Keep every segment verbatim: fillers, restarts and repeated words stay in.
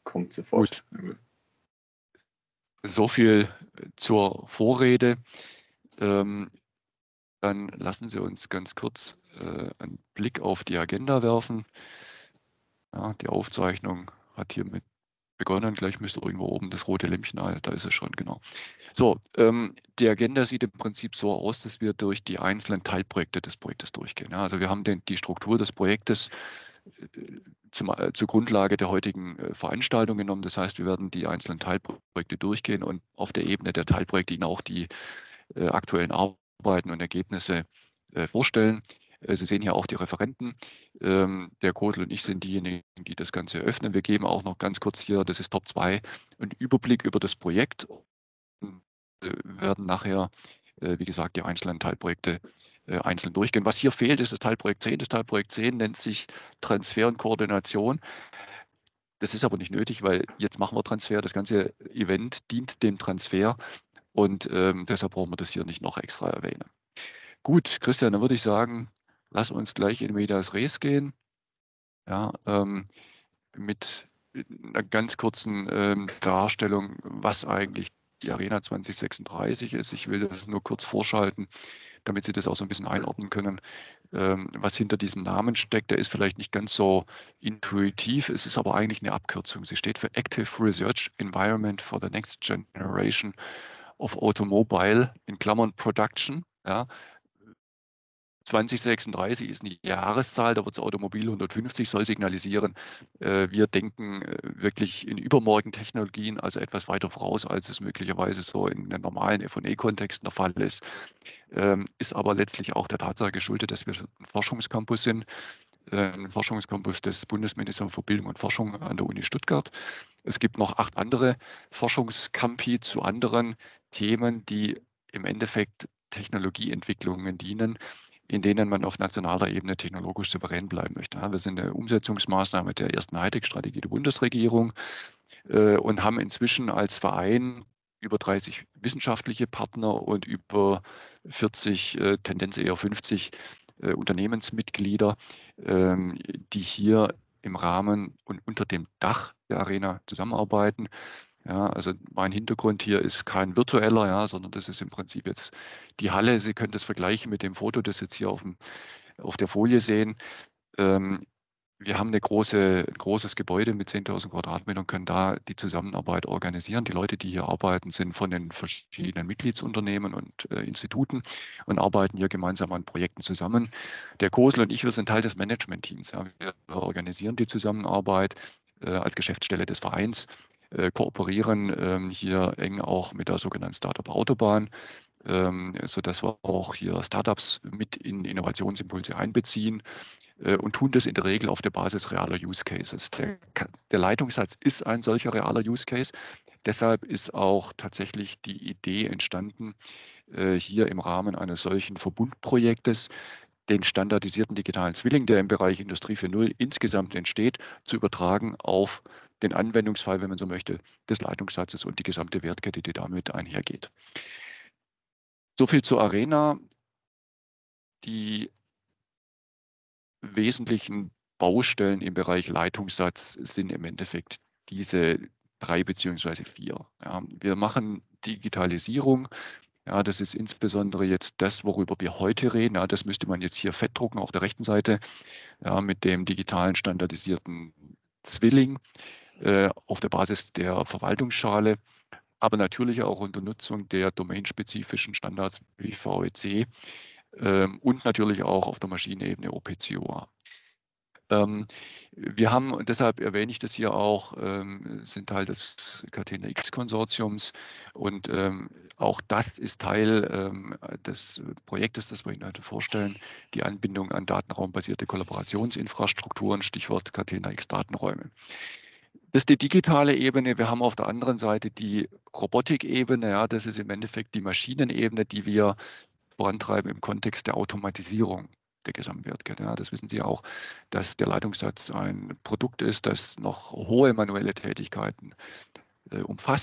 kommt sofort. Gut. So viel zur Vorrede. Ähm, dann lassen Sie uns ganz kurz äh, einen Blick auf die Agenda werfen. Ja, die Aufzeichnung hat hiermit begonnen. Gleich müsste irgendwo oben das rote Lämpchen, ah, da ist es schon, genau. So, ähm, die Agenda sieht im Prinzip so aus, dass wir durch die einzelnen Teilprojekte des Projektes durchgehen. Ja, also wir haben den, die Struktur des Projektes äh, zum, äh, zur Grundlage der heutigen äh, Veranstaltung genommen. Das heißt, wir werden die einzelnen Teilprojekte durchgehen und auf der Ebene der Teilprojekte Ihnen auch die äh, aktuellen Arbeiten und Ergebnisse äh, vorstellen. Äh, Sie sehen hier auch die Referenten. Ähm, der Kodel und ich sind diejenigen, die das Ganze eröffnen. Wir geben auch noch ganz kurz hier, das ist Top zwei, einen Überblick über das Projekt. Wir werden nachher, äh, wie gesagt, die einzelnen Teilprojekte äh, einzeln durchgehen. Was hier fehlt, ist das Teilprojekt zehn. Das Teilprojekt zehn nennt sich Transfer und Koordination. Das ist aber nicht nötig, weil jetzt machen wir Transfer. Das ganze Event dient dem Transfer und ähm, deshalb brauchen wir das hier nicht noch extra erwähnen. Gut, Christian, dann würde ich sagen, lass uns gleich in Medias Res gehen. Ja, ähm, mit einer ganz kurzen ähm, Darstellung, was eigentlich die Arena zwanzig sechsunddreißig ist. Ich will das nur kurz vorschalten, damit Sie das auch so ein bisschen einordnen können, ähm, was hinter diesem Namen steckt. Der ist vielleicht nicht ganz so intuitiv, es ist aber eigentlich eine Abkürzung. Sie steht für Active Research Environment for the Next Generation of Automobile, in Klammern Production. Ja. zwanzig sechsunddreißig ist eine Jahreszahl, da wird das Automobil hundertfünfzig, soll signalisieren, äh, wir denken äh, wirklich in Übermorgentechnologien, also etwas weiter voraus, als es möglicherweise so in den normalen F und E-Kontexten der Fall ist. Ähm, ist aber letztlich auch der Tatsache geschuldet, dass wir ein Forschungscampus sind, äh, ein Forschungscampus des Bundesministeriums für Bildung und Forschung an der Uni Stuttgart. Es gibt noch acht andere Forschungscampi zu anderen Themen, die im Endeffekt Technologieentwicklungen dienen, in denen man auf nationaler Ebene technologisch souverän bleiben möchte. Wir sind eine Umsetzungsmaßnahme der ersten Hightech-Strategie der Bundesregierung äh, und haben inzwischen als Verein über dreißig wissenschaftliche Partner und über vierzig, äh, Tendenz eher fünfzig äh, Unternehmensmitglieder, ähm, die hier im Rahmen und unter dem Dach der Arena zusammenarbeiten. Ja, also mein Hintergrund hier ist kein virtueller, ja, sondern das ist im Prinzip jetzt die Halle. Sie können das vergleichen mit dem Foto, das Sie jetzt hier auf, dem, auf der Folie sehen. Ähm, wir haben eine große, ein großes Gebäude mit zehntausend Quadratmetern, können da die Zusammenarbeit organisieren. Die Leute, die hier arbeiten, sind von den verschiedenen Mitgliedsunternehmen und äh, Instituten und arbeiten hier gemeinsam an Projekten zusammen. Der Kosel und ich, wir sind Teil des Managementteams. Ja. Wir organisieren die Zusammenarbeit äh, als Geschäftsstelle des Vereins, äh, kooperieren ähm, hier eng auch mit der sogenannten Startup Autobahn, ähm, sodass wir auch hier Startups mit in Innovationsimpulse einbeziehen äh, und tun das in der Regel auf der Basis realer Use Cases. Der, der Leitungssatz ist ein solcher realer Use Case. Deshalb ist auch tatsächlich die Idee entstanden, äh, hier im Rahmen eines solchen Verbundprojektes den standardisierten digitalen Zwilling, der im Bereich Industrie vier Punkt null insgesamt entsteht, zu übertragen auf den Anwendungsfall, wenn man so möchte, des Leitungssatzes und die gesamte Wertkette, die damit einhergeht. So viel zur Arena. Die wesentlichen Baustellen im Bereich Leitungssatz sind im Endeffekt diese drei beziehungsweise vier. Ja, wir machen Digitalisierung. Ja, das ist insbesondere jetzt das, worüber wir heute reden. Ja, das müsste man jetzt hier fett drucken auf der rechten Seite, ja, mit dem digitalen standardisierten Zwilling äh, auf der Basis der Verwaltungsschale, aber natürlich auch unter Nutzung der domainspezifischen Standards wie V E C ähm, und natürlich auch auf der Maschinenebene O P C O A. Ähm, wir haben, und deshalb erwähne ich das hier auch, ähm, sind Teil des Catena X-Konsortiums und ähm, auch das ist Teil ähm, des Projektes, das wir Ihnen heute vorstellen, die Anbindung an datenraumbasierte Kollaborationsinfrastrukturen, Stichwort Catena X-Datenräume. Das ist die digitale Ebene. Wir haben auf der anderen Seite die Robotikebene. Ja, das ist im Endeffekt die Maschinenebene, die wir vorantreiben im Kontext der Automatisierung der Gesamtwertkette. Ja, das wissen Sie auch, dass der Leitungssatz ein Produkt ist, das noch hohe manuelle Tätigkeiten äh, umfasst.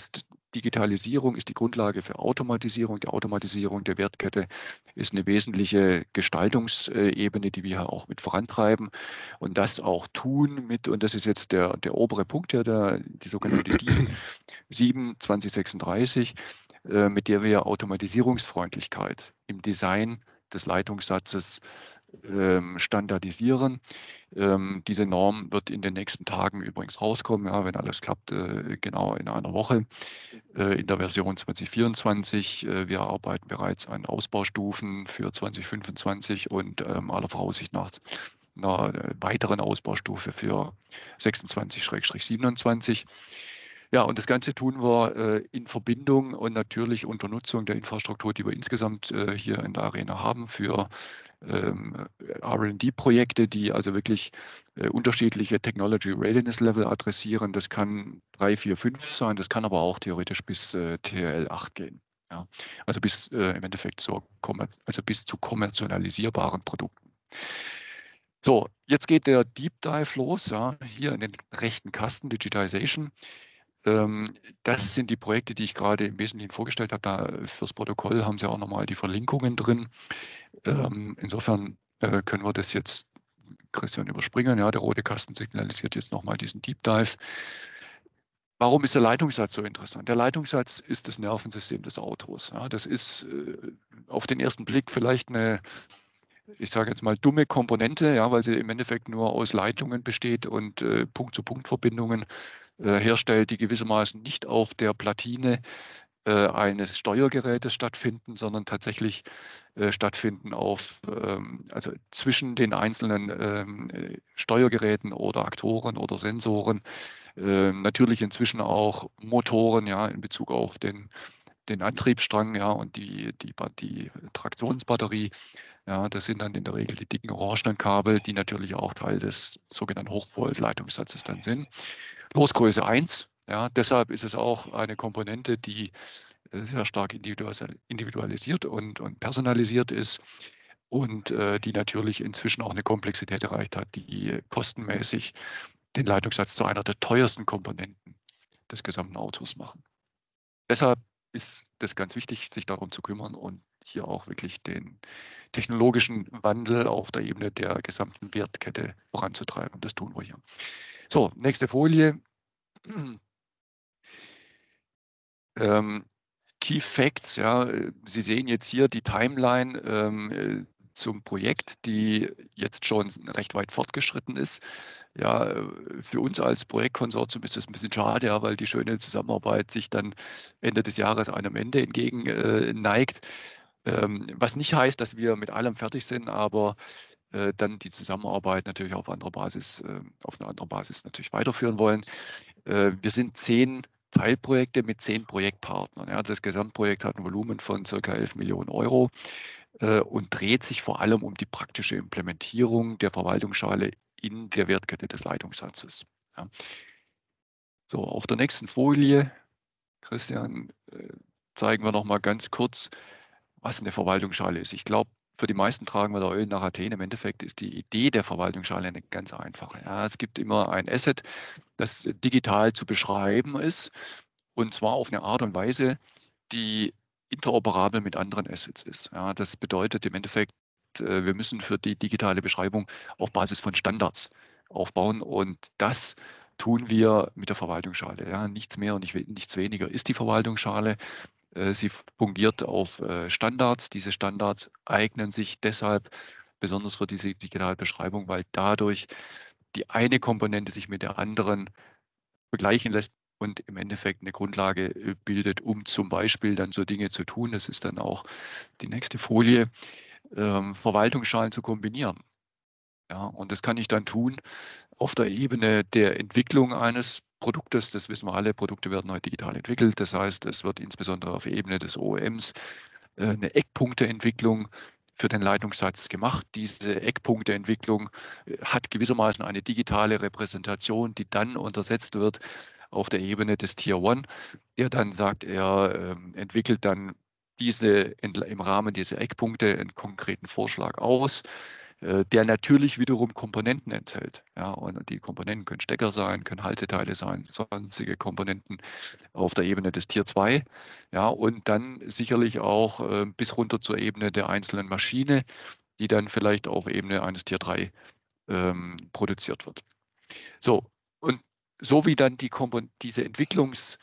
Digitalisierung ist die Grundlage für Automatisierung. Die Automatisierung der Wertkette ist eine wesentliche Gestaltungsebene, die wir hier auch mit vorantreiben und das auch tun mit, und das ist jetzt der, der obere Punkt hier, der, die sogenannte D I P sieben zwanzig sechsunddreißig, äh, mit der wir Automatisierungsfreundlichkeit im Design des Leitungssatzes ähm, standardisieren. Ähm, diese Norm wird in den nächsten Tagen übrigens rauskommen, ja, wenn alles klappt, äh, genau in einer Woche, äh, in der Version zwanzig vierundzwanzig. Äh, wir arbeiten bereits an Ausbaustufen für zwanzig fünfundzwanzig und ähm, aller Voraussicht nach einer weiteren Ausbaustufe für sechsundzwanzig siebenundzwanzig. Ja, und das Ganze tun wir äh, in Verbindung und natürlich unter Nutzung der Infrastruktur, die wir insgesamt äh, hier in der Arena haben für ähm, R und D-Projekte, die also wirklich äh, unterschiedliche Technology Readiness Level adressieren. Das kann drei, vier, fünf sein, das kann aber auch theoretisch bis äh, T L acht gehen. Ja. Also bis äh, im Endeffekt zur also bis zu kommerzialisierbaren Produkten. So, jetzt geht der Deep Dive los, ja, hier in den rechten Kasten, Digitization. Ähm, das sind die Projekte, die ich gerade im Wesentlichen vorgestellt habe. Da fürs Protokoll haben Sie auch nochmal die Verlinkungen drin. Ähm, insofern äh, können wir das jetzt, Christian, überspringen. Ja, der rote Kasten signalisiert jetzt nochmal diesen Deep Dive. Warum ist der Leitungssatz so interessant? Der Leitungssatz ist das Nervensystem des Autos. Ja, das ist äh, auf den ersten Blick vielleicht eine, ich sage jetzt mal, dumme Komponente, ja, weil sie im Endeffekt nur aus Leitungen besteht und äh, Punkt-zu-Punkt-Verbindungen äh, herstellt, die gewissermaßen nicht auf der Platine äh, eines Steuergerätes stattfinden, sondern tatsächlich äh, stattfinden auf, ähm, also zwischen den einzelnen ähm, äh, Steuergeräten oder Aktoren oder Sensoren. Äh, natürlich inzwischen auch Motoren, ja, in Bezug auf den, den Antriebsstrang, ja, und die, die, die Traktionsbatterie. Ja, das sind dann in der Regel die dicken orangenen Kabel, die natürlich auch Teil des sogenannten Hochvolt-Leitungssatzes dann sind. Losgröße eins. Ja, deshalb ist es auch eine Komponente, die äh, sehr stark individualisiert und, und personalisiert ist und äh, die natürlich inzwischen auch eine Komplexität erreicht hat, die kostenmäßig den Leitungssatz zu einer der teuersten Komponenten des gesamten Autos machen. Deshalb ist das ganz wichtig, sich darum zu kümmern und hier auch wirklich den technologischen Wandel auf der Ebene der gesamten Wertkette voranzutreiben. Das tun wir hier. So, nächste Folie. Ähm, Key Facts, ja, Sie sehen jetzt hier die Timeline ähm, zum Projekt, die jetzt schon recht weit fortgeschritten ist. Ja, für uns als Projektkonsortium ist das ein bisschen schade, ja, weil die schöne Zusammenarbeit sich dann Ende des Jahres einem Ende entgegen äh, neigt. Ähm, was nicht heißt, dass wir mit allem fertig sind, aber äh, dann die Zusammenarbeit natürlich auf anderer Basis, äh, auf einer anderen Basis natürlich weiterführen wollen. Äh, wir sind zehn Teilprojekte mit zehn Projektpartnern. Ja, das Gesamtprojekt hat ein Volumen von ca. elf Millionen Euro äh, und dreht sich vor allem um die praktische Implementierung der Verwaltungsschale in der Wertkette des Leitungssatzes. Ja. So, auf der nächsten Folie, Christian, äh, zeigen wir noch mal ganz kurz, was eine Verwaltungsschale ist. Ich glaube, für die meisten tragen wir da Öl nach Athen. Im Endeffekt ist die Idee der Verwaltungsschale eine ganz einfache. Ja, es gibt immer ein Asset, das digital zu beschreiben ist, und zwar auf eine Art und Weise, die interoperabel mit anderen Assets ist. Ja, das bedeutet im Endeffekt, äh, wir müssen für die digitale Beschreibung auf Basis von Standards aufbauen, und das tun wir mit der Verwaltungsschale. Ja, nichts mehr und nicht, nichts weniger ist die Verwaltungsschale. Äh, Sie fungiert auf äh, Standards. Diese Standards eignen sich deshalb besonders für diese digitale Beschreibung, weil dadurch die eine Komponente sich mit der anderen vergleichen lässt und im Endeffekt eine Grundlage äh, bildet, um zum Beispiel dann so Dinge zu tun. Das ist dann auch die nächste Folie, ähm, Verwaltungsschalen zu kombinieren. Ja, und das kann ich dann tun auf der Ebene der Entwicklung eines Produktes. Das wissen wir alle, Produkte werden heute digital entwickelt. Das heißt, es wird insbesondere auf Ebene des O E Ms äh, eine Eckpunkteentwicklung für den Leitungssatz gemacht. Diese Eckpunkteentwicklung äh, hat gewissermaßen eine digitale Repräsentation, die dann untersetzt wird auf der Ebene des Tier One, der dann sagt, er äh, entwickelt dann diese im Rahmen dieser Eckpunkte einen konkreten Vorschlag aus, der natürlich wiederum Komponenten enthält. Ja, und die Komponenten können Stecker sein, können Halteteile sein, sonstige Komponenten auf der Ebene des Tier zwei. Ja, und dann sicherlich auch äh, bis runter zur Ebene der einzelnen Maschine, die dann vielleicht auf Ebene eines Tier drei ähm, produziert wird. So, und so wie dann die Kompon diese Entwicklungskette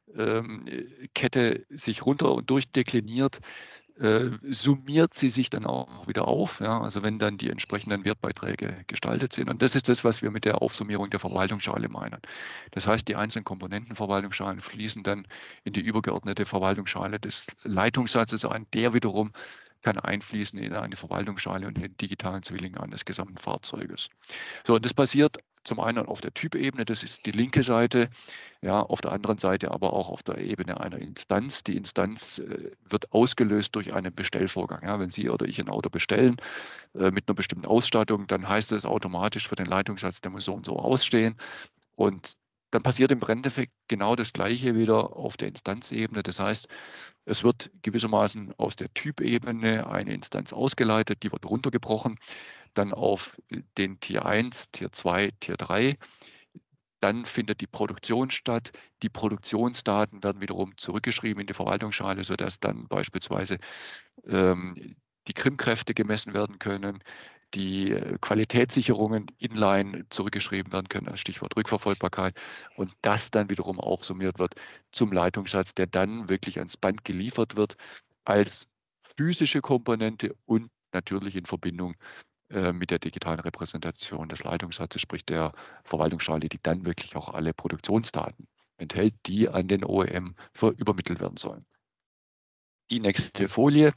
ähm, sich runter und durchdekliniert, äh, summiert sie sich dann auch wieder auf. Ja? Also wenn dann die entsprechenden Wertbeiträge gestaltet sind. Und das ist das, was wir mit der Aufsummierung der Verwaltungsschale meinen. Das heißt, die einzelnen Komponentenverwaltungsschalen fließen dann in die übergeordnete Verwaltungsschale des Leitungssatzes ein. Der wiederum kann einfließen in eine Verwaltungsschale und den digitalen Zwilling eines gesamten Fahrzeuges. So, und das passiert zum einen auf der Typebene, das ist die linke Seite, ja, auf der anderen Seite aber auch auf der Ebene einer Instanz. Die Instanz äh, wird ausgelöst durch einen Bestellvorgang. Ja, wenn Sie oder ich ein Auto bestellen äh, mit einer bestimmten Ausstattung, dann heißt es automatisch für den Leitungssatz, der muss so und so ausstehen. Und dann passiert im Endeffekt genau das Gleiche wieder auf der Instanzebene. Das heißt, es wird gewissermaßen aus der Typebene eine Instanz ausgeleitet, die wird runtergebrochen, dann auf den Tier eins, Tier zwei, Tier drei. Dann findet die Produktion statt. Die Produktionsdaten werden wiederum zurückgeschrieben in die Verwaltungsschale, sodass dann beispielsweise ähm, die Krimmkräfte gemessen werden können, die äh, Qualitätssicherungen inline zurückgeschrieben werden können, als Stichwort Rückverfolgbarkeit, und das dann wiederum auch summiert wird zum Leitungssatz, der dann wirklich ans Band geliefert wird als physische Komponente und natürlich in Verbindung äh, mit der digitalen Repräsentation des Leitungssatzes, sprich der Verwaltungsschale, die dann wirklich auch alle Produktionsdaten enthält, die an den O E M übermittelt werden sollen. Die nächste Folie,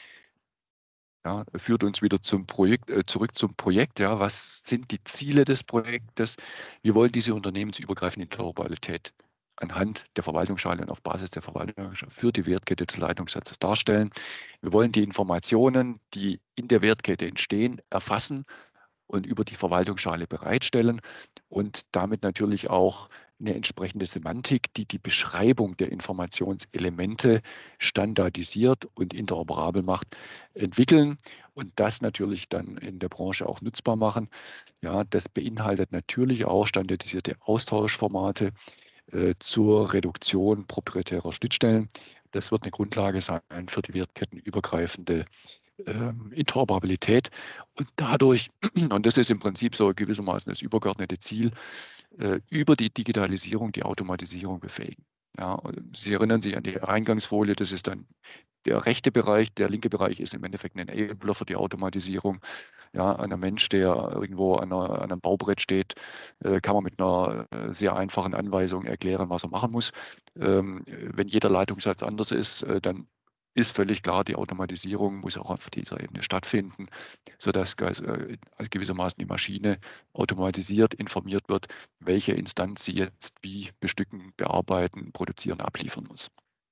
ja, führt uns wieder zum Projekt, äh, zurück zum Projekt. Ja, was sind die Ziele des Projektes? Wir wollen diese unternehmensübergreifende Interoperabilität anhand der Verwaltungsschale und auf Basis der Verwaltungsschale für die Wertkette des Leitungssatzes darstellen. Wir wollen die Informationen, die in der Wertkette entstehen, erfassen und über die Verwaltungsschale bereitstellen und damit natürlich auch eine entsprechende Semantik, die die Beschreibung der Informationselemente standardisiert und interoperabel macht, entwickeln und das natürlich dann in der Branche auch nutzbar machen. Ja, das beinhaltet natürlich auch standardisierte Austauschformate äh, zur Reduktion proprietärer Schnittstellen. Das wird eine Grundlage sein für die wertkettenübergreifende ähm, Interoperabilität und dadurch, und das ist im Prinzip so gewissermaßen das übergeordnete Ziel, äh, über die Digitalisierung die Automatisierung befähigen. Ja, Sie erinnern sich an die Eingangsfolie, das ist dann der rechte Bereich, der linke Bereich ist im Endeffekt ein Enabler für die Automatisierung. Ja, ein Mensch, der irgendwo an, einer, an einem Baubrett steht, äh, kann man mit einer äh, sehr einfachen Anweisung erklären, was er machen muss. Ähm, wenn jeder Leitungssatz anders ist, äh, dann ist völlig klar, die Automatisierung muss auch auf dieser Ebene stattfinden, sodass äh, gewissermaßen die Maschine automatisiert informiert wird, welche Instanz sie jetzt wie bestücken, bearbeiten, produzieren, abliefern muss.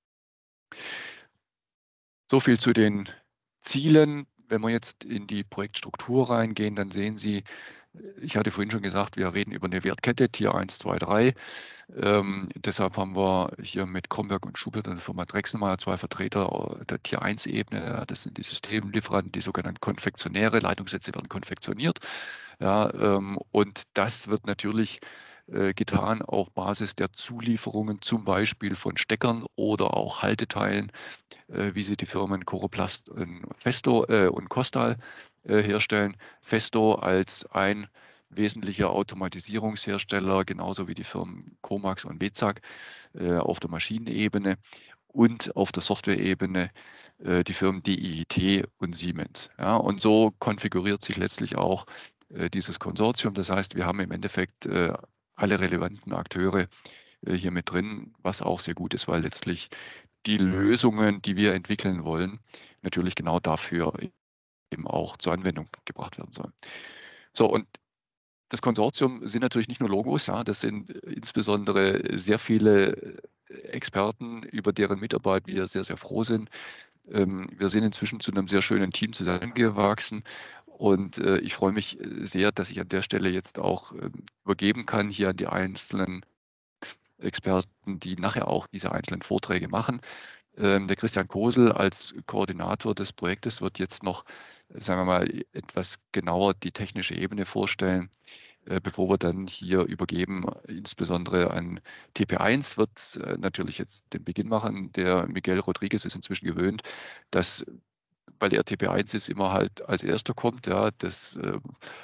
So viel zu den Zielen. Wenn wir jetzt in die Projektstruktur reingehen, dann sehen Sie, ich hatte vorhin schon gesagt, wir reden über eine Wertkette, Tier eins, zwei, drei. Ähm, deshalb haben wir hier mit Kromberg und Schubert und der Firma Drechselmeier zwei Vertreter der Tier eins Ebene. Das sind die Systemlieferanten, die sogenannten Konfektionäre. Leitungssätze werden konfektioniert. Ja, ähm, und das wird natürlich äh, getan auf Basis der Zulieferungen, zum Beispiel von Steckern oder auch Halteteilen, äh, wie sie die Firmen Coroplast und Festo äh, und Costal äh, herstellen. Festo als ein wesentlicher Automatisierungshersteller, genauso wie die Firmen Comax und Wezac äh, auf der Maschinenebene und auf der Softwareebene äh, die Firmen D I I T und Siemens. Ja, und so konfiguriert sich letztlich auch äh, dieses Konsortium. Das heißt, wir haben im Endeffekt äh, alle relevanten Akteure äh, hier mit drin, was auch sehr gut ist, weil letztlich die Lösungen, die wir entwickeln wollen, natürlich genau dafür eben auch zur Anwendung gebracht werden sollen. So, und das Konsortium sind natürlich nicht nur Logos, ja, das sind insbesondere sehr viele Experten, über deren Mitarbeit wir sehr, sehr froh sind. Ähm, wir sind inzwischen zu einem sehr schönen Team zusammengewachsen und äh, ich freue mich sehr, dass ich an der Stelle jetzt auch ähm, übergeben kann hier an die einzelnen Experten, die nachher auch diese einzelnen Vorträge machen. Ähm, der Christian Kosel als Koordinator des Projektes wird jetzt noch, sagen wir mal, etwas genauer die technische Ebene vorstellen, äh, bevor wir dann hier übergeben, insbesondere an T P eins wird äh, natürlich jetzt den Beginn machen. Der Miguel Rodriguez ist inzwischen gewöhnt, dass, weil der T P eins ist, immer halt als erster kommt. Ja, das äh,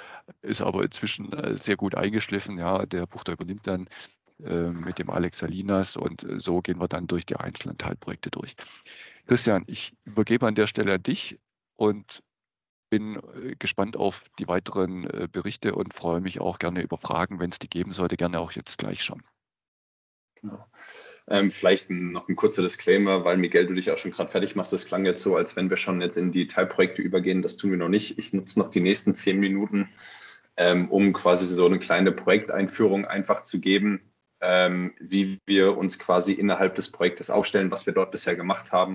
ist aber inzwischen äh, sehr gut eingeschliffen. Ja, der Buchter übernimmt dann äh, mit dem Alex Salinas und äh, so gehen wir dann durch die einzelnen Teilprojekte durch. Christian, ich übergebe an der Stelle an dich und bin äh, gespannt auf die weiteren äh, Berichte und freue mich auch gerne über Fragen, wenn es die geben sollte, gerne auch jetzt gleich schon. Genau. Ähm, vielleicht noch ein kurzer Disclaimer, weil Miguel, du dich auch schon gerade fertig machst. Das klang jetzt so, als wenn wir schon jetzt in die Teilprojekte übergehen. Das tun wir noch nicht. Ich nutze noch die nächsten zehn Minuten, ähm, um quasi so eine kleine Projekteinführung einfach zu geben, ähm, wie wir uns quasi innerhalb des Projektes aufstellen, was wir dort bisher gemacht haben.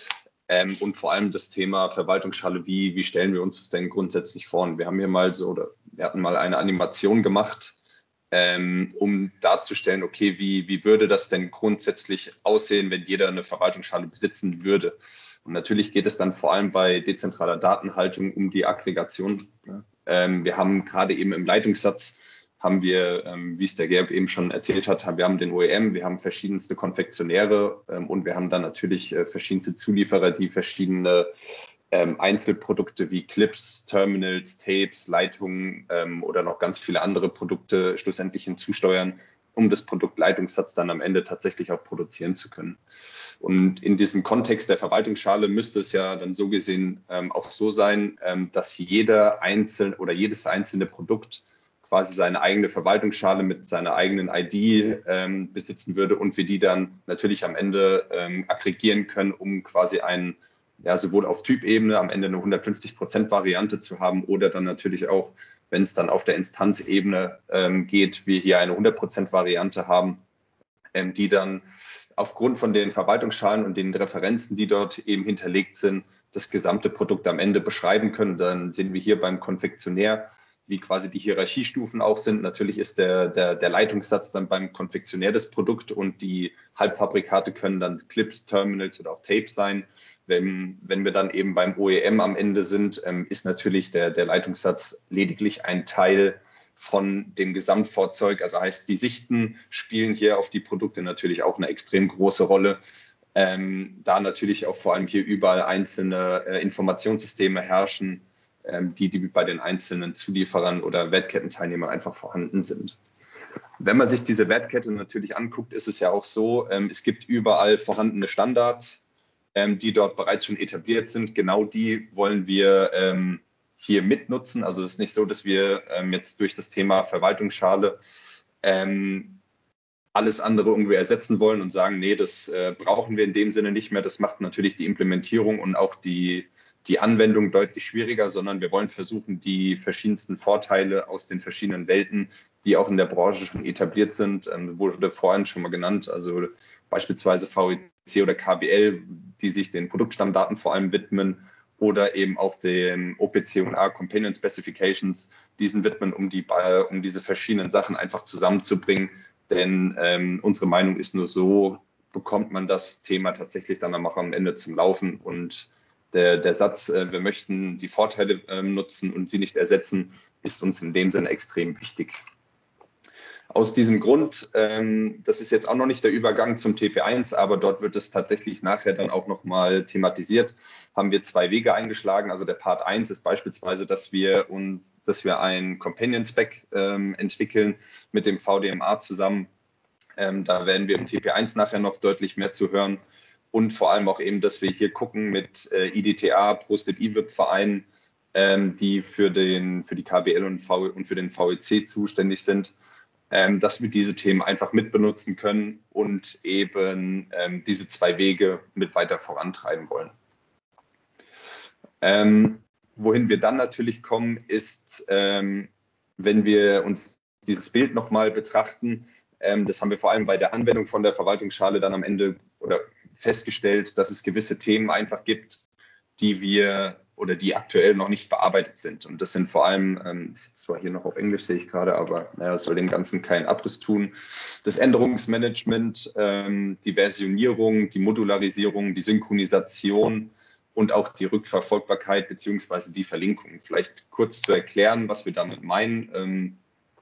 Ähm, und vor allem das Thema Verwaltungsschale, wie, wie stellen wir uns das denn grundsätzlich vor? Und wir haben hier mal so, oder wir hatten mal eine Animation gemacht, ähm, um darzustellen, okay, wie, wie würde das denn grundsätzlich aussehen, wenn jeder eine Verwaltungsschale besitzen würde? Und natürlich geht es dann vor allem bei dezentraler Datenhaltung um die Aggregation. Ähm, wir haben gerade eben im Leitungssatz, haben wir, ähm, wie es der Gerb eben schon erzählt hat, wir haben den O E M, wir haben verschiedenste Konfektionäre ähm, und wir haben dann natürlich äh, verschiedenste Zulieferer, die verschiedene ähm, Einzelprodukte wie Clips, Terminals, Tapes, Leitungen ähm, oder noch ganz viele andere Produkte schlussendlich hinzusteuern, um das Produkt Leitungssatz dann am Ende tatsächlich auch produzieren zu können. Und in diesem Kontext der Verwaltungsschale müsste es ja dann so gesehen ähm, auch so sein, ähm, dass jeder einzelne oder jedes einzelne Produkt quasi seine eigene Verwaltungsschale mit seiner eigenen I D ähm, besitzen würde und wir die dann natürlich am Ende ähm, aggregieren können, um quasi einen, ja, sowohl auf Typebene am Ende eine hundertfünfzig Prozent Variante zu haben oder dann natürlich auch, wenn es dann auf der Instanzebene ähm, geht, wir hier eine hundert Prozent Variante haben, ähm, die dann aufgrund von den Verwaltungsschalen und den Referenzen, die dort eben hinterlegt sind, das gesamte Produkt am Ende beschreiben können. Dann sehen wir hier beim Konfektionär, wie quasi die Hierarchiestufen auch sind. Natürlich ist der, der, der Leitungssatz dann beim Konfektionär das Produkt und die Halbfabrikate können dann Clips, Terminals oder auch Tape sein. Wenn, wenn wir dann eben beim O E M am Ende sind, ähm, ist natürlich der, der Leitungssatz lediglich ein Teil von dem Gesamtfahrzeug. Also heißt, die Sichten spielen hier auf die Produkte natürlich auch eine extrem große Rolle. Ähm, da natürlich auch vor allem hier überall einzelne äh, Informationssysteme herrschen, ähm, die, die bei den einzelnen Zulieferern oder Wertkettenteilnehmern einfach vorhanden sind. Wenn man sich diese Wertkette natürlich anguckt, ist es ja auch so, ähm, es gibt überall vorhandene Standards, ähm, die dort bereits schon etabliert sind. Genau die wollen wir ähm, hier mitnutzen. Also es ist nicht so, dass wir ähm, jetzt durch das Thema Verwaltungsschale ähm, alles andere irgendwie ersetzen wollen und sagen, nee, das äh, brauchen wir in dem Sinne nicht mehr. Das macht natürlich die Implementierung und auch die, die Anwendung deutlich schwieriger, sondern wir wollen versuchen, die verschiedensten Vorteile aus den verschiedenen Welten, die auch in der Branche schon etabliert sind, ähm, wurde vorhin schon mal genannt, also beispielsweise V E C oder K B L, die sich den Produktstammdaten vor allem widmen, oder eben auch den O P C und A Companion Specifications, diesen widmen, um, die, um diese verschiedenen Sachen einfach zusammenzubringen. Denn ähm, unsere Meinung ist nur so, bekommt man das Thema tatsächlich dann auch am Ende zum Laufen. Und der, der Satz, äh, wir möchten die Vorteile äh, nutzen und sie nicht ersetzen, ist uns in dem Sinne extrem wichtig. Aus diesem Grund, ähm, das ist jetzt auch noch nicht der Übergang zum T P eins, aber dort wird es tatsächlich nachher dann auch nochmal thematisiert, haben wir zwei Wege eingeschlagen. Also der Part eins ist beispielsweise, dass wir, uns, dass wir ein Companion-Spec ähm, entwickeln mit dem V D M A zusammen. Ähm, da werden wir im T P eins nachher noch deutlich mehr zu hören. Und vor allem auch eben, dass wir hier gucken mit äh, I D T A, ProStep-I W I P-Vereinen, ähm, die für, den, für die K B L und, v und für den V E C zuständig sind, ähm, dass wir diese Themen einfach mitbenutzen können und eben ähm, diese zwei Wege mit weiter vorantreiben wollen. Ähm, wohin wir dann natürlich kommen, ist, ähm, wenn wir uns dieses Bild nochmal betrachten, ähm, das haben wir vor allem bei der Anwendung von der Verwaltungsschale dann am Ende oder festgestellt, dass es gewisse Themen einfach gibt, die wir oder die aktuell noch nicht bearbeitet sind. Und das sind vor allem, ähm, ist zwar hier noch auf Englisch, sehe ich gerade, aber naja, es soll dem Ganzen keinen Abriss tun. Das Änderungsmanagement, ähm, die Versionierung, die Modularisierung, die Synchronisation und auch die Rückverfolgbarkeit beziehungsweise die Verlinkung. Vielleicht kurz zu erklären, was wir damit meinen. Ähm,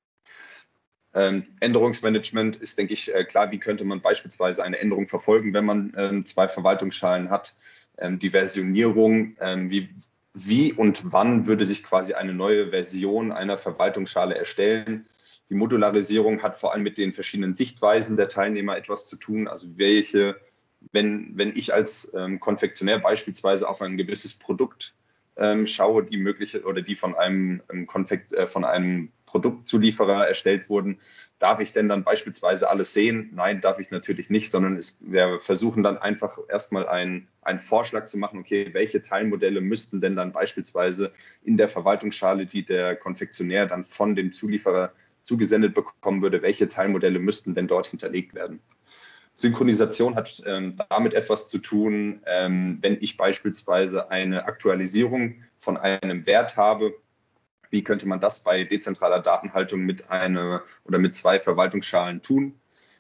ähm, Änderungsmanagement ist, denke ich, äh, klar, wie könnte man beispielsweise eine Änderung verfolgen, wenn man ähm, zwei Verwaltungsschalen hat. Ähm, die Versionierung, ähm, wie, wie und wann würde sich quasi eine neue Version einer Verwaltungsschale erstellen. Die Modularisierung hat vor allem mit den verschiedenen Sichtweisen der Teilnehmer etwas zu tun, also welche Wenn, wenn ich als ähm, Konfektionär beispielsweise auf ein gewisses Produkt ähm, schaue, die mögliche oder die von einem, ähm, Konfekt, äh, von einem Produktzulieferer erstellt wurden, darf ich denn dann beispielsweise alles sehen? Nein, darf ich natürlich nicht, sondern ist, wir versuchen dann einfach erstmal einen, einen Vorschlag zu machen, okay, welche Teilmodelle müssten denn dann beispielsweise in der Verwaltungsschale, die der Konfektionär dann von dem Zulieferer zugesendet bekommen würde, welche Teilmodelle müssten denn dort hinterlegt werden? Synchronisation hat ähm, damit etwas zu tun, ähm, wenn ich beispielsweise eine Aktualisierung von einem Wert habe. Wie könnte man das bei dezentraler Datenhaltung mit einer oder mit zwei Verwaltungsschalen tun?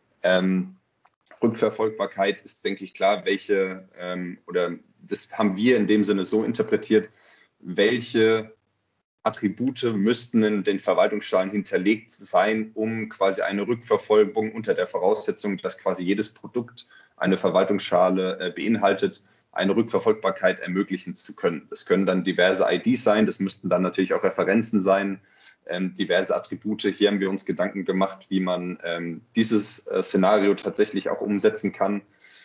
Ähm, Rückverfolgbarkeit ist, denke ich, klar, welche ähm, oder das haben wir in dem Sinne so interpretiert, welche Attribute müssten in den Verwaltungsschalen hinterlegt sein, um quasi eine Rückverfolgung unter der Voraussetzung, dass quasi jedes Produkt eine Verwaltungsschale äh, beinhaltet, eine Rückverfolgbarkeit ermöglichen zu können. Das können dann diverse I Ds sein, das müssten dann natürlich auch Referenzen sein, ähm, diverse Attribute. Hier haben wir uns Gedanken gemacht, wie man ähm, dieses äh, Szenario tatsächlich auch umsetzen kann.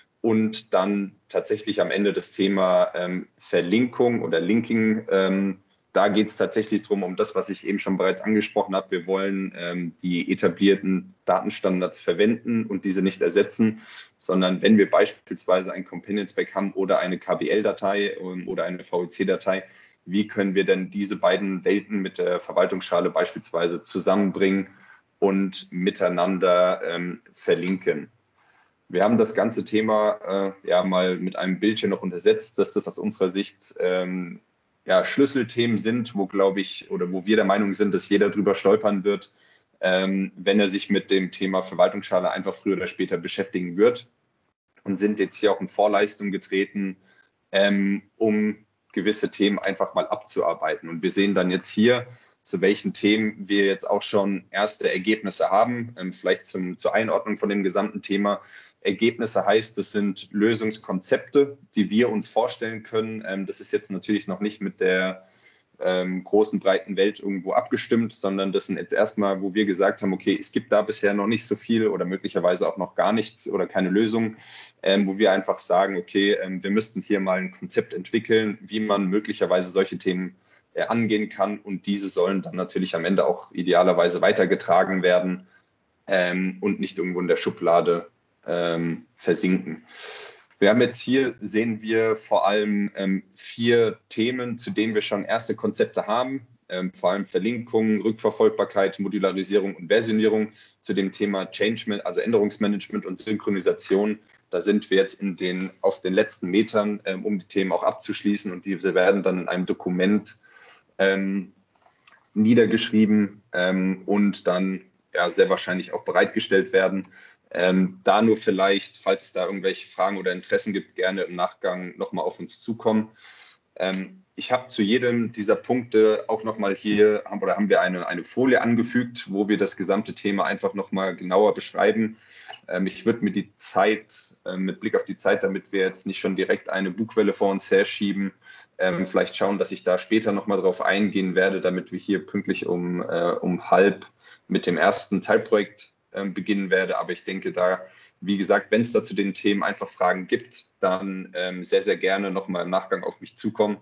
Und dann tatsächlich am Ende das Thema ähm, Verlinkung oder Linking. Ähm, da geht es tatsächlich darum, um das, was ich eben schon bereits angesprochen habe. Wir wollen ähm, die etablierten Datenstandards verwenden und diese nicht ersetzen, sondern wenn wir beispielsweise ein Companion Spec haben oder eine K B L-Datei oder eine V E C-Datei, wie können wir denn diese beiden Welten mit der Verwaltungsschale beispielsweise zusammenbringen und miteinander ähm, verlinken? Wir haben das ganze Thema äh, ja mal mit einem Bildchen noch untersetzt, dass das aus unserer Sicht ähm, ja, Schlüsselthemen sind, wo, glaube ich, oder wo wir der Meinung sind, dass jeder drüber stolpern wird, ähm, wenn er sich mit dem Thema Verwaltungsschale einfach früher oder später beschäftigen wird, und sind jetzt hier auch in Vorleistung getreten, ähm, um gewisse Themen einfach mal abzuarbeiten. Und wir sehen dann jetzt hier, zu welchen Themen wir jetzt auch schon erste Ergebnisse haben, ähm, vielleicht zum, zur Einordnung von dem gesamten Thema. Ergebnisse heißt, das sind Lösungskonzepte, die wir uns vorstellen können. Ähm, das ist jetzt natürlich noch nicht mit der ähm, großen, breiten Welt irgendwo abgestimmt, sondern das sind jetzt erstmal, wo wir gesagt haben, okay, es gibt da bisher noch nicht so viel oder möglicherweise auch noch gar nichts oder keine Lösung, ähm, wo wir einfach sagen, okay, ähm, wir müssten hier mal ein Konzept entwickeln, wie man möglicherweise solche Themen äh, angehen kann, und diese sollen dann natürlich am Ende auch idealerweise weitergetragen werden ähm, und nicht irgendwo in der Schublade ähm, versinken. Wir haben jetzt hier, sehen wir vor allem ähm, vier Themen, zu denen wir schon erste Konzepte haben, ähm, vor allem Verlinkung, Rückverfolgbarkeit, Modularisierung und Versionierung. Zu dem Thema Change, also Änderungsmanagement und Synchronisation, da sind wir jetzt in den, auf den letzten Metern, ähm, um die Themen auch abzuschließen, und diese werden dann in einem Dokument ähm, niedergeschrieben ähm, und dann ja, sehr wahrscheinlich auch bereitgestellt werden. Ähm, da nur vielleicht, falls es da irgendwelche Fragen oder Interessen gibt, gerne im Nachgang nochmal auf uns zukommen. Ähm, ich habe zu jedem dieser Punkte auch nochmal hier, haben, oder haben wir eine, eine Folie angefügt, wo wir das gesamte Thema einfach nochmal genauer beschreiben. Ähm, ich würde mir die Zeit, äh, mit Blick auf die Zeit, damit wir jetzt nicht schon direkt eine Bugwelle vor uns herschieben, ähm, vielleicht schauen, dass ich da später nochmal drauf eingehen werde, damit wir hier pünktlich um, äh, um halb mit dem ersten Teilprojekt äh, beginnen werde. Aber ich denke da, wie gesagt, wenn es da zu den Themen einfach Fragen gibt, dann ähm, sehr, sehr gerne nochmal im Nachgang auf mich zukommen.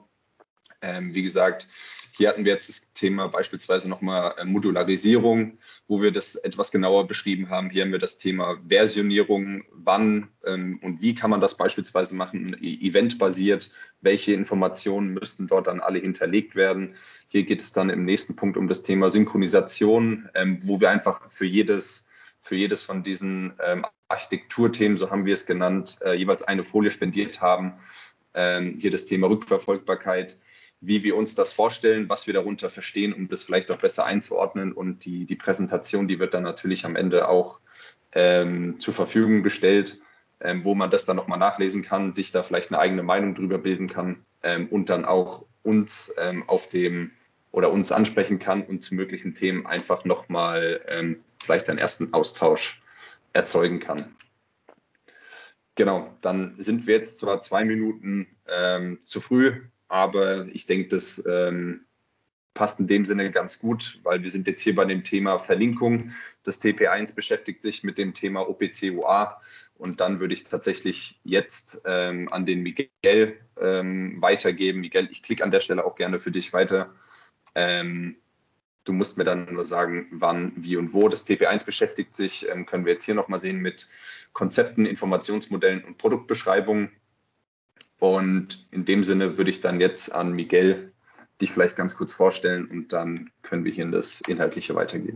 Ähm, wie gesagt, hier hatten wir jetzt das Thema beispielsweise nochmal äh, Modularisierung, wo wir das etwas genauer beschrieben haben. Hier haben wir das Thema Versionierung, wann ähm, und wie kann man das beispielsweise machen, eventbasiert, welche Informationen müssten dort dann alle hinterlegt werden. Hier geht es dann im nächsten Punkt um das Thema Synchronisation, ähm, wo wir einfach für jedes, für jedes von diesen ähm, Architekturthemen, so haben wir es genannt, äh, jeweils eine Folie spendiert haben. Ähm, hier das Thema Rückverfolgbarkeit. wie wir uns das vorstellen, was wir darunter verstehen, um das vielleicht auch besser einzuordnen. Und die, die Präsentation, die wird dann natürlich am Ende auch ähm, zur Verfügung gestellt, ähm, wo man das dann nochmal nachlesen kann, sich da vielleicht eine eigene Meinung drüber bilden kann ähm, und dann auch uns ähm, auf dem oder uns ansprechen kann und zu möglichen Themen einfach nochmal ähm, vielleicht einen ersten Austausch erzeugen kann. Genau, dann sind wir jetzt zwar zwei Minuten ähm, zu früh, aber ich denke, das ähm, passt in dem Sinne ganz gut, weil wir sind jetzt hier bei dem Thema Verlinkung. Das T P eins beschäftigt sich mit dem Thema O P C U A und dann würde ich tatsächlich jetzt ähm, an den Miguel ähm, weitergeben. Miguel, ich klicke an der Stelle auch gerne für dich weiter. Ähm, du musst mir dann nur sagen, wann, wie und wo. Das T P eins beschäftigt sich, ähm, können wir jetzt hier nochmal sehen, mit Konzepten, Informationsmodellen und Produktbeschreibungen. Und in dem Sinne würde ich dann jetzt an Miguel dich vielleicht ganz kurz vorstellen und dann können wir hier in das Inhaltliche weitergehen.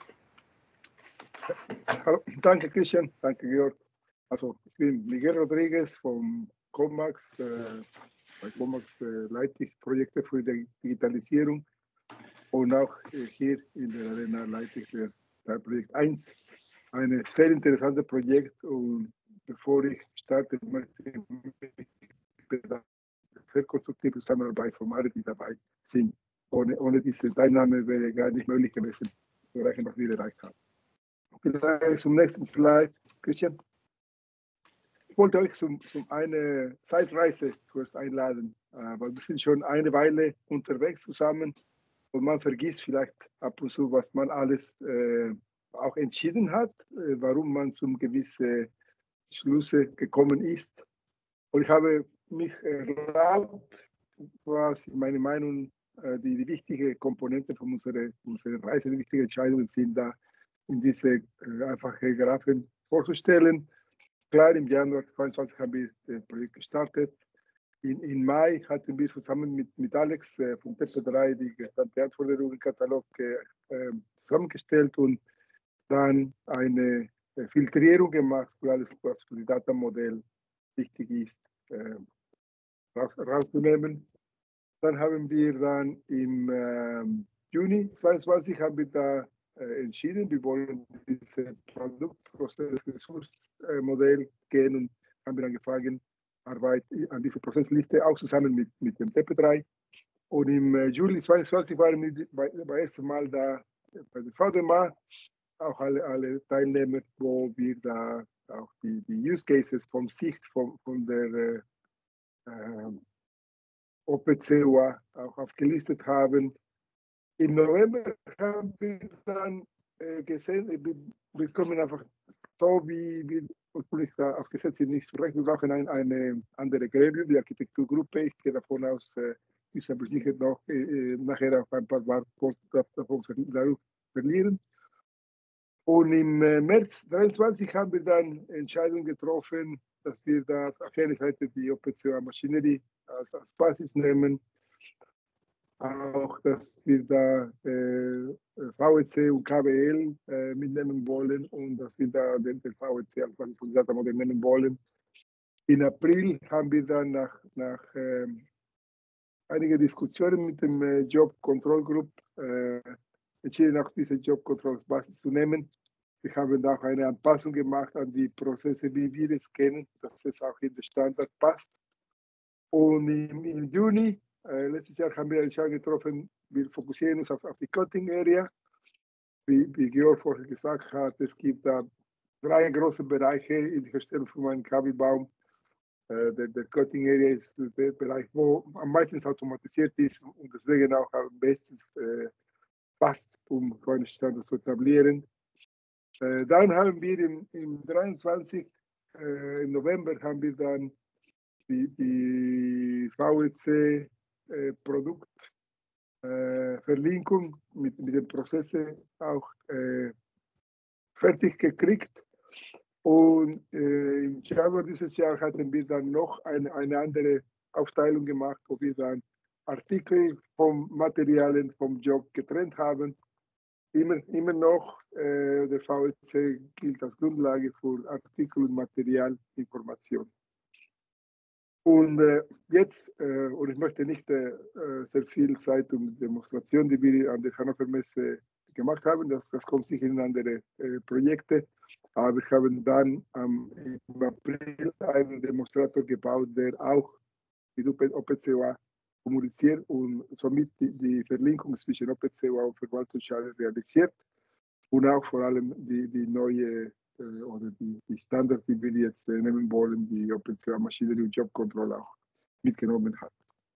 Hallo, danke Christian, danke Georg. Also ich bin Miguel Rodriguez vom Comax. Äh, bei Comax äh, leite ich Projekte für die Digitalisierung und auch äh, hier in der Arena leite ich das Teilprojekt eins. Ein sehr interessantes Projekt und bevor ich starte, möchte ich sehr konstruktive Zusammenarbeit von allen, die dabei sind. Ohne, ohne diese Teilnahme wäre gar nicht möglich gewesen, zu erreichen, was wir erreicht haben. Vielleicht zum nächsten Slide, Christian. Ich wollte euch zum, zum eine Zeitreise zuerst einladen, äh, weil wir sind schon eine Weile unterwegs zusammen und man vergisst vielleicht ab und zu, was man alles äh, auch entschieden hat, äh, warum man zum gewissen Schlüsse gekommen ist. Und ich habe mich erlaubt, was meine Meinung, äh, die, die wichtige Komponente von unserer, unserer Reise, die wichtigen Entscheidungen sind, da in diese äh, einfache Graphen vorzustellen. Klar, im Januar zweitausendzweiundzwanzig haben wir das Projekt gestartet. In, in Mai hatten wir zusammen mit, mit Alex äh, von T P drei die gesamte Anforderungen-Katalog äh, zusammengestellt und dann eine äh, Filtrierung gemacht für alles, was für das Datamodell wichtig ist, äh, raus, rauszunehmen. Dann haben wir dann im äh, Juni zweitausendzweiundzwanzig haben wir da äh, entschieden, wir wollen dieses Produktprozess-Ressource-Modell gehen und haben wir angefangen, Arbeit an dieser Prozessliste auch zusammen mit, mit dem T P drei. Und im äh, Juli zweitausendzweiundzwanzig waren wir bei, bei erstem Mal da bei der V D M A, auch alle, alle Teilnehmer, wo wir da auch die, die Use Cases vom Sicht von, von der äh, O P C U A auch aufgelistet haben. Im November haben wir dann äh, gesehen, wir, wir kommen einfach so, wie wir ursprünglich da aufgesetzt sind, nicht zurecht. Wir brauchen ein, eine andere Gremie, die Architekturgruppe. Ich gehe davon aus, äh, ich habe sicher noch äh, nachher auch ein paar Worte davon verlieren. Und im äh, März zweitausenddreiundzwanzig haben wir dann Entscheidung getroffen, dass wir da auf einer Seite die O P C U A-Maschinerie als, als Basis nehmen, auch, dass wir da äh, V E C und K W L äh, mitnehmen wollen und dass wir da den, den V E C als Basis von Datamodell nehmen wollen. In April haben wir dann nach, nach äh, einigen Diskussionen mit dem äh, Job Control Group äh, entschieden, auch diese Job Control als Basis zu nehmen. Wir haben auch eine Anpassung gemacht an die Prozesse, wie wir es kennen, dass es auch in den Standard passt. Und im, im Juni äh, letztes Jahr haben wir eine Entscheidung getroffen, wir fokussieren uns auf, auf die Cutting Area. Wie, wie Georg vorher gesagt hat, es gibt da drei große Bereiche in der Herstellung von einem Kabelbaum. Äh, der, der Cutting Area ist der Bereich, wo am meisten automatisiert ist und deswegen auch am besten äh, passt, um so einen Standard zu etablieren. Äh, dann haben wir im, im dreiundzwanzig, äh, im November haben wir dann die, die V E C äh, Produktverlinkung äh, mit, mit den Prozessen auch äh, fertig gekriegt. Und äh, im Januar dieses Jahr hatten wir dann noch eine, eine andere Aufteilung gemacht, wo wir dann Artikel vom Materialien vom Job getrennt haben. Immer, immer noch, äh, der V E C gilt als Grundlage für Artikel- und Materialinformation. Und äh, jetzt, äh, und ich möchte nicht äh, sehr viel Zeit um die Demonstration, die wir an der Hannover Messe gemacht haben, das, das kommt sicher in andere äh, Projekte, aber wir haben dann ähm, im April einen Demonstrator gebaut, der auch mit O P C O A kommuniziert und somit die, die Verlinkung zwischen O P C O A und Verwaltungsschale realisiert und auch vor allem die, die neue äh, oder die, die Standards, die wir jetzt äh, nehmen wollen, die O P C O A Machinery und Job Control auch mitgenommen hat.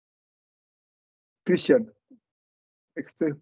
Christian, nächste.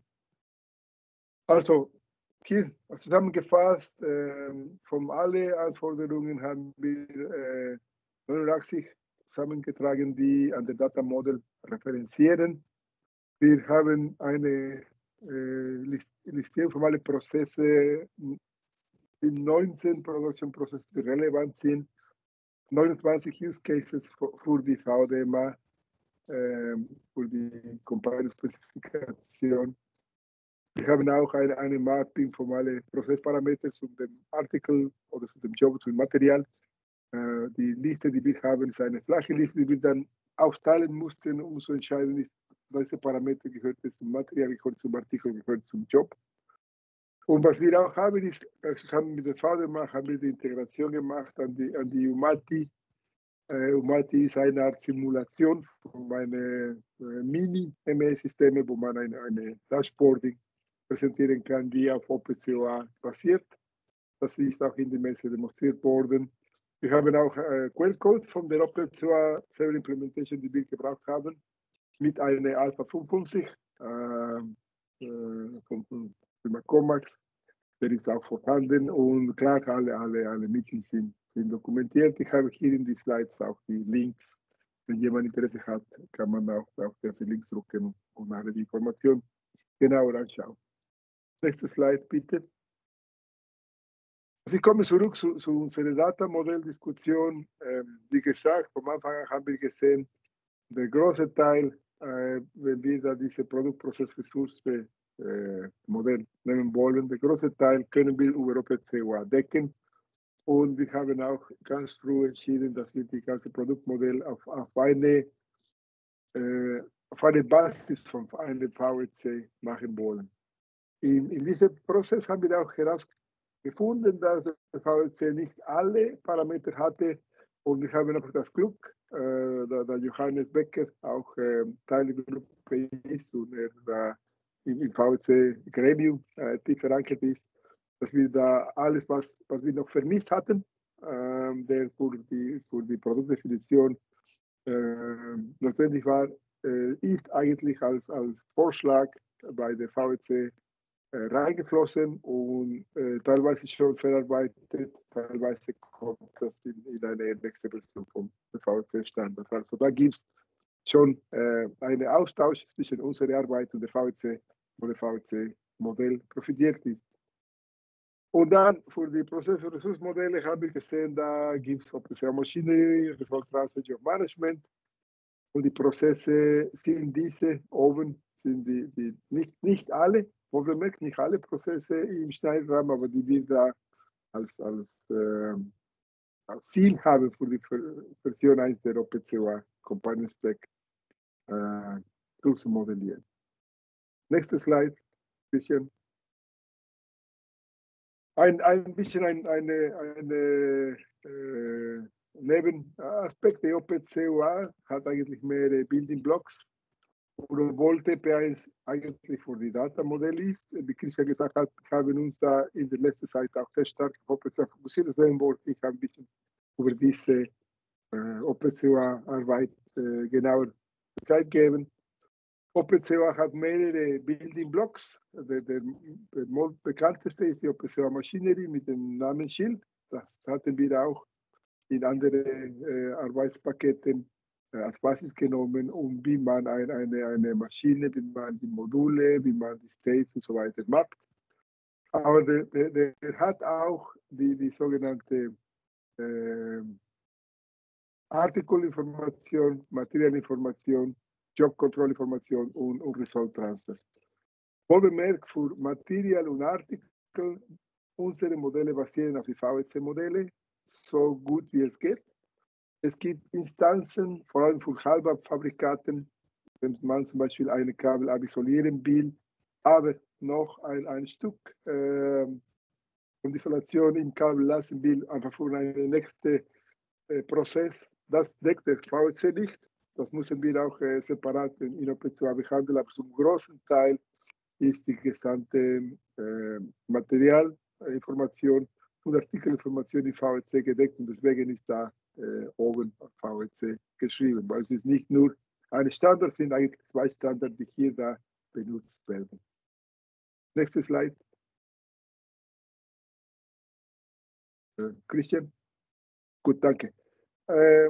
Also hier zusammengefasst, äh, von allen Anforderungen haben wir äh, neunundachtzig zusammengetragen, die an der Data Model referenzieren. Wir haben eine äh, Listierung von allen Prozesse, die neunzehn Production Prozesse, die relevant sind, neunundzwanzig Use Cases für die V D M A, äh, für die Compliance-Spezifikation. Wir haben auch eine, eine Mapping von allen Prozessparametern zu dem Artikel oder zu dem Job, zum Material. Äh, die Liste, die wir haben, ist eine flache Liste, die wir dann aufteilen mussten, um zu entscheiden, ist, welche Parameter gehört zum Material, gehört zum Artikel, gehört zum Job. Und was wir auch haben, ist, haben mit der V D M A haben wir die Integration gemacht an die, an die UMATI. Uh, UMATI ist eine Art Simulation von meinen uh, Mini-M E-Systemen, wo man eine, eine Dashboarding präsentieren kann, die auf O P C O A basiert. Das ist auch in der Messe demonstriert worden. Wir haben auch äh, Quellcode von der O P C O A Server Implementation, die wir gebraucht haben, mit einer Alpha fünfundfünfzig äh, äh, von, von Firma Comax. Der ist auch vorhanden und klar, alle, alle, alle Mittel sind, sind dokumentiert. Ich habe hier in die Slides auch die Links. Wenn jemand Interesse hat, kann man auch auf diese Links drücken und alle die Informationen genauer anschauen. Nächste Slide, bitte. Also ich komme zurück zu, zu unserer Datamodell-Diskussion. Ähm, wie gesagt, vom Anfang an haben wir gesehen, der große Teil, äh, wenn wir da diese Produktprozessressource äh, Modell nehmen wollen, der große Teil können wir über O P C O A decken. Und wir haben auch ganz früh entschieden, dass wir die ganze Produktmodell auf, auf, eine, äh, auf eine Basis von einem V E C machen wollen. In, in diesem Prozess haben wir auch herausgefunden, dass der V E C nicht alle Parameter hatte. Und wir haben auch das Glück, äh, da, da Johannes Becker auch äh, Teil der Gruppe ist und er da im, im V E C-Gremium äh, tief verankert ist, dass wir da alles, was, was wir noch vermisst hatten, äh, der für die, für die Produktdefinition äh, notwendig war, äh, ist eigentlich als, als Vorschlag bei der V E C äh, reingeflossen und äh, teilweise schon verarbeitet, teilweise kommt das in, in eine nächste Version vom V E C-Standard. Also da gibt es schon äh, einen Austausch zwischen unserer Arbeit und der V E C, wo der V E C-Modell profitiert ist. Und dann für die Prozess- und Ressourcenmodelle haben wir gesehen, da gibt es O P C O A Machinery, Result Transfer Job Management. Und die Prozesse sind diese oben, sind die, die nicht, nicht alle, wohlgemerkt, nicht alle Prozesse im Schneidrahmen, aber die wir da als, als, äh, als Ziel haben für die Version eins der O P C O A Companion Spec äh, zu modellieren. Nächste Slide, bisschen. Ein, ein bisschen ein, eine, eine äh, Nebenaspekt der O P C O A hat eigentlich mehrere Building Blocks. Und obwohl T P eins eigentlich für die Datamodell ist, wie Christian gesagt hat, haben uns da in der letzten Zeit auch sehr stark auf O P C O A fokussiert. Deswegen wollte ich ein bisschen über diese äh, O P C O A-Arbeit äh, genauer Bescheid geben. O P C O A hat mehrere Building Blocks. Der, der, der bekannteste ist die O P C O A Machinery mit dem Namensschild. Das hatten wir auch in anderen äh, Arbeitspaketen äh, als Basis genommen, um wie man ein, eine, eine Maschine, wie man die Module, wie man die States und so weiter mappt. Aber der, der, der hat auch die, die sogenannte äh, Artikelinformation, Materialinformation, Job-Control-Information und, und Result-Transfer. Wohlbemerkt, für Material und Artikel, unsere Modelle basieren auf die V E C-Modelle, so gut wie es geht. Es gibt Instanzen, vor allem für Halbfabrikaten, wenn man zum Beispiel eine Kabel abisolieren will, aber noch ein, ein Stück äh, von Isolation im Kabel lassen will, einfach für einen nächsten äh, Prozess. Das deckt der V E C nicht. Das müssen wir auch äh, separat in, in O P C O A behandeln, aber zum großen Teil ist die gesamte äh, Materialinformation und Artikelinformation in V E C gedeckt und deswegen ist da äh, oben V E C geschrieben, weil es ist nicht nur ein Standard, es sind eigentlich zwei Standards, die hier da benutzt werden. Nächste Slide. Äh, Christian? Gut, danke. Äh,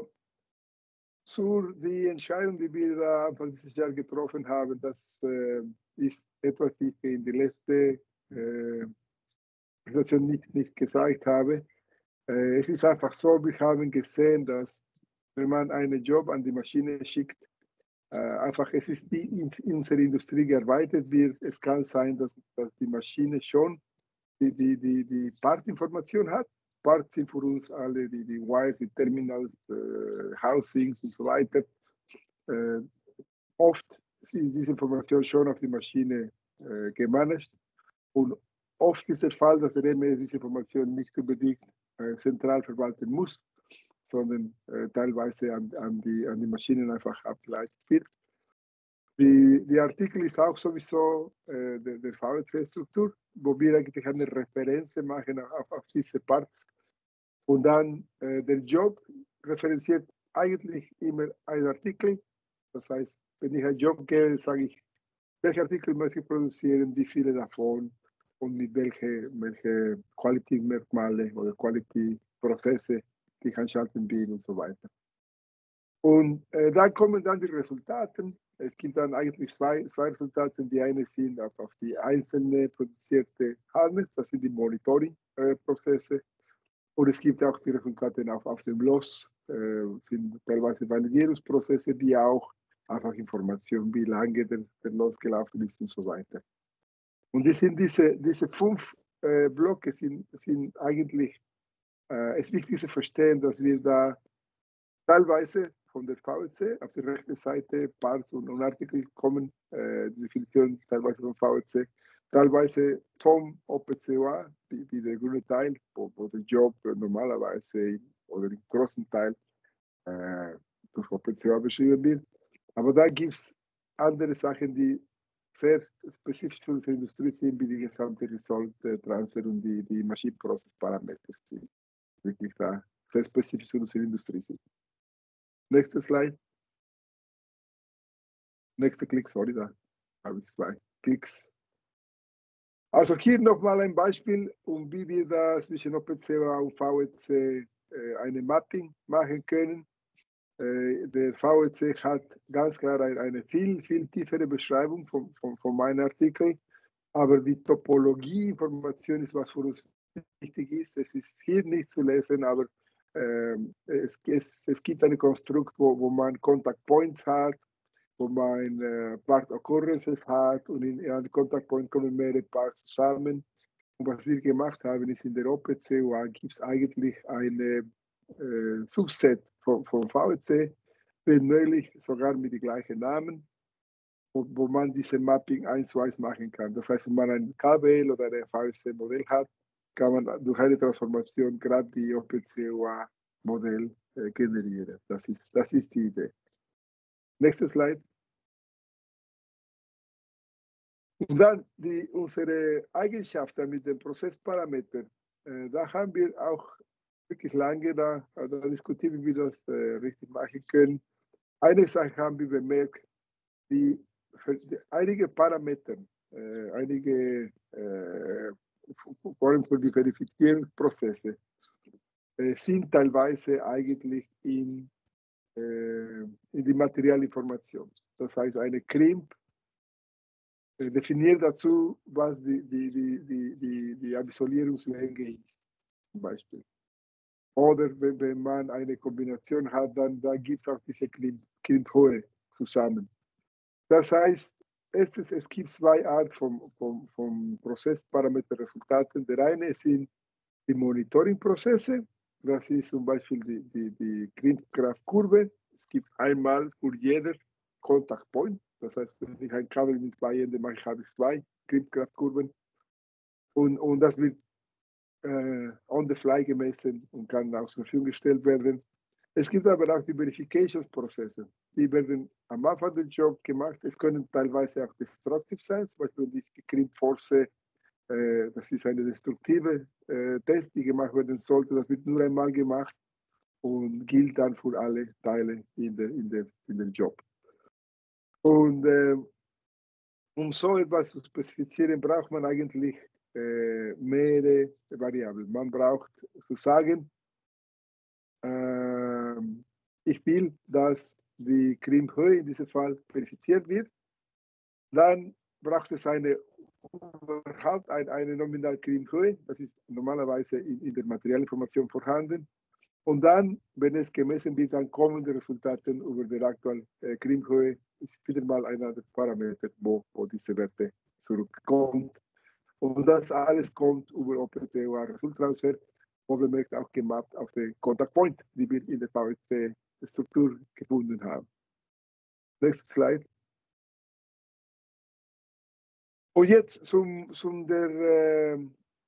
zu die Entscheidung, die wir da Anfang dieses Jahr getroffen haben, das äh, ist etwas, die ich in der letzten äh, Präsentation nicht, nicht gesagt habe. Äh, es ist einfach so, wir haben gesehen, dass wenn man einen Job an die Maschine schickt, äh, einfach es ist wie in, in unserer Industrie gearbeitet wird. Es kann sein, dass, dass die Maschine schon die, die, die, die Partinformation hat. Parts sind für uns alle die, die Wires, die Terminals, äh, Housings und so weiter. Äh, oft ist diese Information schon auf die Maschine äh, gemanagt und oft ist der Fall, dass der M E diese Information nicht unbedingt äh, zentral verwalten muss, sondern äh, teilweise an, an, die, an die Maschinen einfach abgeleitet wird. Die, die Artikel ist auch sowieso äh, der, der V E C-Struktur, wo wir eigentlich eine Referenz machen auf, auf diese Parts. Und dann äh, der Job referenziert eigentlich immer einen Artikel. Das heißt, wenn ich einen Job gebe, sage ich, welche Artikel möchte ich produzieren, wie viele davon und mit welchen welche Quality-Merkmale oder Quality-Prozesse die ich anschalten will und so weiter. Und äh, dann kommen dann die Resultate. Es gibt dann eigentlich zwei, zwei Resultate. Die eine sind auf, auf die einzelne produzierte Harness, das sind die Monitoring-Prozesse. Äh, und es gibt auch die Resultate auf, auf dem Loss, äh, sind teilweise Validierungsprozesse, die auch einfach Informationen, wie lange der, der Loss gelaufen ist und so weiter. Und die sind diese, diese fünf äh, Blöcke sind, sind eigentlich, äh, es ist wichtig zu verstehen, dass wir da teilweise von der V E C auf der rechten Seite Parts und, und Artikel kommen, äh, die Definition teilweise von V E C, teilweise vom O P C O A, wie, wie der grüne Teil, wo, wo der Job normalerweise oder im großen Teil äh, durch O P C O A beschrieben wird. Aber da gibt es andere Sachen, die sehr spezifisch für unsere Industrie sind, wie die gesamte Result-Transfer und die, die Maschinenprozessparameter, die wirklich da sehr spezifisch für unsere Industrie sind. Nächste Slide. Nächster Klick, sorry, da habe ich zwei Klicks. Also hier nochmal ein Beispiel, um wie wir da zwischen O P C O A und V E C äh, eine Mapping machen können. Äh, der V E C hat ganz klar eine, eine viel, viel tiefere Beschreibung von, von, von meinem Artikel, aber die Topologie-Information ist, was für uns wichtig ist. Es ist hier nicht zu lesen, aber äh, es, es, es gibt ein Konstrukt, wo, wo man Contact Points hat, wo man äh, Part Occurrences hat und in einem Contact Point kommen mehrere Parts zusammen. Und was wir gemacht haben, ist in der O P C O A gibt es eigentlich eine äh, Subset von, von V E C, wenn möglich sogar mit den gleichen Namen, wo, wo man diese Mapping eins zu eins machen kann. Das heißt, wenn man ein K B L oder ein V E C-Modell hat, kann man durch eine Transformation gerade die O P C O A-Modell äh, generieren. Das ist, das ist die Idee. Nächste Slide. Und dann die, unsere Eigenschaften mit den Prozessparametern. Äh, da haben wir auch wirklich lange da, da diskutiert, wie wir das äh, richtig machen können. Eine Sache haben wir bemerkt, die, die einige Parameter, äh, einige äh, vor allem für die Verifizierungsprozesse, äh, sind teilweise eigentlich in, äh, in die Materialinformation. Das heißt, eine C R I M P definiert dazu, was die, die, die, die, die, die Absolvierungslänge ist, zum Beispiel. Oder wenn, wenn man eine Kombination hat, dann da gibt es auch diese C R I M P-Höhe zusammen. Das heißt, erstens, es gibt zwei Arten von, von, von Prozessparameterresultaten. Der eine sind die Monitoring-Prozesse, Das ist zum Beispiel die, die, die Grindkraftkurve. Es gibt einmal für jeder Kontaktpoint. Das heißt, wenn ich ein Kabel mit zwei Enden mache, habe ich zwei Grindkraftkurven. Und, und das wird äh, on the fly gemessen und kann auch zur Verfügung gestellt werden. Es gibt aber auch die Verification-Prozesse. Die werden am Anfang des Jobs gemacht. Es können teilweise auch destruktiv sein. Zum Beispiel die Grindforce, äh, das ist eine destruktive äh, Test, die gemacht werden sollte. Das wird nur einmal gemacht und gilt dann für alle Teile in, der, in, der, in dem Job. Und äh, um so etwas zu spezifizieren, braucht man eigentlich äh, mehrere Variablen. Man braucht zu sagen, äh, ich will, dass die Krimbhöhe in diesem Fall verifiziert wird. Dann braucht es eine, überhaupt eine, eine nominale Krimbhöhe. Das ist normalerweise in, in der Materialinformation vorhanden. Und dann, wenn es gemessen wird, dann kommen die Resultate über die aktuelle äh, Krimbhöhe. Ist wieder mal einer der Parameter, wo, wo diese Werte zurückkommt. Und das alles kommt über O P T O A-Resulttransfer, wo wir merkt auch gemappt auf den Kontaktpoint, die wir in der V S C-Struktur gefunden haben. Nächste Slide. Und jetzt zum, zum der, äh,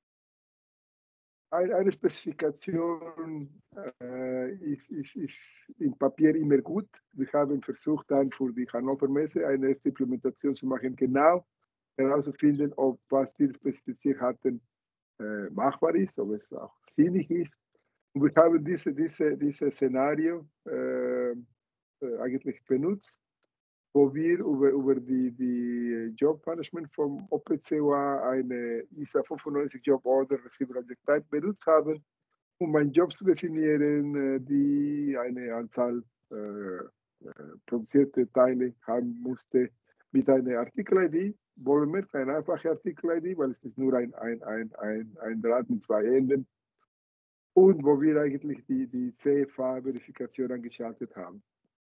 eine Spezifikation äh, ist, ist, ist im Papier immer gut. Wir haben versucht, dann für die Hannover Messe eine erste Implementation zu machen, genau herauszufinden, ob was wir spezifiziert hatten, äh, machbar ist, ob es auch sinnig ist. Und wir haben diese, diese, dieses Szenario äh, äh, eigentlich benutzt, wo wir über, über die, die Jobmanagement vom O P C O A eine I S A fünfundneunzig Job Order Receiver Object Type benutzt haben, um einen Job zu definieren, die eine Anzahl äh, äh, produzierte Teile haben musste mit einer Artikel-I D, wohlgemerkt eine einfache Artikel-I D, weil es ist nur ein, ein, ein, ein, ein Draht mit zwei Enden, und wo wir eigentlich die, die C F A-Verifikation angeschaltet haben.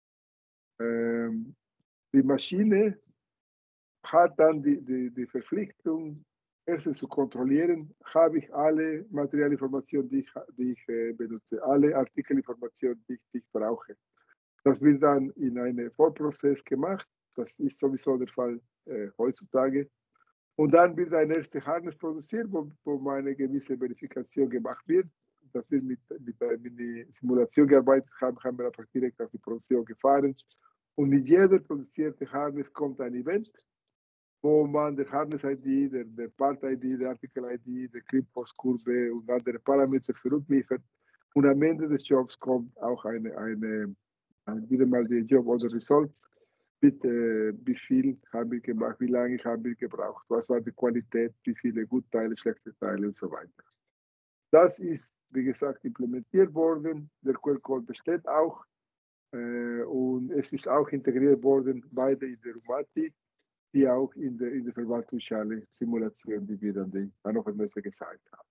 Ähm, die Maschine hat dann die, die, die Verpflichtung, erstens zu kontrollieren, habe ich alle Materialinformationen, die ich, die ich äh, benutze, alle Artikelinformationen, die ich, die ich brauche. Das wird dann in einem Vorprozess gemacht. Das ist sowieso der Fall äh, heutzutage. Und dann wird ein erstes Harness produziert, wo, wo eine gewisse Verifikation gemacht wird. Dass wir mit, mit einer Simulation gearbeitet haben, haben wir einfach direkt auf die Produktion gefahren. Und mit jeder produzierten Harness kommt ein Event, wo man der Harness-I D, der, der Part-I D, der Artikel-I D, der Grindforce-Kurve und andere Parameter zurückliefert. Und am Ende des Jobs kommt auch eine, eine, eine wieder mal die Job oder Results. Mit, äh, wie viel habe ich gemacht, wie lange habe ich gebraucht, was war die Qualität, wie viele gute Teile, schlechte Teile und so weiter. Das ist, wie gesagt, implementiert worden. Der Q R-Code besteht auch äh, und es ist auch integriert worden, beide in der Umati, wie auch in der, in der Verwaltungsschale Simulation, die wir an die Hannover Messe gezeigt haben.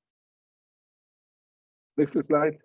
Nächste Slide.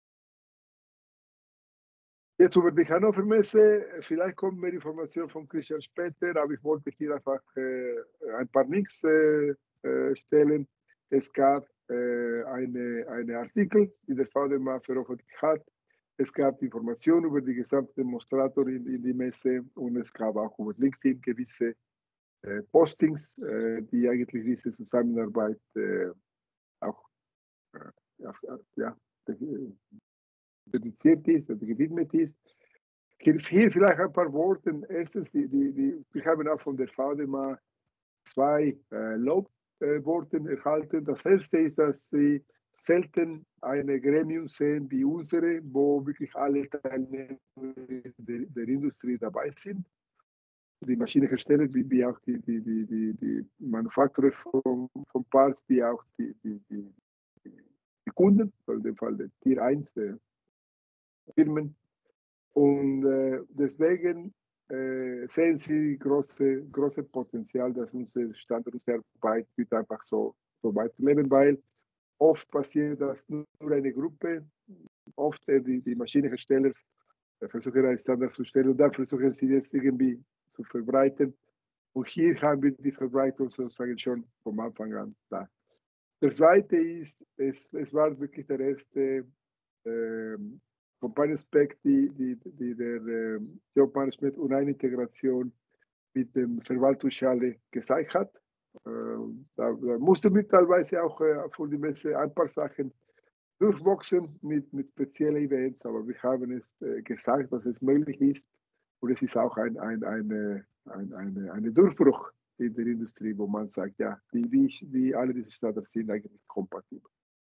Jetzt über die Hannover Messe, vielleicht kommen mehr Informationen von Christian später, aber ich wollte hier einfach äh, ein paar Links äh, stellen. Es gab äh, eine, eine Artikel, die der V D M A veröffentlicht hat. Es gab Informationen über die gesamte Demonstrator in, in die Messe und es gab auch über LinkedIn gewisse äh, Postings, äh, die eigentlich diese Zusammenarbeit äh, auch äh, ja, dediziert ist, gewidmet ist. Hier, hier vielleicht ein paar Worte. Erstens, die, die, die, wir haben auch von der V D M A zwei äh, Lobworte äh, erhalten. Das erste ist, dass sie selten eine Gremium sehen wie unsere, wo wirklich alle Teilnehmer der, der Industrie dabei sind. Die Maschinenhersteller, wie, wie auch die, die, die, die, die Manufakturer von, von Parts, wie auch die, die, die, die Kunden, in dem Fall der Tier eins der Firmen. Und äh, deswegen äh, sehen Sie große, große Potenzial, dass unser Standort, unsere Arbeit wird einfach so, so weiterleben, weil oft passiert, dass nur eine Gruppe, oft äh, die, die Maschinenhersteller äh, versuchen einen Standard zu stellen und dann versuchen sie jetzt irgendwie zu verbreiten. Und hier haben wir die Verbreitung sozusagen schon vom Anfang an da. Der zweite ist, es, es war wirklich der erste ähm, Compliance Spec, die, die, die der äh, Jobmanagement und eine Integration mit dem Verwaltungsschale gezeigt hat. Äh, da, da musste wir teilweise auch äh, für die Messe ein paar Sachen durchboxen mit, mit speziellen Events, aber wir haben es äh, gesagt, dass es möglich ist und es ist auch ein, ein, eine, ein eine, eine Durchbruch in der Industrie, wo man sagt, ja, die, die, die alle diese Standards sind eigentlich kompatibel.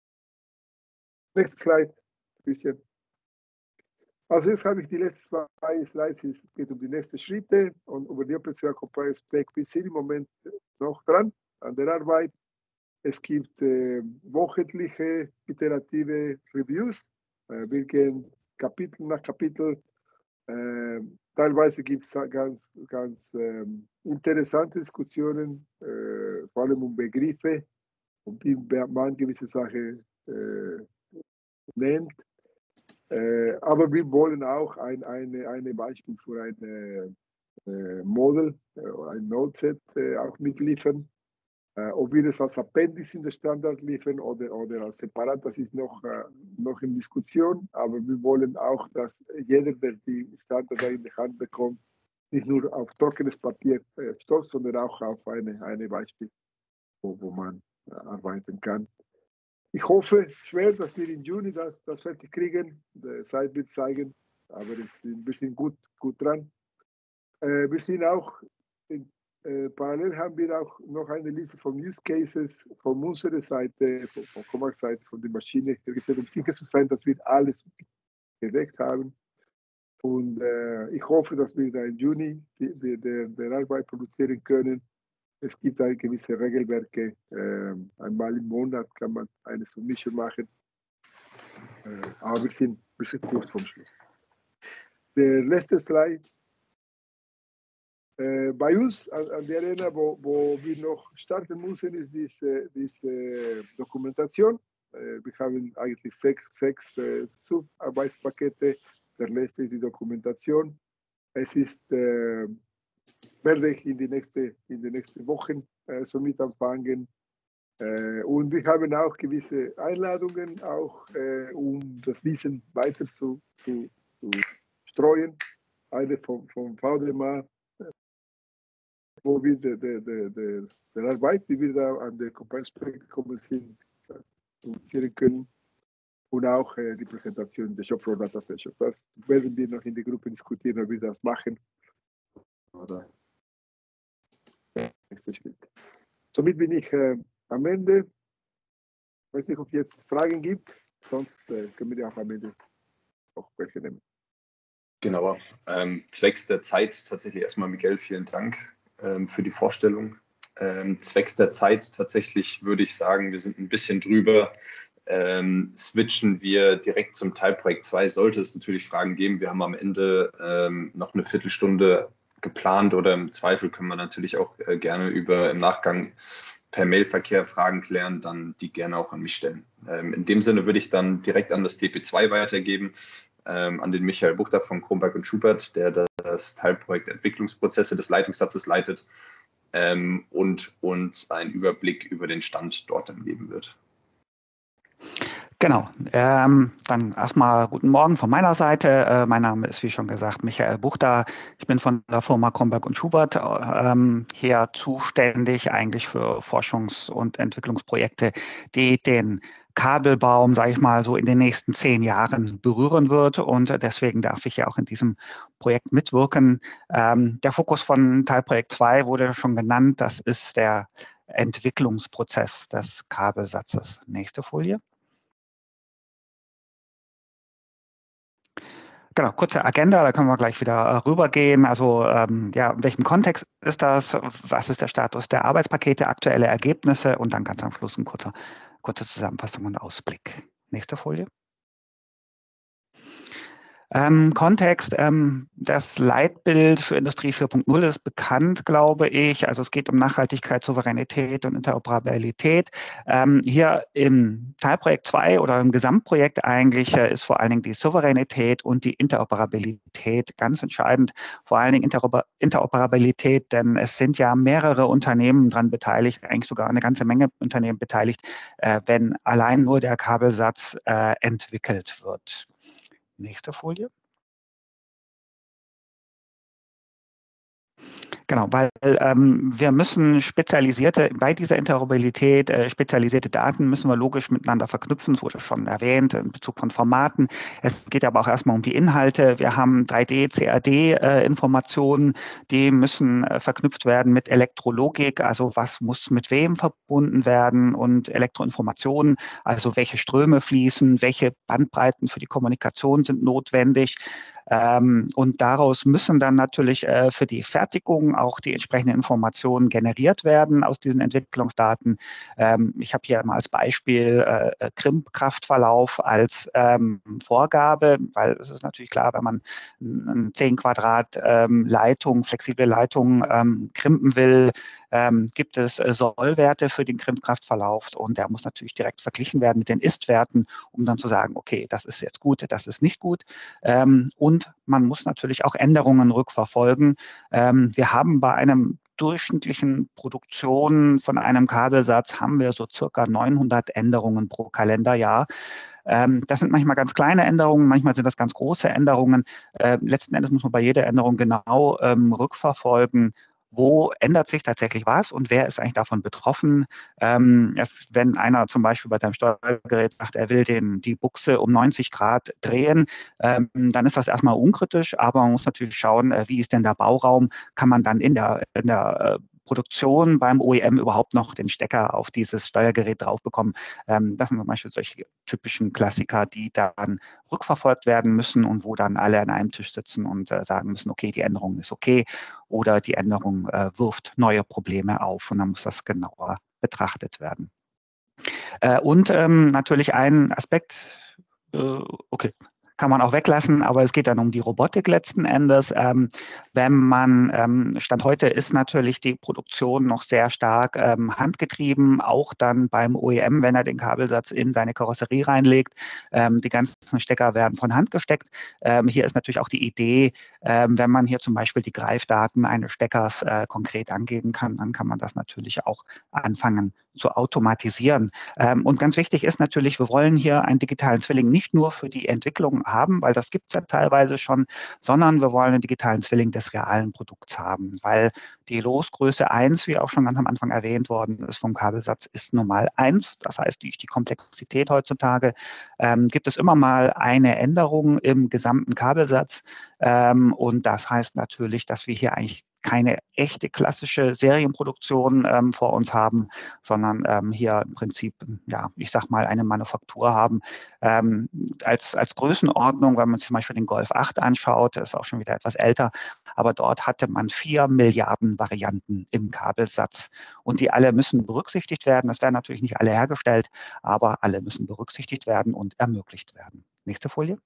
Nächste Slide, ein bisschen. Also jetzt habe ich die letzten zwei Slides, es geht um die nächsten Schritte und über die Open zwei Compliance Spec. Wir sind im Moment noch dran an der Arbeit. Es gibt äh, wöchentliche iterative Reviews. Äh, wir gehen Kapitel nach Kapitel. Äh, teilweise gibt es ganz, ganz äh, interessante Diskussionen, äh, vor allem um Begriffe und wie man gewisse Sachen äh, nennt. Äh, aber wir wollen auch ein eine, eine Beispiel für ein äh, Model, äh, ein Nodeset äh, auch mitliefern. Äh, ob wir das als Appendiz in der Standard liefern oder, oder als separat, das ist noch, äh, noch in Diskussion. Aber wir wollen auch, dass jeder, der die Standard in die Hand bekommt, nicht nur auf trockenes Papier äh, stolz, sondern auch auf eine, eine Beispiel, wo, wo man äh, arbeiten kann. Ich hoffe schwer, dass wir im Juni das, das fertig kriegen. Die Zeit wird zeigen, aber es, wir sind gut, gut dran. Äh, wir sind auch, in, äh, parallel haben wir auch noch eine Liste von Use Cases von unserer Seite, von, von Comac-Seite, von der Maschine, um sicher zu sein, dass wir alles gedeckt haben. Und äh, ich hoffe, dass wir da im Juni die, die, der, der Arbeit produzieren können. Es gibt ein gewisse Regelwerke. Äh, einmal im Monat kann man eine Submission machen. Äh, aber wir sind, wir sind kurz vom Schluss. Der letzte Slide. Äh, bei uns an, an der Arena, wo, wo wir noch starten müssen, ist diese, diese Dokumentation. Äh, wir haben eigentlich sechs, sechs äh, Subarbeitspakete. Der letzte ist die Dokumentation. Es ist äh, werde ich in die nächste, in die nächsten Wochen äh, somit anfangen. Äh, und wir haben auch gewisse Einladungen, auch äh, um das Wissen weiter zu, zu, zu streuen. Eine vom, vom V D M A, äh, wo wir der de, de, de, de Arbeit, die wir da an der Compliance gekommen sind, publizieren können. Und auch äh, die Präsentation der Shopfloor Data Sessions. Das werden wir noch in der Gruppe diskutieren, ob wir das machen. Oder somit bin ich äh, am Ende. Ich weiß nicht, ob es jetzt Fragen gibt. Sonst äh, können wir die auch am Ende auch welche nehmen. Genau. Ähm, zwecks der Zeit tatsächlich erstmal, Miguel, vielen Dank ähm, für die Vorstellung. Ähm, zwecks der Zeit tatsächlich würde ich sagen, wir sind ein bisschen drüber. Ähm, switchen wir direkt zum Teilprojekt zwei. Sollte es natürlich Fragen geben, wir haben am Ende ähm, noch eine Viertelstunde geplant oder im Zweifel können wir natürlich auch äh, gerne über im Nachgang per Mailverkehr Fragen klären, dann die gerne auch an mich stellen. Ähm, in dem Sinne würde ich dann direkt an das T P zwei weitergeben, ähm, an den Michael Buchter von Kronberg und Schubert, der das Teilprojekt Entwicklungsprozesse des Leitungssatzes leitet ähm, und uns einen Überblick über den Stand dort dann geben wird. Genau, ähm, dann erstmal guten Morgen von meiner Seite. Äh, mein Name ist, wie schon gesagt, Michael Buchter. Ich bin von der Firma Kronberg und Schubert ähm, hier zuständig eigentlich für Forschungs- und Entwicklungsprojekte, die den Kabelbaum, sage ich mal, so in den nächsten zehn Jahren berühren wird. Und deswegen darf ich ja auch in diesem Projekt mitwirken. Ähm, der Fokus von Teilprojekt zwei wurde schon genannt. Das ist der Entwicklungsprozess des Kabelsatzes. Nächste Folie. Genau, kurze Agenda, da können wir gleich wieder äh, rübergehen. Also ähm, ja, in welchem Kontext ist das? Was ist der Status der Arbeitspakete, aktuelle Ergebnisse und dann ganz am Schluss eine kurze, kurze Zusammenfassung und Ausblick. Nächste Folie. Ähm, Kontext, ähm, das Leitbild für Industrie vier Punkt null ist bekannt, glaube ich. Also es geht um Nachhaltigkeit, Souveränität und Interoperabilität. Ähm, hier im Teilprojekt zwei oder im Gesamtprojekt eigentlich äh, ist vor allen Dingen die Souveränität und die Interoperabilität ganz entscheidend. Vor allen Dingen Interoper Interoperabilität, denn es sind ja mehrere Unternehmen daran beteiligt, eigentlich sogar eine ganze Menge Unternehmen beteiligt, äh, wenn allein nur der Kabelsatz äh, entwickelt wird. Nächste Folie. Genau, weil ähm, wir müssen spezialisierte, bei dieser Interoperabilität, äh, spezialisierte Daten müssen wir logisch miteinander verknüpfen, das wurde schon erwähnt, in Bezug von Formaten. Es geht aber auch erstmal um die Inhalte. Wir haben drei D, C A D-Informationen, äh, die müssen äh, verknüpft werden mit Elektrologik, also was muss mit wem verbunden werden, und Elektroinformationen, also welche Ströme fließen, welche Bandbreiten für die Kommunikation sind notwendig. Ähm, und daraus müssen dann natürlich äh, für die Fertigung auch die entsprechenden Informationen generiert werden aus diesen Entwicklungsdaten. Ähm, ich habe hier mal als Beispiel äh, Krimpkraftverlauf als ähm, Vorgabe, weil es ist natürlich klar, wenn man eine zehn Quadrat ähm, Leitung, flexible Leitung ähm, krimpen will, ähm, gibt es äh, Sollwerte für den Krimpkraftverlauf, und der muss natürlich direkt verglichen werden mit den Ist-Werten, um dann zu sagen, okay, das ist jetzt gut, das ist nicht gut. Ähm, und man muss natürlich auch Änderungen rückverfolgen. Ähm, wir haben bei einem durchschnittlichen Produktion von einem Kabelsatz haben wir so circa neunhundert Änderungen pro Kalenderjahr. Ähm, das sind manchmal ganz kleine Änderungen, manchmal sind das ganz große Änderungen. Äh, letzten Endes muss man bei jeder Änderung genau ähm, rückverfolgen, wo ändert sich tatsächlich was und wer ist eigentlich davon betroffen. Ähm, erst wenn einer zum Beispiel bei seinem Steuergerät sagt, er will den, die Buchse um neunzig Grad drehen, ähm, dann ist das erstmal unkritisch, aber man muss natürlich schauen, äh, wie ist denn der Bauraum, kann man dann in der, in der äh, Produktion beim O E M überhaupt noch den Stecker auf dieses Steuergerät drauf bekommen. Ähm, das sind zum Beispiel solche typischen Klassiker, die dann rückverfolgt werden müssen und wo dann alle an einem Tisch sitzen und äh, sagen müssen, okay, die Änderung ist okay oder die Änderung äh, wirft neue Probleme auf, und dann muss das genauer betrachtet werden. Äh, und ähm, natürlich ein Aspekt, äh, okay, kann man auch weglassen, aber es geht dann um die Robotik letzten Endes. Ähm, wenn man, ähm, Stand heute ist natürlich die Produktion noch sehr stark ähm, handgetrieben, auch dann beim O E M, wenn er den Kabelsatz in seine Karosserie reinlegt. Ähm, die ganzen Stecker werden von Hand gesteckt. Ähm, hier ist natürlich auch die Idee, ähm, wenn man hier zum Beispiel die Greifdaten eines Steckers äh, konkret angeben kann, dann kann man das natürlich auch anfangen zu automatisieren. Ähm, und ganz wichtig ist natürlich, wir wollen hier einen digitalen Zwilling nicht nur für die Entwicklung haben, weil das gibt es ja teilweise schon, sondern wir wollen einen digitalen Zwilling des realen Produkts haben, weil die Losgröße eins, wie auch schon ganz am Anfang erwähnt worden ist vom Kabelsatz, ist nun mal eins. Das heißt, durch die Komplexität heutzutage ähm, gibt es immer mal eine Änderung im gesamten Kabelsatz. Ähm, und das heißt natürlich, dass wir hier eigentlich keine echte klassische Serienproduktion ähm, vor uns haben, sondern ähm, hier im Prinzip, ja, ich sag mal, eine Manufaktur haben. Ähm, als, als Größenordnung, wenn man sich zum Beispiel den Golf acht anschaut, der ist auch schon wieder etwas älter, aber dort hatte man vier Milliarden Varianten im Kabelsatz, und die alle müssen berücksichtigt werden. Das werden natürlich nicht alle hergestellt, aber alle müssen berücksichtigt werden und ermöglicht werden. Nächste Folie.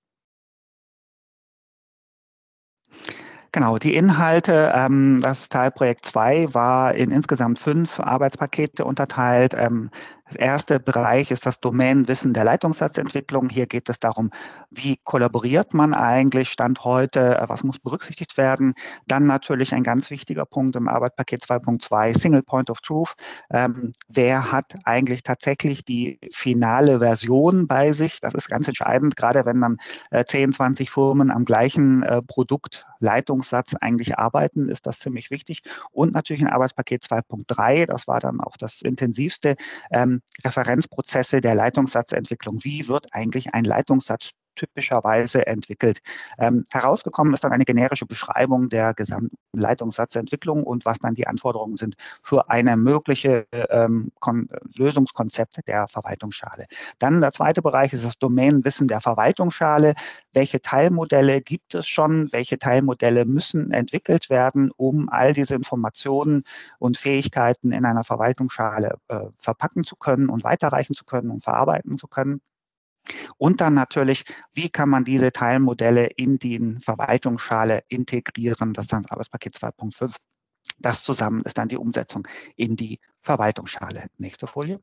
Genau, die Inhalte, ähm, das Teilprojekt zwei war in insgesamt fünf Arbeitspakete unterteilt. Ähm, der erste Bereich ist das Domänenwissen der Leitungssatzentwicklung. Hier geht es darum, wie kollaboriert man eigentlich Stand heute, was muss berücksichtigt werden. Dann natürlich ein ganz wichtiger Punkt im Arbeitspaket zwei Punkt zwei, Single Point of Truth. Ähm, wer hat eigentlich tatsächlich die finale Version bei sich? Das ist ganz entscheidend, gerade wenn dann äh, zehn, zwanzig Firmen am gleichen äh, Produkt, Leitungssatz eigentlich arbeiten, ist das ziemlich wichtig. Und natürlich ein Arbeitspaket zwei Punkt drei, das war dann auch das intensivste, ähm, Referenzprozesse der Leitungssatzentwicklung. Wie wird eigentlich ein Leitungssatz typischerweise entwickelt? Ähm, herausgekommen ist dann eine generische Beschreibung der gesamten Leitungssatzentwicklung und was dann die Anforderungen sind für eine mögliche ähm, Lösungskonzept der Verwaltungsschale. Dann der zweite Bereich ist das Domänenwissen der Verwaltungsschale. Welche Teilmodelle gibt es schon? Welche Teilmodelle müssen entwickelt werden, um all diese Informationen und Fähigkeiten in einer Verwaltungsschale äh, verpacken zu können und weiterreichen zu können und verarbeiten zu können? Und dann natürlich, wie kann man diese Teilmodelle in die Verwaltungsschale integrieren? Das ist dann das Arbeitspaket zwei Punkt fünf. Das zusammen ist dann die Umsetzung in die Verwaltungsschale. Nächste Folie.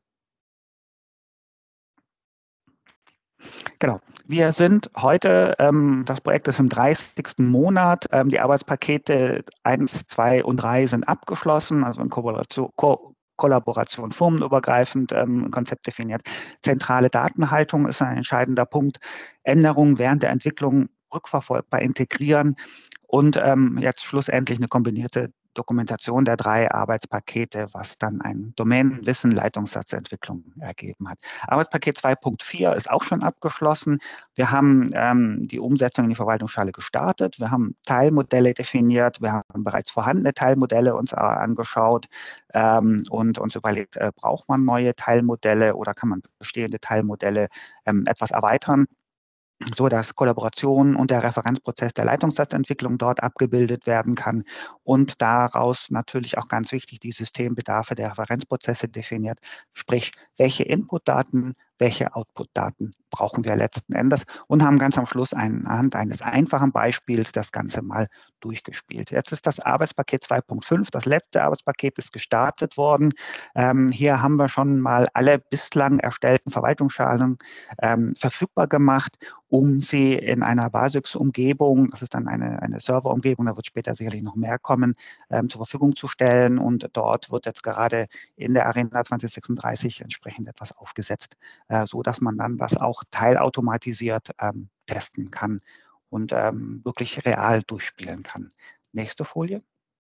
Genau. Wir sind heute, ähm, das Projekt ist im dreißigsten Monat. Ähm, die Arbeitspakete eins, zwei und drei sind abgeschlossen, also in Kollaboration, Ko Kollaboration firmenübergreifend, ähm, Konzept definiert. Zentrale Datenhaltung ist ein entscheidender Punkt. Änderungen während der Entwicklung rückverfolgbar integrieren und ähm, jetzt schlussendlich eine kombinierte Dokumentation der drei Arbeitspakete, was dann ein Domänenwissen-Leitungssatzentwicklung ergeben hat. Arbeitspaket zwei Punkt vier ist auch schon abgeschlossen. Wir haben ähm, die Umsetzung in die Verwaltungsschale gestartet. Wir haben Teilmodelle definiert. Wir haben bereits vorhandene Teilmodelle uns äh, angeschaut ähm, und uns überlegt, äh, braucht man neue Teilmodelle oder kann man bestehende Teilmodelle ähm, etwas erweitern, so dass Kollaboration und der Referenzprozess der Leitungssatzentwicklung dort abgebildet werden kann und daraus natürlich auch ganz wichtig die Systembedarfe der Referenzprozesse definiert, sprich, welche Inputdaten, welche Outputdaten brauchen wir letzten Endes und haben ganz am Schluss anhand eines einfachen Beispiels das Ganze mal durchgespielt. Jetzt ist das Arbeitspaket zwei Punkt fünf, das letzte Arbeitspaket ist gestartet worden. Ähm, hier haben wir schon mal alle bislang erstellten Verwaltungsschalen ähm, verfügbar gemacht, um sie in einer Basics-Umgebung, das ist dann eine, eine Serverumgebung, da wird später sicherlich noch mehr kommen, ähm, zur Verfügung zu stellen. Und dort wird jetzt gerade in der Arena zwanzig sechsunddreißig entsprechend etwas aufgesetzt, äh, so dass man dann das auch teilautomatisiert ähm, testen kann und ähm, wirklich real durchspielen kann. Nächste Folie.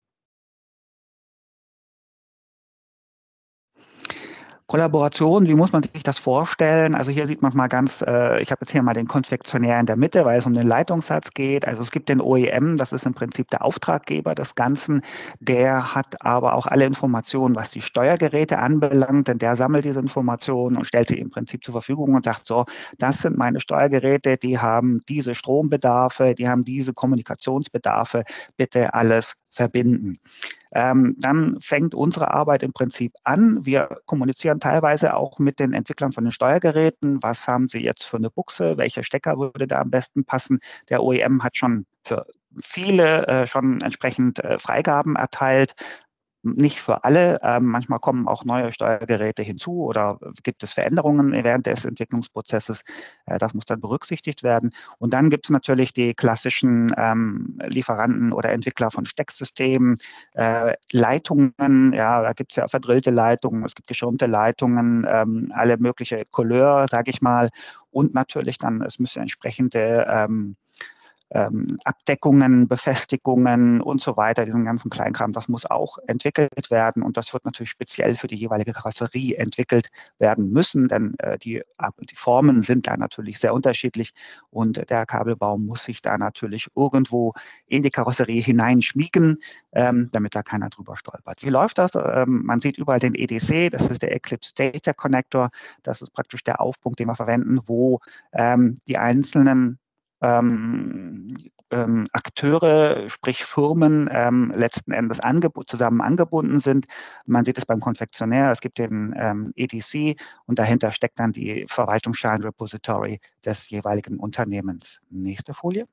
Kollaboration, wie muss man sich das vorstellen? Also hier sieht man es mal ganz, äh, ich habe jetzt hier mal den Konfektionär in der Mitte, weil es um den Leitungssatz geht. Also es gibt den O E M, das ist im Prinzip der Auftraggeber des Ganzen. Der hat aber auch alle Informationen, was die Steuergeräte anbelangt, denn der sammelt diese Informationen und stellt sie im Prinzip zur Verfügung und sagt so, das sind meine Steuergeräte, die haben diese Strombedarfe, die haben diese Kommunikationsbedarfe, bitte alles verbinden. Ähm, dann fängt unsere Arbeit im Prinzip an. Wir kommunizieren teilweise auch mit den Entwicklern von den Steuergeräten. Was haben sie jetzt für eine Buchse? Welcher Stecker würde da am besten passen? Der O E M hat schon für viele äh, schon entsprechend äh, Freigaben erteilt. Nicht für alle. Ähm, manchmal kommen auch neue Steuergeräte hinzu oder gibt es Veränderungen während des Entwicklungsprozesses. Äh, das muss dann berücksichtigt werden. Und dann gibt es natürlich die klassischen ähm, Lieferanten oder Entwickler von Stecksystemen, äh, Leitungen. Ja, da gibt es ja verdrillte Leitungen, es gibt geschirmte Leitungen, ähm, alle mögliche Couleur, sage ich mal. Und natürlich dann, es müssen entsprechende ähm, Ähm, Abdeckungen, Befestigungen und so weiter, diesen ganzen Kleinkram, das muss auch entwickelt werden und das wird natürlich speziell für die jeweilige Karosserie entwickelt werden müssen, denn äh, die, die Formen sind da natürlich sehr unterschiedlich und der Kabelbaum muss sich da natürlich irgendwo in die Karosserie hineinschmiegen, ähm, damit da keiner drüber stolpert. Wie läuft das? Ähm, man sieht überall den E D C, das ist der Eclipse Data Connector, das ist praktisch der Aufpunkt, den wir verwenden, wo ähm, die einzelnen Ähm, ähm, Akteure, sprich Firmen, ähm, letzten Endes angeb- zusammen angebunden sind. Man sieht es beim Konfektionär, es gibt den ähm, E D C und dahinter steckt dann die Verwaltungsschalenrepository des jeweiligen Unternehmens. Nächste Folie.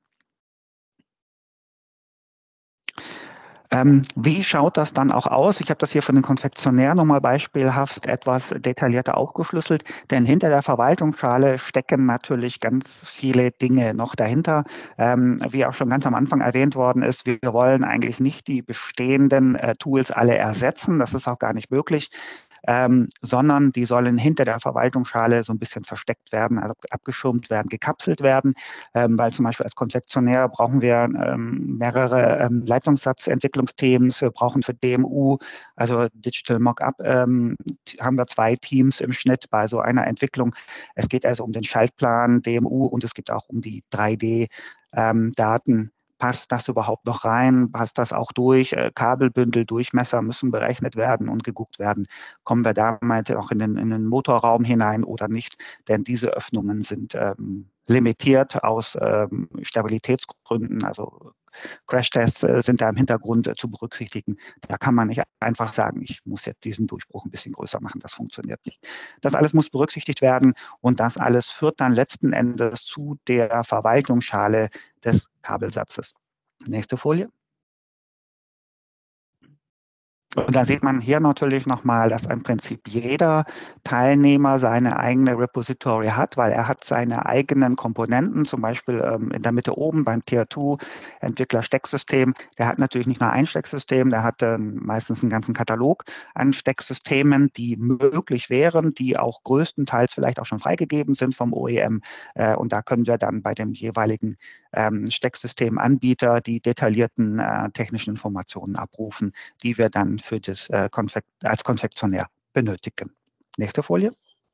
Ähm, wie schaut das dann auch aus? Ich habe das hier für den Konfektionär nochmal beispielhaft etwas detaillierter aufgeschlüsselt, denn hinter der Verwaltungsschale stecken natürlich ganz viele Dinge noch dahinter. Ähm, wie auch schon ganz am Anfang erwähnt worden ist, wir wollen eigentlich nicht die bestehenden äh, Tools alle ersetzen, das ist auch gar nicht möglich. Ähm, sondern die sollen hinter der Verwaltungsschale so ein bisschen versteckt werden, also abgeschirmt werden, gekapselt werden, ähm, weil zum Beispiel als Konfektionär brauchen wir ähm, mehrere ähm, Leitungssatzentwicklungsthemen. Wir brauchen für D M U, also Digital Mockup, ähm, haben wir zwei Teams im Schnitt bei so einer Entwicklung. Es geht also um den Schaltplan D M U und es geht auch um die drei D-Daten. Ähm, Passt das überhaupt noch rein? Passt das auch durch? Äh, Kabelbündel, Durchmesser müssen berechnet werden und geguckt werden. Kommen wir da mal auch in den, in den Motorraum hinein oder nicht? Denn diese Öffnungen sind ähm, limitiert aus ähm, Stabilitätsgründen. Also Crashtests äh, sind da im Hintergrund äh, zu berücksichtigen. Da kann man nicht einfach sagen, ich muss jetzt diesen Durchbruch ein bisschen größer machen. Das funktioniert nicht. Das alles muss berücksichtigt werden und das alles führt dann letzten Endes zu der Verwaltungsschale des Kabelsatzes. Nächste Folie. Und da sieht man hier natürlich nochmal, dass im Prinzip jeder Teilnehmer seine eigene Repository hat, weil er hat seine eigenen Komponenten, zum Beispiel ähm, in der Mitte oben beim Tier zwei Entwickler-Stecksystem. Der hat natürlich nicht nur ein Stecksystem, der hat ähm, meistens einen ganzen Katalog an Stecksystemen, die möglich wären, die auch größtenteils vielleicht auch schon freigegeben sind vom O E M. Äh, und da können wir dann bei dem jeweiligen ähm, Stecksystemanbieter die detaillierten äh, technischen Informationen abrufen, die wir dann für das äh, Konfekt, als Konfektionär benötigen. Nächste Folie.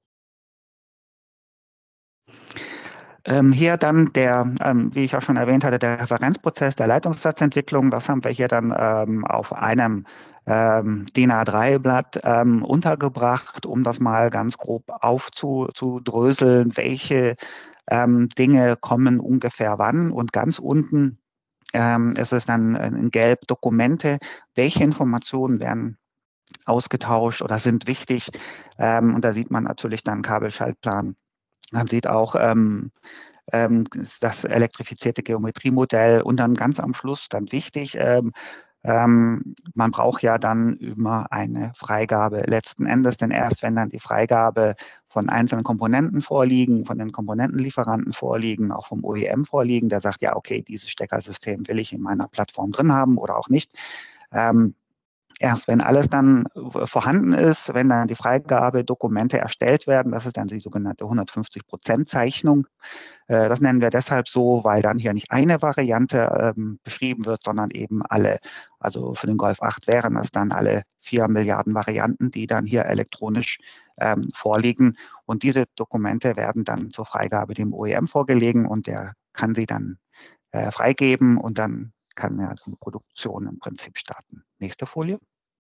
Ähm, hier dann der, ähm, wie ich auch schon erwähnt hatte, der Referenzprozess der Leitungssatzentwicklung. Das haben wir hier dann ähm, auf einem ähm, D I N A drei Blatt ähm, untergebracht, um das mal ganz grob aufzudröseln, welche ähm, Dinge kommen ungefähr wann. Und ganz unten ähm, ist es dann in Gelb Dokumente, welche Informationen werden ausgetauscht oder sind wichtig. Ähm, und da sieht man natürlich dann Kabelschaltplan. Man sieht auch ähm, ähm, das elektrifizierte Geometriemodell und dann ganz am Schluss dann wichtig, ähm, ähm, man braucht ja dann immer eine Freigabe letzten Endes, denn erst wenn dann die Freigabe von einzelnen Komponenten vorliegen, von den Komponentenlieferanten vorliegen, auch vom O E M vorliegen, der sagt, ja, okay, dieses Steckersystem will ich in meiner Plattform drin haben oder auch nicht. Ähm, Erst wenn alles dann vorhanden ist, wenn dann die Freigabedokumente erstellt werden, das ist dann die sogenannte hundertfünfzig Prozent Zeichnung. Äh, das nennen wir deshalb so, weil dann hier nicht eine Variante ähm, beschrieben wird, sondern eben alle. Also für den Golf acht wären das dann alle vier Milliarden Varianten, die dann hier elektronisch ähm, vorliegen. Und diese Dokumente werden dann zur Freigabe dem O E M vorgelegen und der kann sie dann äh, freigeben und dann kann er die Produktion im Prinzip starten. Nächste Folie.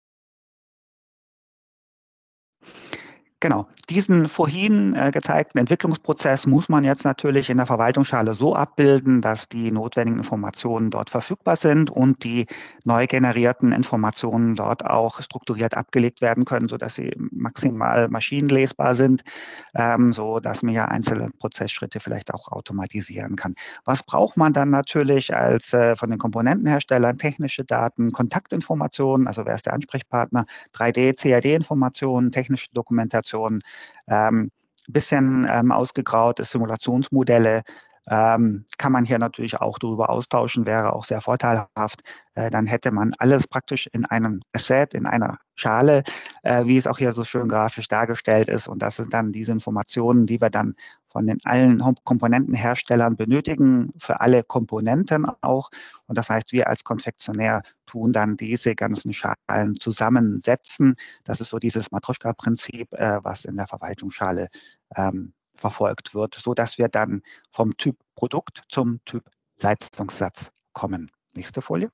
Genau, diesen vorhin äh, gezeigten Entwicklungsprozess muss man jetzt natürlich in der Verwaltungsschale so abbilden, dass die notwendigen Informationen dort verfügbar sind und die neu generierten Informationen dort auch strukturiert abgelegt werden können, sodass sie maximal maschinenlesbar sind, ähm, so dass man ja einzelne Prozessschritte vielleicht auch automatisieren kann. Was braucht man dann natürlich als äh, von den Komponentenherstellern? Technische Daten, Kontaktinformationen, also wer ist der Ansprechpartner, drei D, C A D-Informationen, technische Dokumentation, ähm, bisschen ähm, ausgegraute Simulationsmodelle, ähm, kann man hier natürlich auch darüber austauschen, wäre auch sehr vorteilhaft. Äh, dann hätte man alles praktisch in einem Asset, in einer Schale, äh, wie es auch hier so schön grafisch dargestellt ist. Und das sind dann diese Informationen, die wir dann von den allen Komponentenherstellern benötigen, für alle Komponenten auch. Und das heißt, wir als Konfektionär tun dann diese ganzen Schalen zusammensetzen. Das ist so dieses Matroschka-Prinzip, äh, was in der Verwaltungsschale ähm, verfolgt wird, so dass wir dann vom Typ Produkt zum Typ Leistungssatz kommen. Nächste Folie.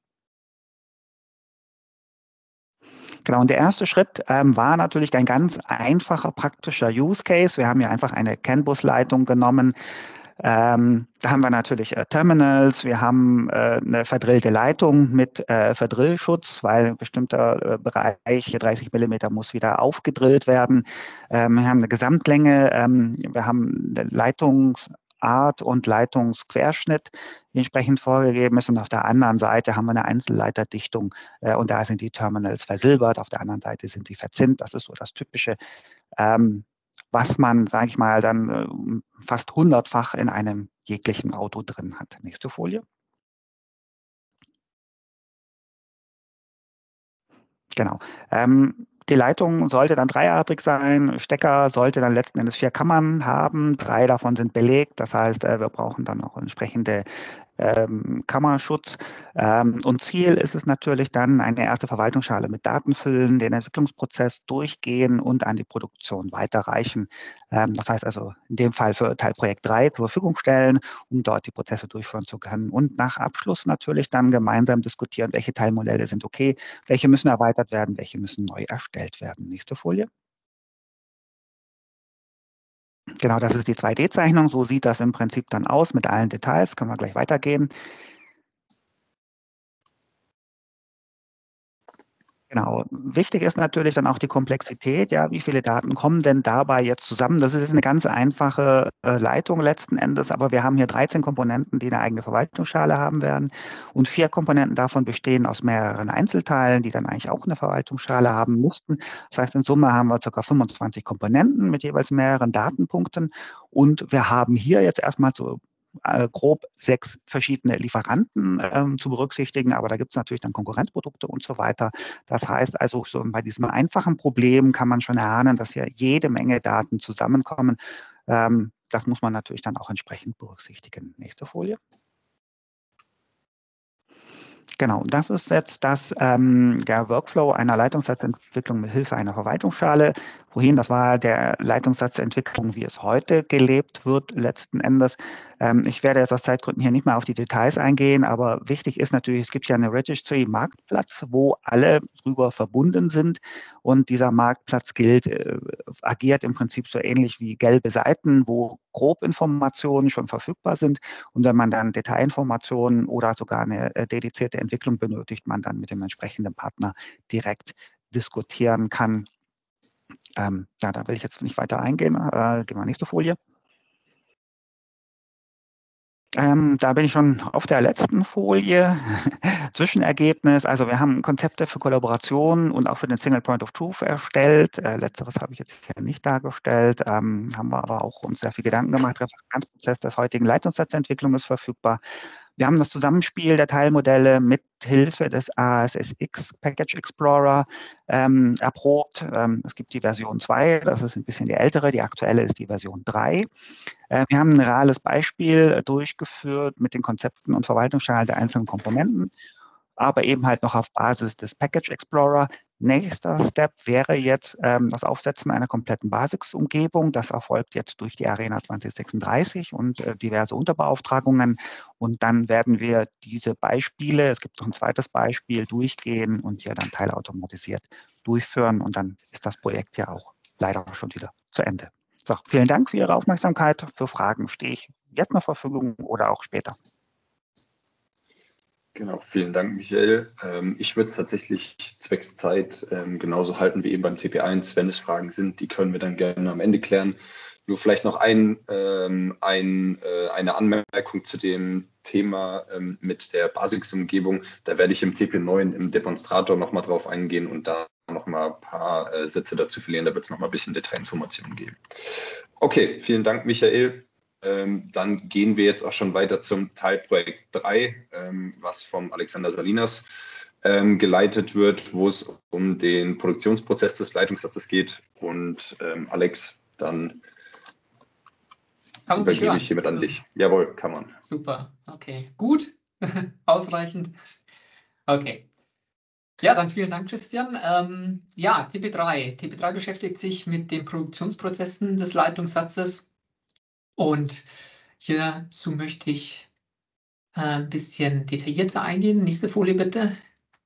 Genau, und der erste Schritt ähm, war natürlich ein ganz einfacher, praktischer Use Case. Wir haben hier einfach eine CAN-Bus-Leitung genommen. Ähm, da haben wir natürlich äh, Terminals, wir haben äh, eine verdrillte Leitung mit äh, Verdrillschutz, weil ein bestimmter äh, Bereich, dreißig Millimeter, muss wieder aufgedrillt werden. Ähm, wir haben eine Gesamtlänge, ähm, wir haben eine Leitungsart und Leitungsquerschnitt, die entsprechend vorgegeben ist. Und auf der anderen Seite haben wir eine Einzelleiterdichtung äh, und da sind die Terminals versilbert, auf der anderen Seite sind sie verzinnt. Das ist so das Typische. Ähm, was man, sage ich mal, dann äh, fast hundertfach in einem jeglichen Auto drin hat. Nächste Folie. Genau. Ähm, die Leitung sollte dann dreiartig sein. Stecker sollte dann letzten Endes vier Kammern haben. Drei davon sind belegt. Das heißt, äh, wir brauchen dann auch entsprechende ähm, Kammerschutz. Ähm, und Ziel ist es natürlich dann, eine erste Verwaltungsschale mit Daten füllen, den Entwicklungsprozess durchgehen und an die Produktion weiterreichen. Ähm, das heißt also in dem Fall für Teilprojekt drei zur Verfügung stellen, um dort die Prozesse durchführen zu können. Und nach Abschluss natürlich dann gemeinsam diskutieren, welche Teilmodelle sind okay, welche müssen erweitert werden, welche müssen neu erstellt werden. Nächste Folie. Genau, das ist die zwei D-Zeichnung. So sieht das im Prinzip dann aus mit allen Details. Können wir gleich weitergehen. Genau. Wichtig ist natürlich dann auch die Komplexität. Ja, wie viele Daten kommen denn dabei jetzt zusammen? Das ist eine ganz einfache äh, Leitung letzten Endes, aber wir haben hier dreizehn Komponenten, die eine eigene Verwaltungsschale haben werden, und vier Komponenten davon bestehen aus mehreren Einzelteilen, die dann eigentlich auch eine Verwaltungsschale haben müssten. Das heißt, in Summe haben wir ca. fünfundzwanzig Komponenten mit jeweils mehreren Datenpunkten, und wir haben hier jetzt erstmal so äh, grob sechs verschiedene Lieferanten ähm, zu berücksichtigen, aber da gibt es natürlich dann Konkurrenzprodukte und so weiter. Das heißt also, so bei diesem einfachen Problem kann man schon erahnen, dass hier jede Menge Daten zusammenkommen. Ähm, das muss man natürlich dann auch entsprechend berücksichtigen. Nächste Folie. Genau, das ist jetzt das, ähm, der Workflow einer Leitungssatzentwicklung mit Hilfe einer Verwaltungsschale. Wohin, das war der Leitungssatzentwicklung, wie es heute gelebt wird, letzten Endes. Ähm, ich werde jetzt aus Zeitgründen hier nicht mehr auf die Details eingehen, aber wichtig ist natürlich, es gibt ja eine Registry-Marktplatz, wo alle drüber verbunden sind, und dieser Marktplatz gilt, äh, agiert im Prinzip so ähnlich wie gelbe Seiten, wo Grobinformationen schon verfügbar sind, und wenn man dann Detailinformationen oder sogar eine äh, dedizierte Entwicklung benötigt, man dann mit dem entsprechenden Partner direkt diskutieren kann. Ähm, ja, da will ich jetzt nicht weiter eingehen. Äh, gehen wir nächste Folie. Ähm, da bin ich schon auf der letzten Folie. Zwischenergebnis. Also wir haben Konzepte für Kollaboration und auch für den Single Point of Truth erstellt. Äh, letzteres habe ich jetzt hier nicht dargestellt. Ähm, haben wir aber auch uns sehr viel Gedanken gemacht. Der Referenzprozess des heutigen Leitungssatzentwicklung ist verfügbar. Wir haben das Zusammenspiel der Teilmodelle mit Hilfe des A S S X Package Explorer ähm, erprobt. Ähm, es gibt die Version zwei, das ist ein bisschen die ältere, die aktuelle ist die Version drei. Äh, wir haben ein reales Beispiel durchgeführt mit den Konzepten und Verwaltungsschalen der einzelnen Komponenten, aber eben halt noch auf Basis des Package Explorer. Nächster Step wäre jetzt ähm, das Aufsetzen einer kompletten Basisumgebung. Das erfolgt jetzt durch die Arena zwanzig sechsunddreißig und äh, diverse Unterbeauftragungen. Und dann werden wir diese Beispiele, es gibt noch ein zweites Beispiel, durchgehen und hier dann teilautomatisiert durchführen. Und dann ist das Projekt ja auch leider schon wieder zu Ende. So, vielen Dank für Ihre Aufmerksamkeit. Für Fragen stehe ich jetzt zur Verfügung oder auch später. Genau, vielen Dank, Michael. Ähm, ich würde es tatsächlich zwecks Zeit ähm, genauso halten wie eben beim T P eins. Wenn es Fragen sind, die können wir dann gerne am Ende klären. Nur vielleicht noch ein, ähm, ein, äh, eine Anmerkung zu dem Thema ähm, mit der Basics-Umgebung. Da werde ich im T P neun im Demonstrator nochmal drauf eingehen und da nochmal ein paar äh, Sätze dazu verlieren. Da wird es nochmal ein bisschen Detailinformationen geben. Okay, vielen Dank, Michael. Ähm, dann gehen wir jetzt auch schon weiter zum Teilprojekt drei, ähm, was vom Alexander Salinas ähm, geleitet wird, wo es um den Produktionsprozess des Leitungssatzes geht. Und ähm, Alex, dann kann man übergebe hören? Ich hiermit an dich. Jawohl, kann man. Super, okay, gut, ausreichend. Okay. Ja, dann vielen Dank, Christian. Ähm, ja, T P drei. T P drei beschäftigt sich mit den Produktionsprozessen des Leitungssatzes. Und hierzu möchte ich äh, ein bisschen detaillierter eingehen. Nächste Folie bitte.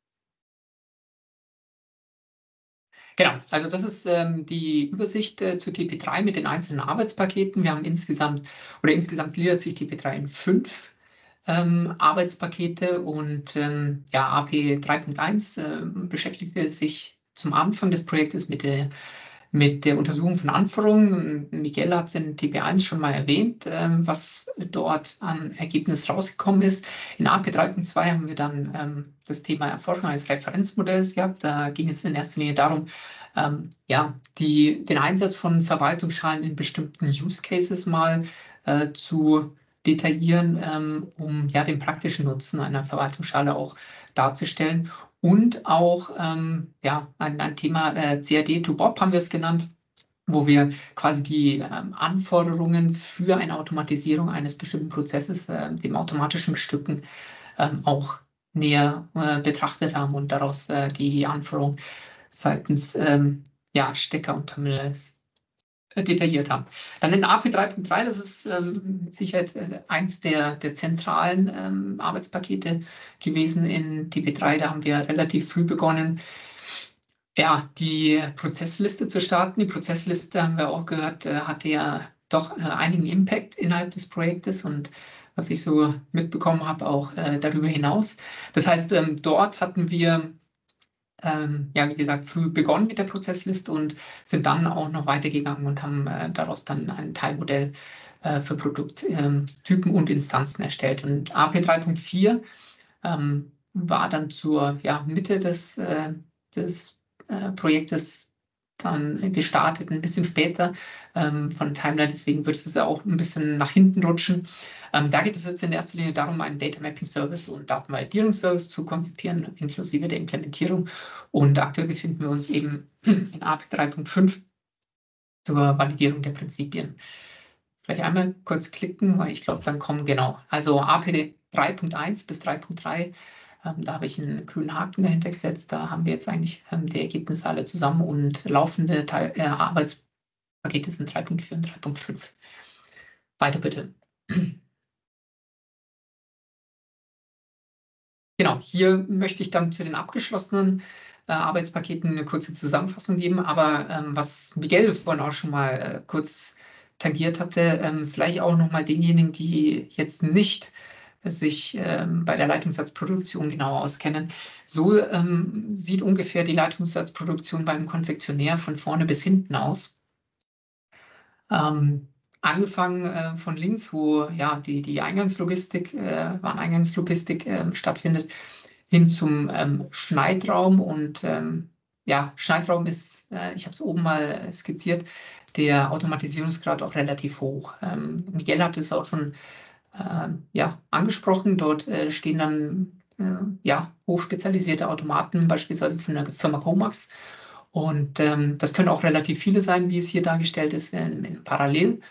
Genau, also das ist ähm, die Übersicht äh, zu T P drei mit den einzelnen Arbeitspaketen. Wir haben insgesamt, oder insgesamt gliedert sich T P drei in fünf ähm, Arbeitspakete, und ähm, ja, A P drei Punkt eins äh, beschäftigte sich zum Anfang des Projektes mit der mit der Untersuchung von Anforderungen. Miguel hat es in T P eins schon mal erwähnt, ähm, was dort an Ergebnis rausgekommen ist. In A P drei Punkt zwei haben wir dann ähm, das Thema Erforschung eines Referenzmodells gehabt. Da ging es in erster Linie darum, ähm, ja, die, den Einsatz von Verwaltungsschalen in bestimmten Use Cases mal äh, zu detaillieren, ähm, um ja den praktischen Nutzen einer Verwaltungsschale auch darzustellen. Und auch ähm, ja, ein, ein Thema äh, C A D to Bob haben wir es genannt, wo wir quasi die ähm, Anforderungen für eine Automatisierung eines bestimmten Prozesses, äh, dem automatischen Bestücken, ähm, auch näher äh, betrachtet haben und daraus äh, die Anforderungen seitens ähm, ja, Stecker und Terminals detailliert haben. Dann in A P drei Punkt drei, das ist ähm, mit Sicherheit äh, eins der, der zentralen ähm, Arbeitspakete gewesen in T P drei. Da haben wir relativ früh begonnen, ja, die Prozessliste zu starten. Die Prozessliste, haben wir auch gehört, äh, hatte ja doch äh, einigen Impact innerhalb des Projektes und was ich so mitbekommen habe, auch äh, darüber hinaus. Das heißt, ähm, dort hatten wir ähm, ja, wie gesagt, früh begonnen mit der Prozessliste und sind dann auch noch weitergegangen und haben äh, daraus dann ein Teilmodell äh, für Produkttypen ähm, und Instanzen erstellt. Und A P drei Punkt vier ähm, war dann zur ja, Mitte des, äh, des äh, Projektes dann gestartet, ein bisschen später ähm, von Timeline, deswegen wird es auch ein bisschen nach hinten rutschen. Ähm, da geht es jetzt in erster Linie darum, einen Data Mapping Service und Datenvalidierungsservice zu konzipieren, inklusive der Implementierung. Und aktuell befinden wir uns eben in A P drei Punkt fünf zur Validierung der Prinzipien. Vielleicht einmal kurz klicken, weil ich glaube, dann kommen genau. Also A P drei Punkt eins bis drei Punkt drei. Ähm, da habe ich einen grünen Haken dahinter gesetzt. Da haben wir jetzt eigentlich ähm, die Ergebnisse alle zusammen und laufende Teil, äh, Arbeitspakete sind drei Punkt vier und drei Punkt fünf. Weiter bitte. Genau, hier möchte ich dann zu den abgeschlossenen äh, Arbeitspaketen eine kurze Zusammenfassung geben. Aber ähm, was Miguel vorhin auch schon mal äh, kurz tangiert hatte, ähm, vielleicht auch noch mal denjenigen, die jetzt nicht sich ähm, bei der Leitungssatzproduktion genauer auskennen. So ähm, sieht ungefähr die Leitungssatzproduktion beim Konfektionär von vorne bis hinten aus. Ähm, angefangen äh, von links, wo ja die, die Eingangslogistik, äh, Wareneingangslogistik äh, stattfindet, hin zum ähm, Schneidraum. Und ähm, ja, Schneidraum ist, äh, ich habe es oben mal skizziert, der Automatisierungsgrad auch relativ hoch. Ähm, Miguel hat es auch schon äh, ja, angesprochen. Dort äh, stehen dann äh, ja, hochspezialisierte Automaten, beispielsweise von der Firma Comax. Und ähm, das können auch relativ viele sein, wie es hier dargestellt ist, in, in Parallel.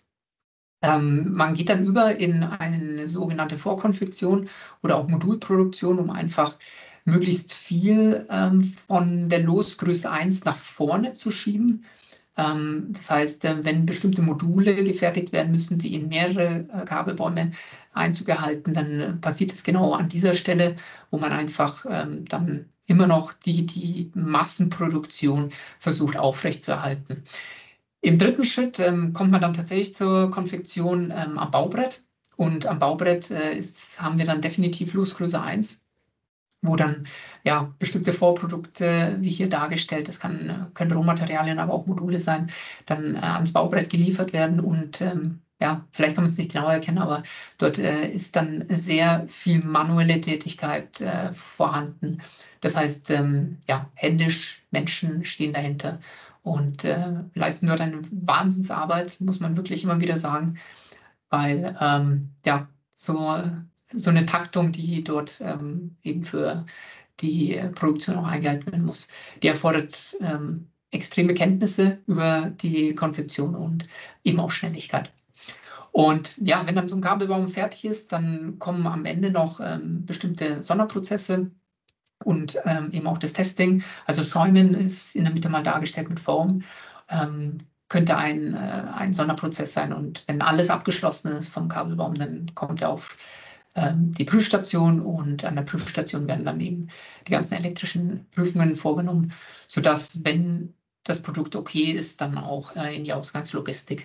Ähm, man geht dann über in eine sogenannte Vorkonfektion oder auch Modulproduktion, um einfach möglichst viel ähm, von der Losgröße eins nach vorne zu schieben. Ähm, das heißt, äh, wenn bestimmte Module gefertigt werden müssen, die in mehrere äh, Kabelbäume Einzug erhalten, dann äh, passiert es genau an dieser Stelle, wo man einfach ähm, dann immer noch die, die Massenproduktion versucht aufrechtzuerhalten. Im dritten Schritt ähm, kommt man dann tatsächlich zur Konfektion ähm, am Baubrett. Und am Baubrett äh, ist, haben wir dann definitiv Losgröße eins, wo dann ja bestimmte Vorprodukte, wie hier dargestellt, das kann, können Rohmaterialien, aber auch Module sein, dann äh, ans Baubrett geliefert werden. Und ähm, ja, vielleicht kann man es nicht genau erkennen, aber dort äh, ist dann sehr viel manuelle Tätigkeit äh, vorhanden. Das heißt, ähm, ja, händisch, Menschen stehen dahinter und äh, leisten dort eine Wahnsinnsarbeit, muss man wirklich immer wieder sagen, weil ähm, ja, so, so eine Taktung, die dort ähm, eben für die äh, Produktion auch eingehalten werden muss, die erfordert ähm, extreme Kenntnisse über die Konfektion und eben auch Schnelligkeit. Und ja, wenn dann so ein Kabelbaum fertig ist, dann kommen am Ende noch ähm, bestimmte Sonderprozesse und ähm, eben auch das Testing. Also Schäumen ist in der Mitte mal dargestellt mit Foam. Ähm, könnte ein, äh, ein Sonderprozess sein. Und wenn alles abgeschlossen ist vom Kabelbaum, dann kommt er auf ähm, die Prüfstation und an der Prüfstation werden dann eben die ganzen elektrischen Prüfungen vorgenommen, sodass, wenn das Produkt okay ist, dann auch äh, in die Ausgangslogistik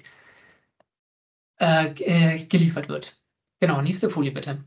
äh, äh, geliefert wird. Genau, nächste Folie bitte.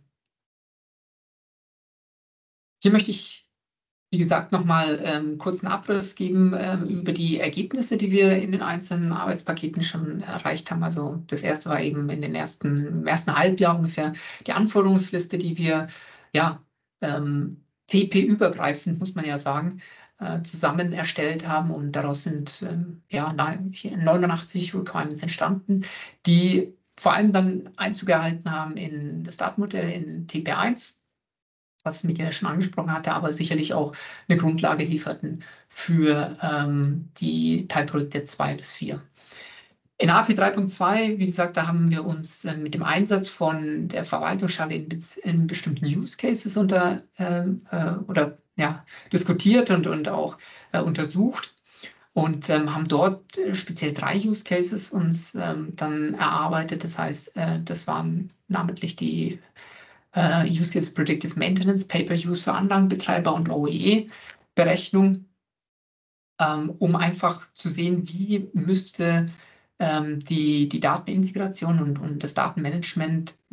Hier möchte ich, wie gesagt, nochmal ähm, kurz einen Abriss geben ähm, über die Ergebnisse, die wir in den einzelnen Arbeitspaketen schon erreicht haben. Also das erste war eben in den ersten, im ersten Halbjahr ungefähr die Anforderungsliste, die wir ja ähm, T P-übergreifend, muss man ja sagen, äh, zusammen erstellt haben. Und daraus sind ähm, ja neunundachtzig Requirements entstanden, die vor allem dann Einzug erhalten haben in das Datenmodell in T P eins. Was Michael schon angesprochen hatte, aber sicherlich auch eine Grundlage lieferten für ähm, die Teilprojekte zwei bis vier. In A P drei Punkt zwei, wie gesagt, da haben wir uns äh, mit dem Einsatz von der Verwaltungsschale in, in bestimmten Use Cases unter, äh, oder, ja, diskutiert und, und auch äh, untersucht und ähm, haben dort äh, speziell drei Use Cases uns ähm, dann erarbeitet. Das heißt, äh, das waren namentlich die Uh, Use Case Predictive Maintenance, Pay-per-Use für Anlagenbetreiber und O E E-Berechnung, ähm, um einfach zu sehen, wie müsste ähm, die, die Datenintegration und, und das Datenmanagement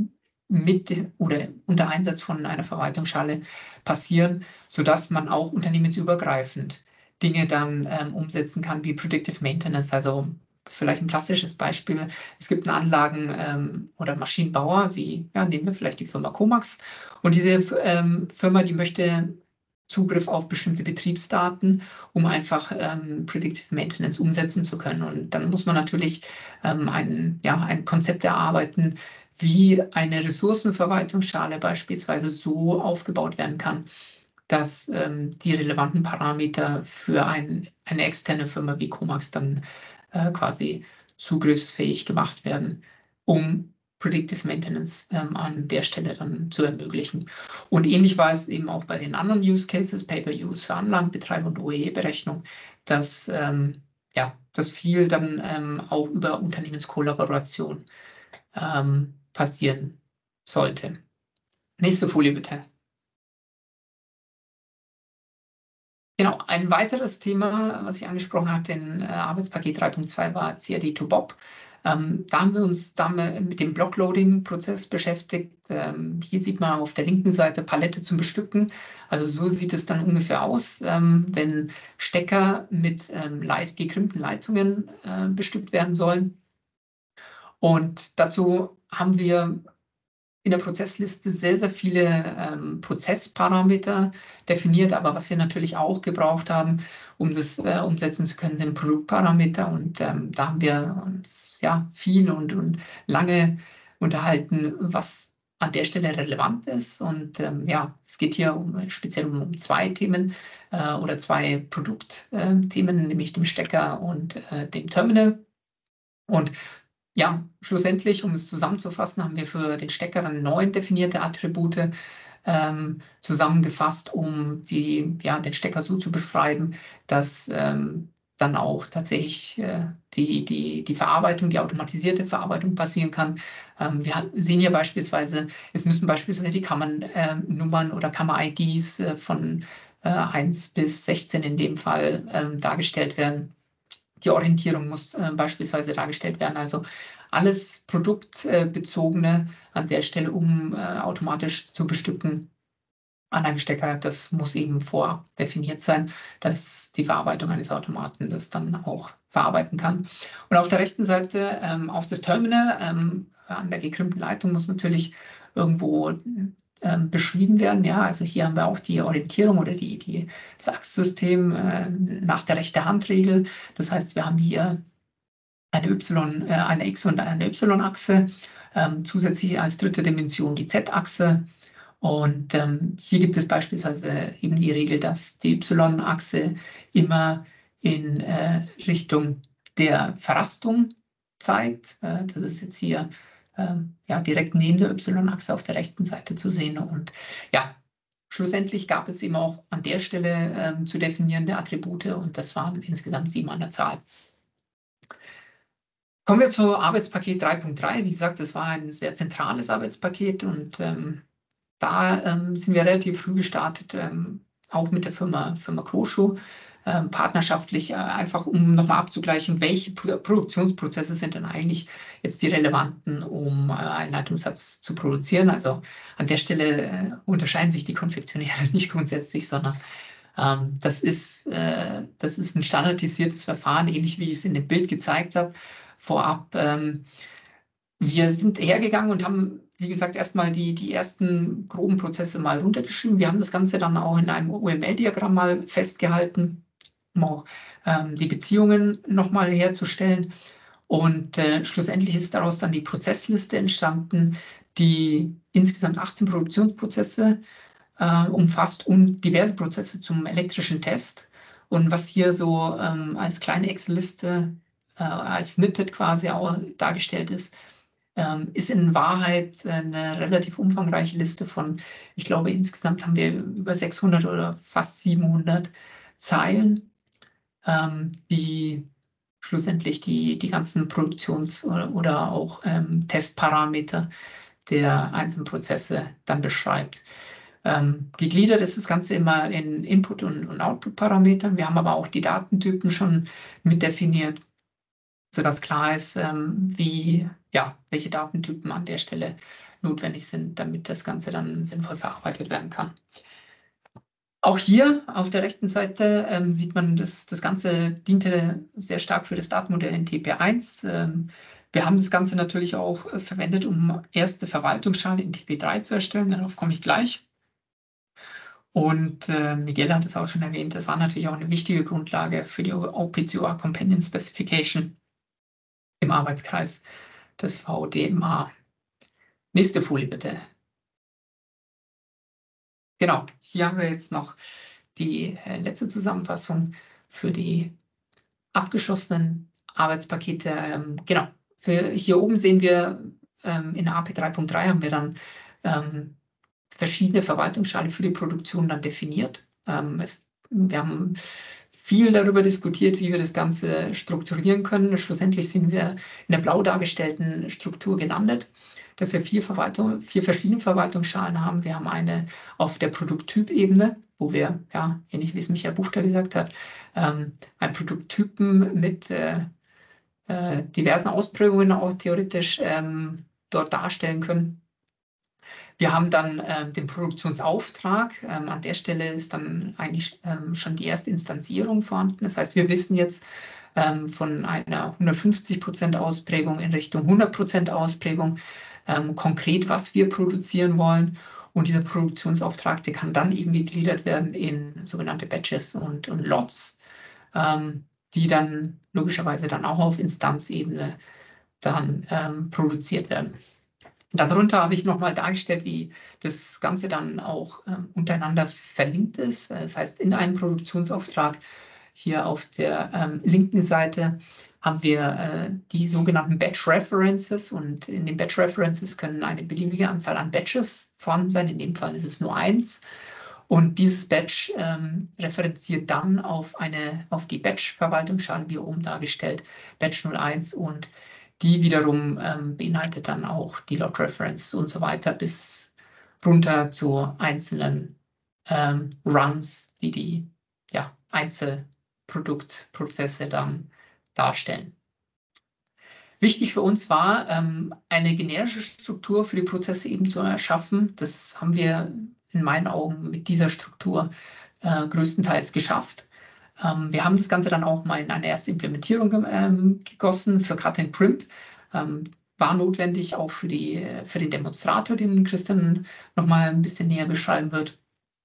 mit oder unter Einsatz von einer Verwaltungsschale passieren, sodass man auch unternehmensübergreifend Dinge dann ähm, umsetzen kann wie Predictive Maintenance. Also vielleicht ein klassisches Beispiel. Es gibt einen Anlagen- ähm, oder Maschinenbauer, wie, ja, nehmen wir vielleicht die Firma Komax. Und diese ähm, Firma, die möchte Zugriff auf bestimmte Betriebsdaten, um einfach ähm, Predictive Maintenance umsetzen zu können. Und dann muss man natürlich ähm, ein, ja, ein Konzept erarbeiten, wie eine Ressourcenverwaltungsschale beispielsweise so aufgebaut werden kann, dass ähm, die relevanten Parameter für ein, eine externe Firma wie Komax dann äh, quasi zugriffsfähig gemacht werden, um Predictive Maintenance ähm, an der Stelle dann zu ermöglichen. Und ähnlich war es eben auch bei den anderen Use Cases, Pay-per-Use für Anlagenbetreiber und O E E-Berechnung, dass, ähm, ja, dass viel dann ähm, auch über Unternehmenskollaboration ähm, passieren sollte. Nächste Folie bitte. Genau, ein weiteres Thema, was ich angesprochen hatte in äh, Arbeitspaket drei Punkt zwei, war C A D to B O P. Ähm, da haben wir uns damit mit dem Blockloading-Prozess beschäftigt. Ähm, hier sieht man auf der linken Seite Palette zum Bestücken. Also so sieht es dann ungefähr aus, ähm, wenn Stecker mit ähm, Leit gekrimpten Leitungen äh, bestückt werden sollen. Und dazu haben wir in der Prozessliste sehr, sehr viele ähm, Prozessparameter definiert, aber was wir natürlich auch gebraucht haben, um das äh, umsetzen zu können, sind Produktparameter. Und ähm, da haben wir uns ja viel und, und lange unterhalten, was an der Stelle relevant ist. Und ähm, ja, es geht hier um, speziell um, um zwei Themen äh, oder zwei Produktthemen, nämlich dem Stecker und äh, dem Terminal. Und ja, schlussendlich, um es zusammenzufassen, haben wir für den Stecker dann neun definierte Attribute ähm, zusammengefasst, um die, ja, den Stecker so zu beschreiben, dass ähm, dann auch tatsächlich äh, die, die, die Verarbeitung, die automatisierte Verarbeitung passieren kann. Ähm, wir sehen hier beispielsweise, es müssen beispielsweise die Kammernnummern äh, oder Kammer-I Ds äh, von äh, eins bis sechzehn in dem Fall äh, dargestellt werden. Die Orientierung muss äh, beispielsweise dargestellt werden. Also alles produktbezogene äh, an der Stelle, um äh, automatisch zu bestücken an einem Stecker, das muss eben vorab definiert sein, dass die Verarbeitung eines Automaten das dann auch verarbeiten kann. Und auf der rechten Seite ähm, auf das Terminal ähm, an der gekrimpten Leitung muss natürlich irgendwo ähm, beschrieben werden. Ja, also hier haben wir auch die Orientierung oder die, die, das Achssystem äh, nach der rechten Handregel. Das heißt, wir haben hier eine Y, äh, eine X- und eine Y-Achse, ähm, zusätzlich als dritte Dimension die Z-Achse. Und ähm, hier gibt es beispielsweise eben die Regel, dass die Y-Achse immer in äh, Richtung der Verrastung zeigt. Äh, das ist jetzt hier äh, ja, direkt neben der Y-Achse auf der rechten Seite zu sehen. Und ja, schlussendlich gab es eben auch an der Stelle äh, zu definierende Attribute und das waren insgesamt sieben an der Zahl. Kommen wir zu Arbeitspaket drei Punkt drei. Wie gesagt, das war ein sehr zentrales Arbeitspaket und ähm, da ähm, sind wir relativ früh gestartet, ähm, auch mit der Firma, Firma Croshow, ähm, partnerschaftlich, äh, einfach um nochmal abzugleichen, welche Pro Produktionsprozesse sind denn eigentlich jetzt die relevanten, um äh, einen Leitungssatz zu produzieren. Also an der Stelle äh, unterscheiden sich die Konfektionäre nicht grundsätzlich, sondern ähm, das ist, äh, das ist ein standardisiertes Verfahren, ähnlich wie ich es in dem Bild gezeigt habe, vorab. Ähm, wir sind hergegangen und haben, wie gesagt, erstmal die, die ersten groben Prozesse mal runtergeschrieben. Wir haben das Ganze dann auch in einem U M L-Diagramm mal festgehalten, um auch ähm, die Beziehungen nochmal herzustellen. Und äh, schlussendlich ist daraus dann die Prozessliste entstanden, die insgesamt achtzehn Produktionsprozesse äh, umfasst und diverse Prozesse zum elektrischen Test. Und was hier so ähm, als kleine Excel-Liste, äh, als Snippet quasi auch dargestellt ist, ähm, ist in Wahrheit eine relativ umfangreiche Liste von, ich glaube, insgesamt haben wir über sechshundert oder fast siebenhundert Zeilen, ähm, die schlussendlich die, die ganzen Produktions- oder, oder auch ähm, Testparameter der einzelnen Prozesse dann beschreibt. Ähm, gegliedert ist das Ganze immer in Input- und, und Output-Parametern. Wir haben aber auch die Datentypen schon mit definiert, sodass klar ist, ähm, wie, ja, welche Datentypen an der Stelle notwendig sind, damit das Ganze dann sinnvoll verarbeitet werden kann. Auch hier auf der rechten Seite ähm, sieht man, dass das Ganze diente sehr stark für das Datenmodell in T P eins. Ähm, wir haben das Ganze natürlich auch äh, verwendet, um erste Verwaltungsschalen in T P drei zu erstellen. Darauf komme ich gleich. Und äh, Miguel hat es auch schon erwähnt, das war natürlich auch eine wichtige Grundlage für die O P C O A Companion Specification im Arbeitskreis des V D M A. Nächste Folie bitte. Genau, hier haben wir jetzt noch die äh, letzte Zusammenfassung für die abgeschlossenen Arbeitspakete. Ähm, genau, für, hier oben sehen wir ähm, in A P drei Punkt drei haben wir dann ähm, verschiedene Verwaltungsschalen für die Produktion dann definiert. Ähm, es, wir haben viel darüber diskutiert, wie wir das Ganze strukturieren können. Schlussendlich sind wir in der blau dargestellten Struktur gelandet, dass wir vier, Verwaltung, vier verschiedene Verwaltungsschalen haben. Wir haben eine auf der Produkttypebene, wo wir, ja, ähnlich wie es Michael Buchter gesagt hat, ähm, einen Produkttypen mit äh, äh, diversen Ausprägungen auch theoretisch ähm, dort darstellen können. Wir haben dann äh, den Produktionsauftrag. Ähm, an der Stelle ist dann eigentlich ähm, schon die erste Instanzierung vorhanden. Das heißt, wir wissen jetzt ähm, von einer hundertfünfzig Prozent Ausprägung in Richtung hundert Prozent Ausprägung ähm, konkret, was wir produzieren wollen. Und dieser Produktionsauftrag, der kann dann eben gegliedert werden in sogenannte Batches und, und Lots, ähm, die dann logischerweise dann auch auf Instanzebene dann ähm, produziert werden. Darunter habe ich nochmal dargestellt, wie das Ganze dann auch ähm, untereinander verlinkt ist. Das heißt, in einem Produktionsauftrag hier auf der ähm, linken Seite haben wir äh, die sogenannten Batch References, und in den Batch References können eine beliebige Anzahl an Batches vorhanden sein. In dem Fall ist es nur eins. Und dieses Batch ähm, referenziert dann auf, eine, auf die Batch-Verwaltungsschalen, wie oben dargestellt, Batch null eins, und die wiederum ähm, beinhaltet dann auch die Lot Reference und so weiter bis runter zu einzelnen ähm, Runs, die die ja, Einzelproduktprozesse dann darstellen. Wichtig für uns war, ähm, eine generische Struktur für die Prozesse eben zu erschaffen. Das haben wir in meinen Augen mit dieser Struktur äh, größtenteils geschafft. Ähm, wir haben das Ganze dann auch mal in eine erste Implementierung ähm, gegossen für Cut and Crimp. Ähm, war notwendig auch für, die, für den Demonstrator, den Christian nochmal ein bisschen näher beschreiben wird.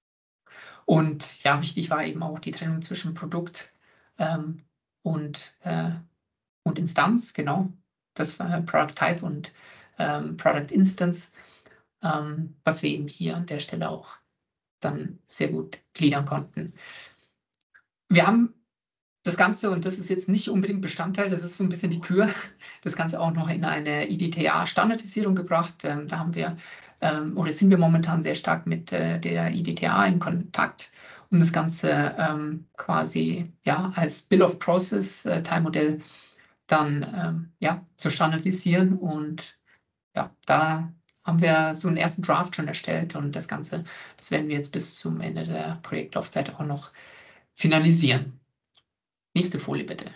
Und ja, wichtig war eben auch die Trennung zwischen Produkt ähm, und, äh, und Instanz, genau. Das war Product Type und ähm, Product Instance, ähm, was wir eben hier an der Stelle auch dann sehr gut gliedern konnten. Wir haben das Ganze, und das ist jetzt nicht unbedingt Bestandteil, das ist so ein bisschen die Kür, das Ganze auch noch in eine I D T A-Standardisierung gebracht. Ähm, da haben wir, ähm, oder sind wir momentan sehr stark mit äh, der I D T A in Kontakt, um das Ganze ähm, quasi ja, als Bill of Process äh, Teilmodell dann ähm, ja, zu standardisieren. Und ja, da haben wir so einen ersten Draft schon erstellt, und das Ganze, das werden wir jetzt bis zum Ende der Projektlaufzeit auch noch finalisieren. Nächste Folie bitte.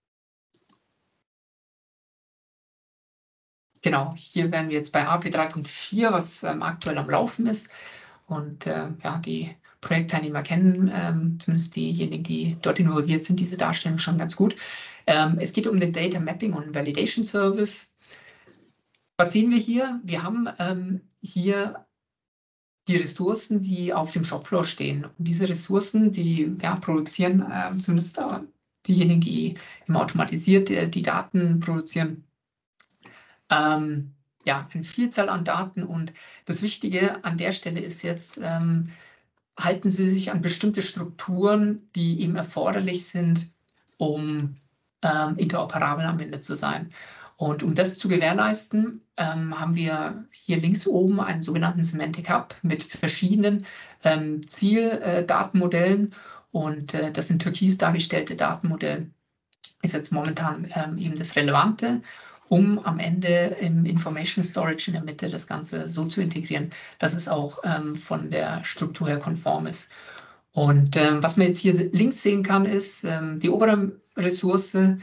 Genau, hier wären wir jetzt bei A P drei Punkt vier, was ähm, aktuell am Laufen ist. Und äh, ja, die Projektteilnehmer kennen, ähm, zumindest diejenigen, die dort involviert sind, diese Darstellung schon ganz gut. Ähm, es geht um den Data Mapping und Validation Service. Was sehen wir hier? Wir haben ähm, hier die Ressourcen, die auf dem Shopfloor stehen. Und diese Ressourcen, die ja, produzieren, äh, zumindest äh, diejenigen, die im automatisiert äh, die Daten produzieren, ähm, ja, eine Vielzahl an Daten. Und das Wichtige an der Stelle ist jetzt, ähm, halten Sie sich an bestimmte Strukturen, die eben erforderlich sind, um ähm, interoperabel am Ende zu sein. Und um das zu gewährleisten, ähm, haben wir hier links oben einen sogenannten Semantic Hub mit verschiedenen ähm, Zieldatenmodellen. Äh, und äh, das in türkis dargestellte Datenmodell ist jetzt momentan ähm, eben das Relevante, um am Ende im Information Storage in der Mitte das Ganze so zu integrieren, dass es auch ähm, von der Struktur her konform ist. Und ähm, was man jetzt hier links sehen kann, ist ähm, die obere Ressource,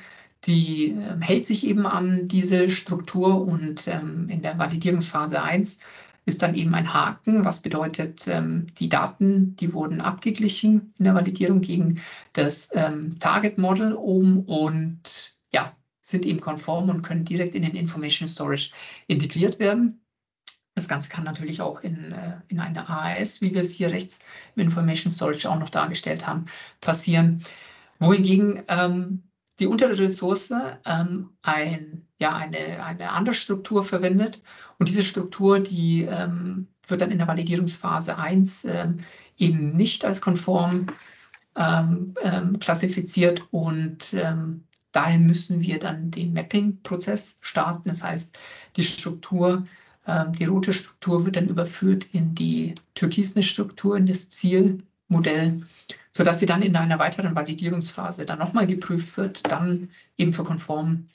die äh, hält sich eben an diese Struktur und ähm, in der Validierungsphase eins ist dann eben ein Haken, was bedeutet, ähm, die Daten, die wurden abgeglichen in der Validierung gegen das ähm, Target Model oben und ja, sind eben konform und können direkt in den Information Storage integriert werden. Das Ganze kann natürlich auch in, äh, in eine A A S, wie wir es hier rechts im Information Storage auch noch dargestellt haben, passieren. Wohingegen ähm, die untere Ressource ähm, ein, ja, eine, eine andere Struktur verwendet. Und diese Struktur, die ähm, wird dann in der Validierungsphase eins ähm, eben nicht als konform ähm, ähm, klassifiziert. Und ähm, daher müssen wir dann den Mapping-Prozess starten. Das heißt, die Struktur, ähm, die rote Struktur wird dann überführt in die türkisene Struktur, in das Zielmodell, sodass sie dann in einer weiteren Validierungsphase dann nochmal geprüft wird, dann eben für konform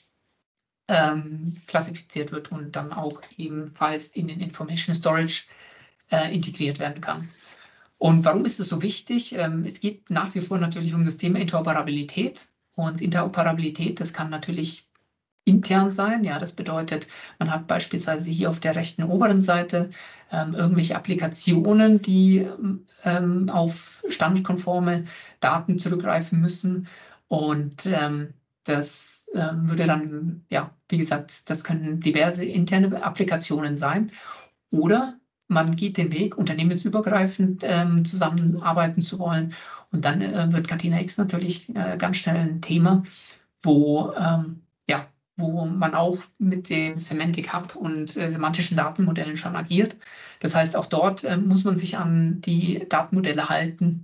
ähm, klassifiziert wird und dann auch ebenfalls in den Information Storage äh, integriert werden kann. Und warum ist es so wichtig? Ähm, es geht nach wie vor natürlich um das Thema Interoperabilität. Und Interoperabilität, das kann natürlich intern sein. Ja, das bedeutet, man hat beispielsweise hier auf der rechten oberen Seite ähm, irgendwelche Applikationen, die ähm, auf standardkonforme Daten zurückgreifen müssen. Und ähm, das ähm, würde dann, ja, wie gesagt, das können diverse interne Applikationen sein. Oder man geht den Weg, unternehmensübergreifend ähm, zusammenarbeiten zu wollen. Und dann äh, wird Catena X natürlich äh, ganz schnell ein Thema, wo ähm, ja, wo man auch mit dem Semantic Hub und äh, semantischen Datenmodellen schon agiert. Das heißt, auch dort äh, muss man sich an die Datenmodelle halten.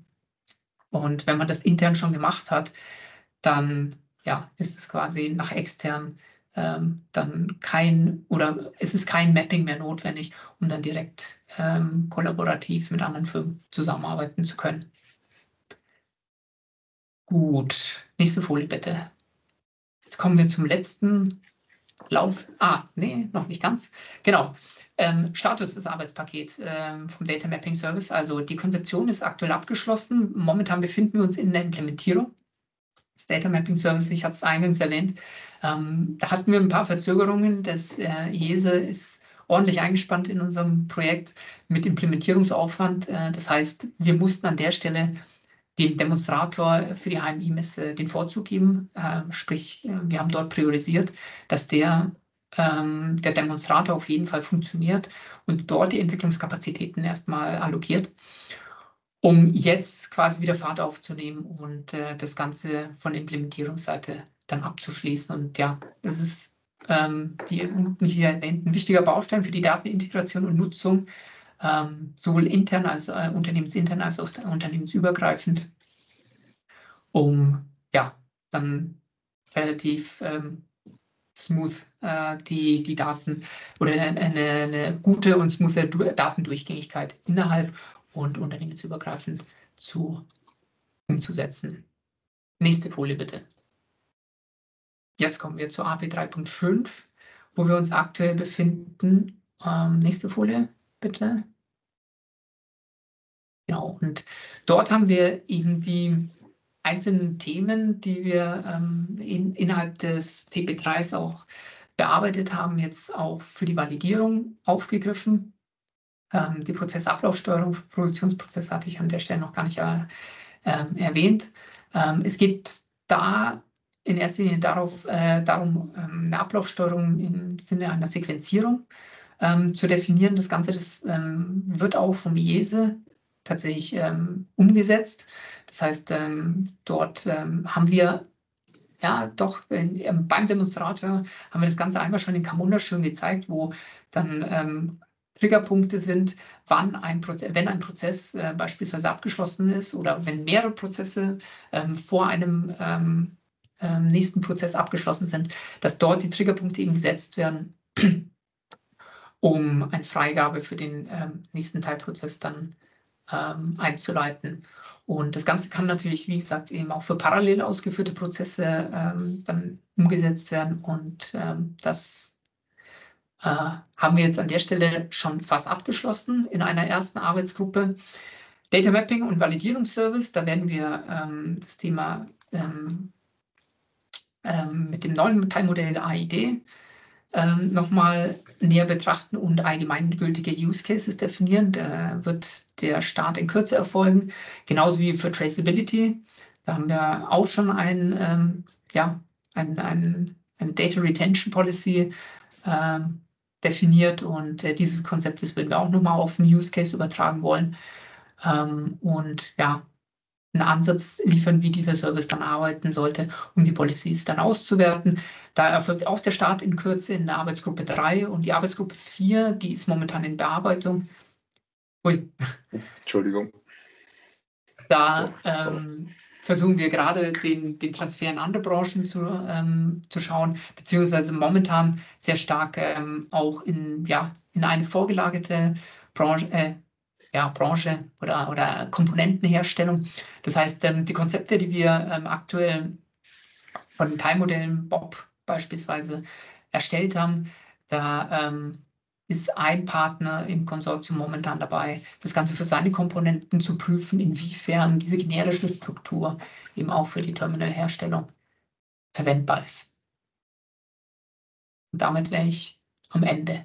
Und wenn man das intern schon gemacht hat, dann ja, ist es quasi nach extern ähm, dann kein, oder es ist kein Mapping mehr notwendig, um dann direkt ähm, kollaborativ mit anderen Firmen zusammenarbeiten zu können. Gut, nächste Folie bitte. Jetzt kommen wir zum letzten Lauf. Ah, nee, noch nicht ganz. Genau. Ähm, Status des Arbeitspakets ähm, vom Data Mapping Service. Also die Konzeption ist aktuell abgeschlossen. Momentan befinden wir uns in der Implementierung. Das Data Mapping Service, ich hatte es eingangs erwähnt, ähm, da hatten wir ein paar Verzögerungen. Das äh, I E S E ist ordentlich eingespannt in unserem Projekt mit Implementierungsaufwand. Äh, das heißt, wir mussten an der Stelle dem Demonstrator für die H M I-Messe den Vorzug geben. Äh, sprich, wir haben dort priorisiert, dass der, ähm, der Demonstrator auf jeden Fall funktioniert und dort die Entwicklungskapazitäten erstmal allokiert, um jetzt quasi wieder Fahrt aufzunehmen und äh, das Ganze von der Implementierungsseite dann abzuschließen. Und ja, das ist, ähm, wie nicht erwähnt, ein wichtiger Baustein für die Datenintegration und Nutzung, Ähm, sowohl intern als äh, unternehmensintern als auch unternehmensübergreifend, um ja dann relativ ähm, smooth äh, die, die Daten oder eine, eine gute und smoothe Datendurchgängigkeit innerhalb und unternehmensübergreifend zu umzusetzen. Nächste Folie bitte. Jetzt kommen wir zur A P drei Punkt fünf, wo wir uns aktuell befinden. Ähm, nächste Folie bitte. Genau, und dort haben wir eben die einzelnen Themen, die wir ähm, in, innerhalb des T P drei s auch bearbeitet haben, jetzt auch für die Validierung aufgegriffen. Ähm, die Prozessablaufsteuerung für Produktionsprozesse hatte ich an der Stelle noch gar nicht äh, äh, erwähnt. Ähm, es geht da in erster Linie darauf, äh, darum, ähm, eine Ablaufsteuerung im Sinne einer Sequenzierung ähm, zu definieren. Das Ganze das, ähm, wird auch vom I E S E tatsächlich ähm, umgesetzt. Das heißt, ähm, dort ähm, haben wir ja doch äh, beim Demonstrator haben wir das Ganze einmal schon in Camunda schön gezeigt, wo dann ähm, Triggerpunkte sind, wann ein Prozess, wenn ein Prozess äh, beispielsweise abgeschlossen ist oder wenn mehrere Prozesse ähm, vor einem ähm, ähm, nächsten Prozess abgeschlossen sind, dass dort die Triggerpunkte eben gesetzt werden, um eine Freigabe für den ähm, nächsten Teilprozess dann ähm, einzuleiten. Und das Ganze kann natürlich, wie gesagt, eben auch für parallel ausgeführte Prozesse ähm, dann umgesetzt werden. Und ähm, das äh, haben wir jetzt an der Stelle schon fast abgeschlossen in einer ersten Arbeitsgruppe. Data Mapping und Validierungsservice, da werden wir ähm, das Thema ähm, ähm, mit dem neuen Teilmodell A I D ähm, nochmal näher betrachten und allgemeingültige Use Cases definieren. Da wird der Start in Kürze erfolgen, genauso wie für Traceability. Da haben wir auch schon ein, ähm, ja, ein, ein, ein Data Retention Policy ähm, definiert und äh, dieses Konzept, das würden wir auch nochmal auf den Use Case übertragen wollen. Ähm, und ja, einen Ansatz liefern, wie dieser Service dann arbeiten sollte, um die Policies dann auszuwerten. Da erfolgt auch der Start in Kürze in der Arbeitsgruppe drei und die Arbeitsgruppe vier, die ist momentan in Bearbeitung. Ui. Entschuldigung. Da So, ähm, versuchen wir gerade den, den Transfer in andere Branchen zu, ähm, zu schauen, beziehungsweise momentan sehr stark ähm, auch in, ja, in eine vorgelagerte Branche, äh, ja, Branche oder, oder Komponentenherstellung. Das heißt, ähm, die Konzepte, die wir ähm, aktuell von Teilmodellen Bob beispielsweise erstellt haben, da ähm, ist ein Partner im Konsortium momentan dabei, das Ganze für seine Komponenten zu prüfen, inwiefern diese generische Struktur eben auch für die Terminalherstellung verwendbar ist. Und damit wäre ich am Ende.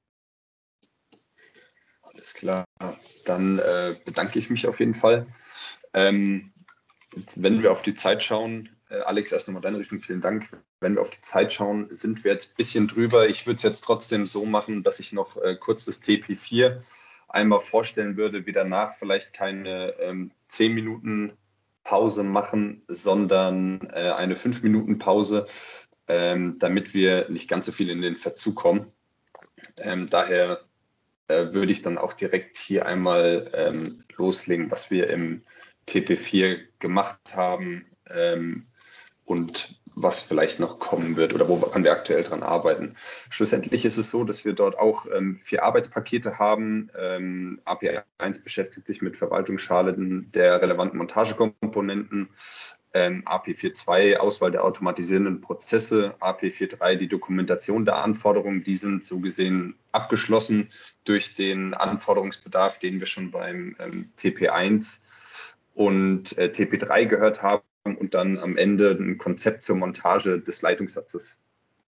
Alles klar, dann äh, bedanke ich mich auf jeden Fall. Ähm, jetzt, wenn wir auf die Zeit schauen, äh, Alex, erst nochmal deine Richtung, vielen Dank. Wenn wir auf die Zeit schauen, sind wir jetzt ein bisschen drüber. Ich würde es jetzt trotzdem so machen, dass ich noch äh, kurz das T P vier einmal vorstellen würde, wir danach vielleicht keine ähm, zehn Minuten Pause machen, sondern äh, eine fünf Minuten Pause, ähm, damit wir nicht ganz so viel in den Verzug kommen. Ähm, daher würde ich dann auch direkt hier einmal ähm, loslegen, was wir im T P vier gemacht haben ähm, und was vielleicht noch kommen wird oder woran wir aktuell dran arbeiten. Schlussendlich ist es so, dass wir dort auch ähm, vier Arbeitspakete haben. Ähm, A P eins beschäftigt sich mit Verwaltungsschalen der relevanten Montagekomponenten. Ähm, A P vier Punkt zwei Auswahl der automatisierenden Prozesse, A P vier Punkt drei die Dokumentation der Anforderungen, die sind so gesehen abgeschlossen durch den Anforderungsbedarf, den wir schon beim ähm, T P eins und äh, T P drei gehört haben und dann am Ende ein Konzept zur Montage des Leitungssatzes.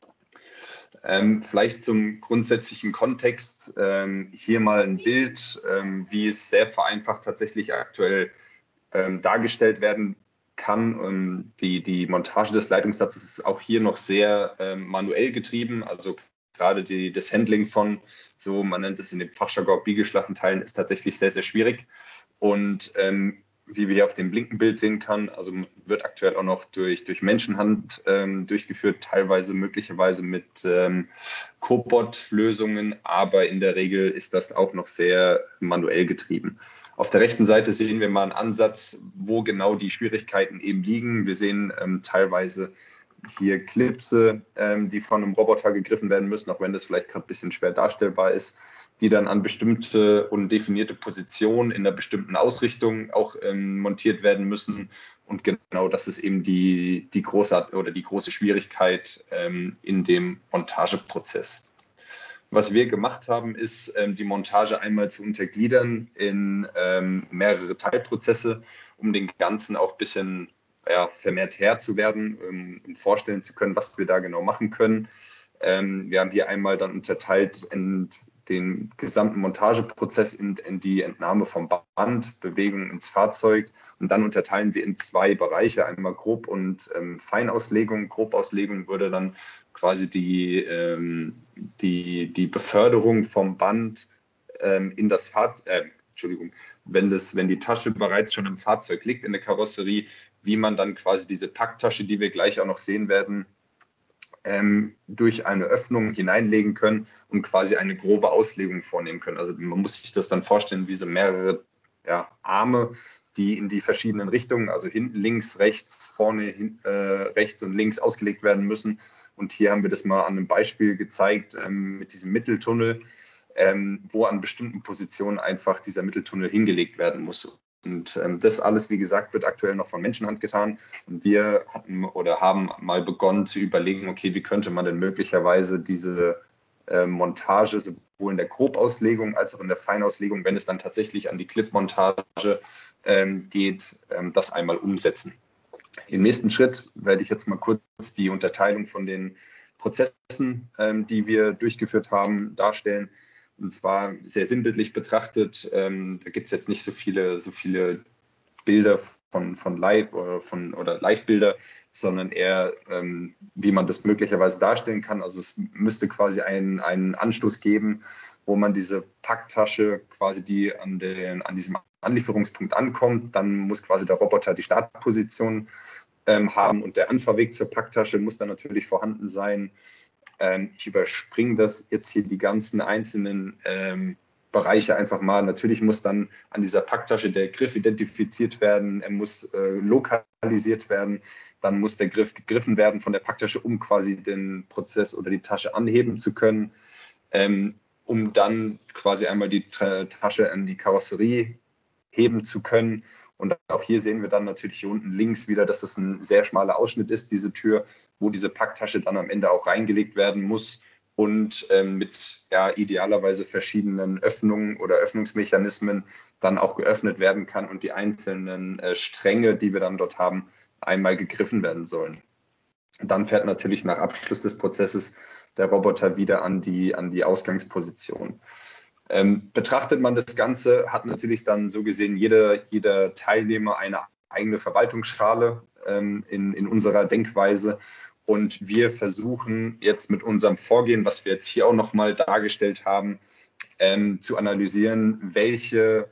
Ähm, vielleicht zum grundsätzlichen Kontext, ähm, hier mal ein Bild, ähm, wie es sehr vereinfacht tatsächlich aktuell ähm, dargestellt werden kann. Ähm, die, die Montage des Leitungssatzes ist auch hier noch sehr ähm, manuell getrieben. Also gerade die, das Handling von, so man nennt es in dem Fachjargon Biegelschlaffenteilen, ist tatsächlich sehr, sehr schwierig. Und ähm, wie wir hier auf dem linken Bild sehen können, also wird aktuell auch noch durch, durch Menschenhand ähm, durchgeführt, teilweise möglicherweise mit ähm, Cobot-Lösungen, aber in der Regel ist das auch noch sehr manuell getrieben. Auf der rechten Seite sehen wir mal einen Ansatz, wo genau die Schwierigkeiten eben liegen. Wir sehen ähm, teilweise hier Klipse, ähm, die von einem Roboter gegriffen werden müssen, auch wenn das vielleicht gerade ein bisschen schwer darstellbar ist, die dann an bestimmte undefinierte Positionen in einer bestimmten Ausrichtung auch ähm, montiert werden müssen. Und genau das ist eben die, die, große, oder die große Schwierigkeit ähm, in dem Montageprozess. Was wir gemacht haben, ist, ähm, die Montage einmal zu untergliedern in ähm, mehrere Teilprozesse, um den Ganzen auch ein bisschen ja, vermehrt Herr zu werden, um, um vorstellen zu können, was wir da genau machen können. Ähm, wir haben hier einmal dann unterteilt in den gesamten Montageprozess in, in die Entnahme vom Band, Bewegung ins Fahrzeug und dann unterteilen wir in zwei Bereiche, einmal Grob- und ähm, Feinauslegung. Grobauslegung würde dann quasi die, ähm, die, die Beförderung vom Band ähm, in das Fahrzeug, äh, Entschuldigung, wenn, das, wenn die Tasche bereits schon im Fahrzeug liegt, in der Karosserie, wie man dann quasi diese Packtasche, die wir gleich auch noch sehen werden, ähm, durch eine Öffnung hineinlegen können und quasi eine grobe Auslegung vornehmen können. Also man muss sich das dann vorstellen wie so mehrere ja, Arme, die in die verschiedenen Richtungen, also hinten, links, rechts, vorne, hin, äh, rechts und links ausgelegt werden müssen. Und hier haben wir das mal an einem Beispiel gezeigt ähm, mit diesem Mitteltunnel, ähm, wo an bestimmten Positionen einfach dieser Mitteltunnel hingelegt werden muss. Und ähm, das alles, wie gesagt, wird aktuell noch von Menschenhand getan. Und wir hatten oder haben mal begonnen zu überlegen, okay, wie könnte man denn möglicherweise diese äh, Montage sowohl in der Grobauslegung als auch in der Feinauslegung, wenn es dann tatsächlich an die Clip-Montage ähm, geht, ähm, das einmal umsetzen. Im nächsten Schritt werde ich jetzt mal kurz die Unterteilung von den Prozessen, ähm, die wir durchgeführt haben, darstellen. Und zwar sehr sinnbildlich betrachtet. Ähm, da gibt es jetzt nicht so viele, so viele Bilder von, von Live oder, von, oder Live-Bilder, sondern eher, ähm, wie man das möglicherweise darstellen kann. Also es müsste quasi einen, einen Anstoß geben, wo man diese Packtasche quasi, die an, den, an diesem Anlieferungspunkt ankommt, dann muss quasi der Roboter die Startposition ähm, haben und der Anfahrweg zur Packtasche muss dann natürlich vorhanden sein. Ähm, ich überspringe das jetzt hier die ganzen einzelnen ähm, Bereiche einfach mal. Natürlich muss dann an dieser Packtasche der Griff identifiziert werden, er muss äh, lokalisiert werden, dann muss der Griff gegriffen werden von der Packtasche, um quasi den Prozess oder die Tasche anheben zu können, ähm, um dann quasi einmal die Tasche an die Karosserie heben zu können. Und auch hier sehen wir dann natürlich hier unten links wieder, dass das ein sehr schmaler Ausschnitt ist, diese Tür, wo diese Packtasche dann am Ende auch reingelegt werden muss und ähm, mit ja, idealerweise verschiedenen Öffnungen oder Öffnungsmechanismen dann auch geöffnet werden kann und die einzelnen äh, Stränge, die wir dann dort haben, einmal gegriffen werden sollen. Und dann fährt natürlich nach Abschluss des Prozesses der Roboter wieder an die, an die Ausgangsposition. Ähm, betrachtet man das Ganze, hat natürlich dann so gesehen jeder, jeder Teilnehmer eine eigene Verwaltungsschale ähm, in, in unserer Denkweise. Und wir versuchen jetzt mit unserem Vorgehen, was wir jetzt hier auch nochmal dargestellt haben, ähm, zu analysieren, welche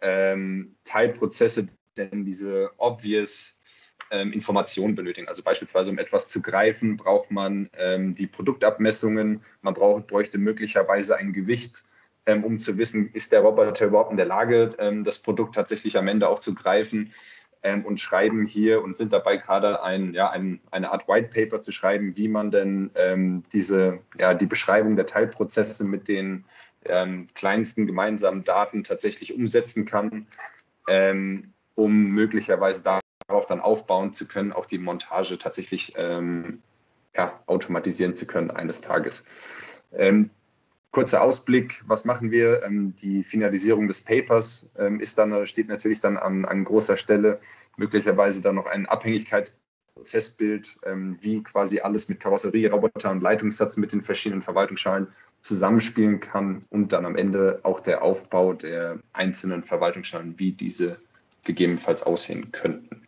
ähm, Teilprozesse denn diese obvious ähm, Informationen benötigen. Also beispielsweise, um etwas zu greifen, braucht man ähm, die Produktabmessungen, man braucht, bräuchte möglicherweise ein Gewicht, ähm, um zu wissen, ist der Roboter überhaupt in der Lage, ähm, das Produkt tatsächlich am Ende auch zu greifen, ähm, und schreiben hier und sind dabei gerade ein, ja, ein, eine Art White Paper zu schreiben, wie man denn ähm, diese, ja, die Beschreibung der Teilprozesse mit den ähm, kleinsten gemeinsamen Daten tatsächlich umsetzen kann, ähm, um möglicherweise darauf dann aufbauen zu können, auch die Montage tatsächlich ähm, ja, automatisieren zu können eines Tages. Ähm, kurzer Ausblick, was machen wir? Ähm, die Finalisierung des Papers ähm, ist dann, steht natürlich dann an, an großer Stelle, möglicherweise dann noch ein Abhängigkeitsprozessbild, ähm, wie quasi alles mit Karosserie, Roboter und Leitungssatz mit den verschiedenen Verwaltungsschalen zusammenspielen kann und dann am Ende auch der Aufbau der einzelnen Verwaltungsschalen, wie diese gegebenenfalls aussehen könnten.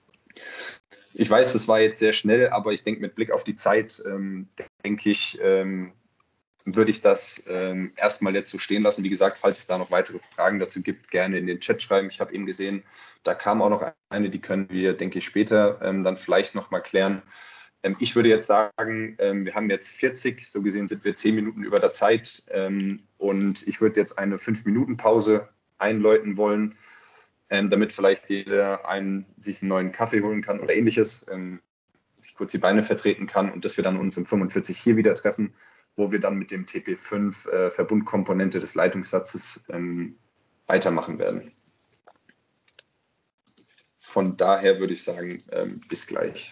Ich weiß, das war jetzt sehr schnell, aber ich denke, mit Blick auf die Zeit, ähm, denke ich, ähm, würde ich das ähm, erstmal jetzt so stehen lassen. Wie gesagt, falls es da noch weitere Fragen dazu gibt, gerne in den Chat schreiben. Ich habe eben gesehen, da kam auch noch eine, die können wir, denke ich, später ähm, dann vielleicht noch mal klären. Ähm, ich würde jetzt sagen, ähm, wir haben jetzt vierzig, so gesehen sind wir zehn Minuten über der Zeit, ähm, und ich würde jetzt eine fünf Minuten Pause einläuten wollen, ähm, damit vielleicht jeder einen, sich einen neuen Kaffee holen kann oder ähnliches, ähm, sich kurz die Beine vertreten kann und dass wir dann uns um fünfundvierzig hier wieder treffen, wo wir dann mit dem T P fünf äh, Verbundkomponente des Leitungssatzes ähm, weitermachen werden. Von daher würde ich sagen, ähm, bis gleich.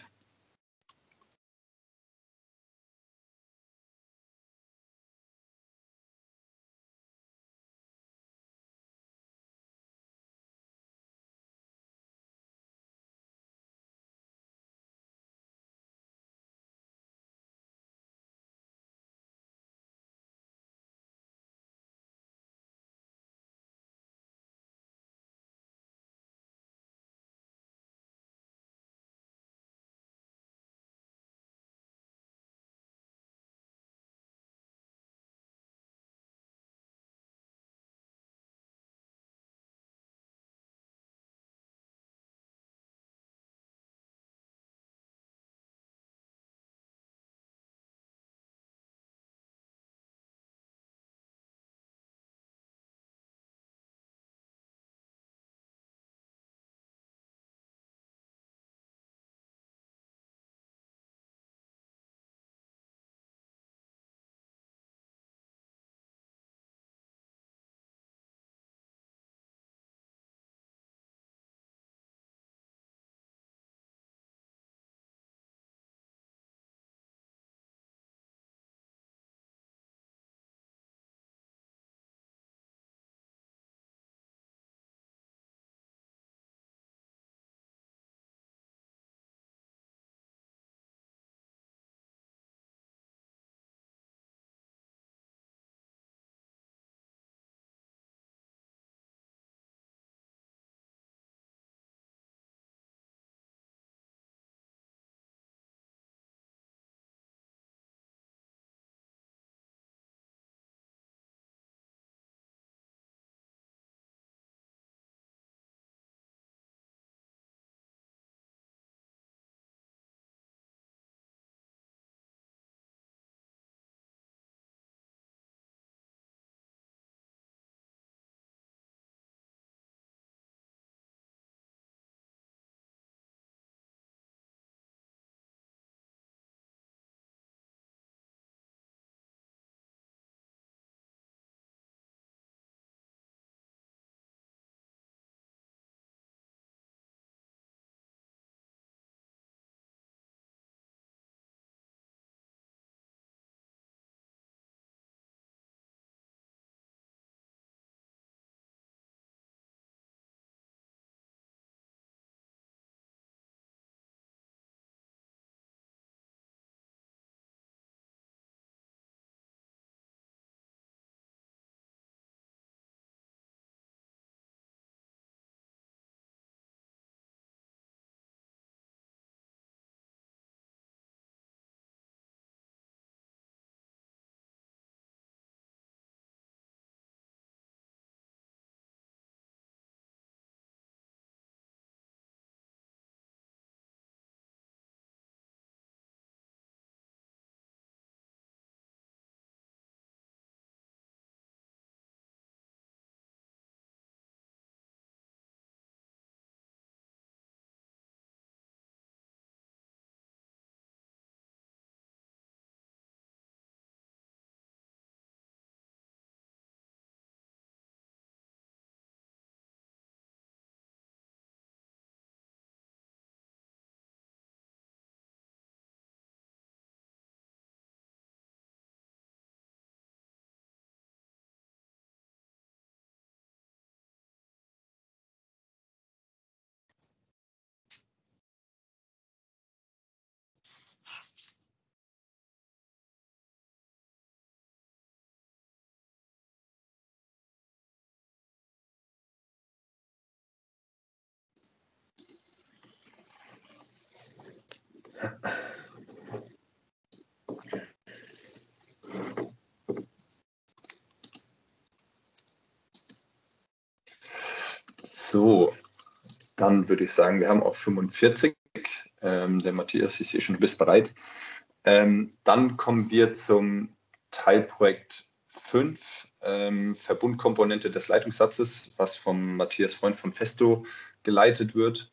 So, dann würde ich sagen, wir haben auch fünfundvierzig. Ähm, der Matthias, ich sehe schon, du bist bereit. Ähm, dann kommen wir zum Teilprojekt fünf, ähm, Verbundkomponente des Leitungssatzes, was vom Matthias Freund von Festo geleitet wird.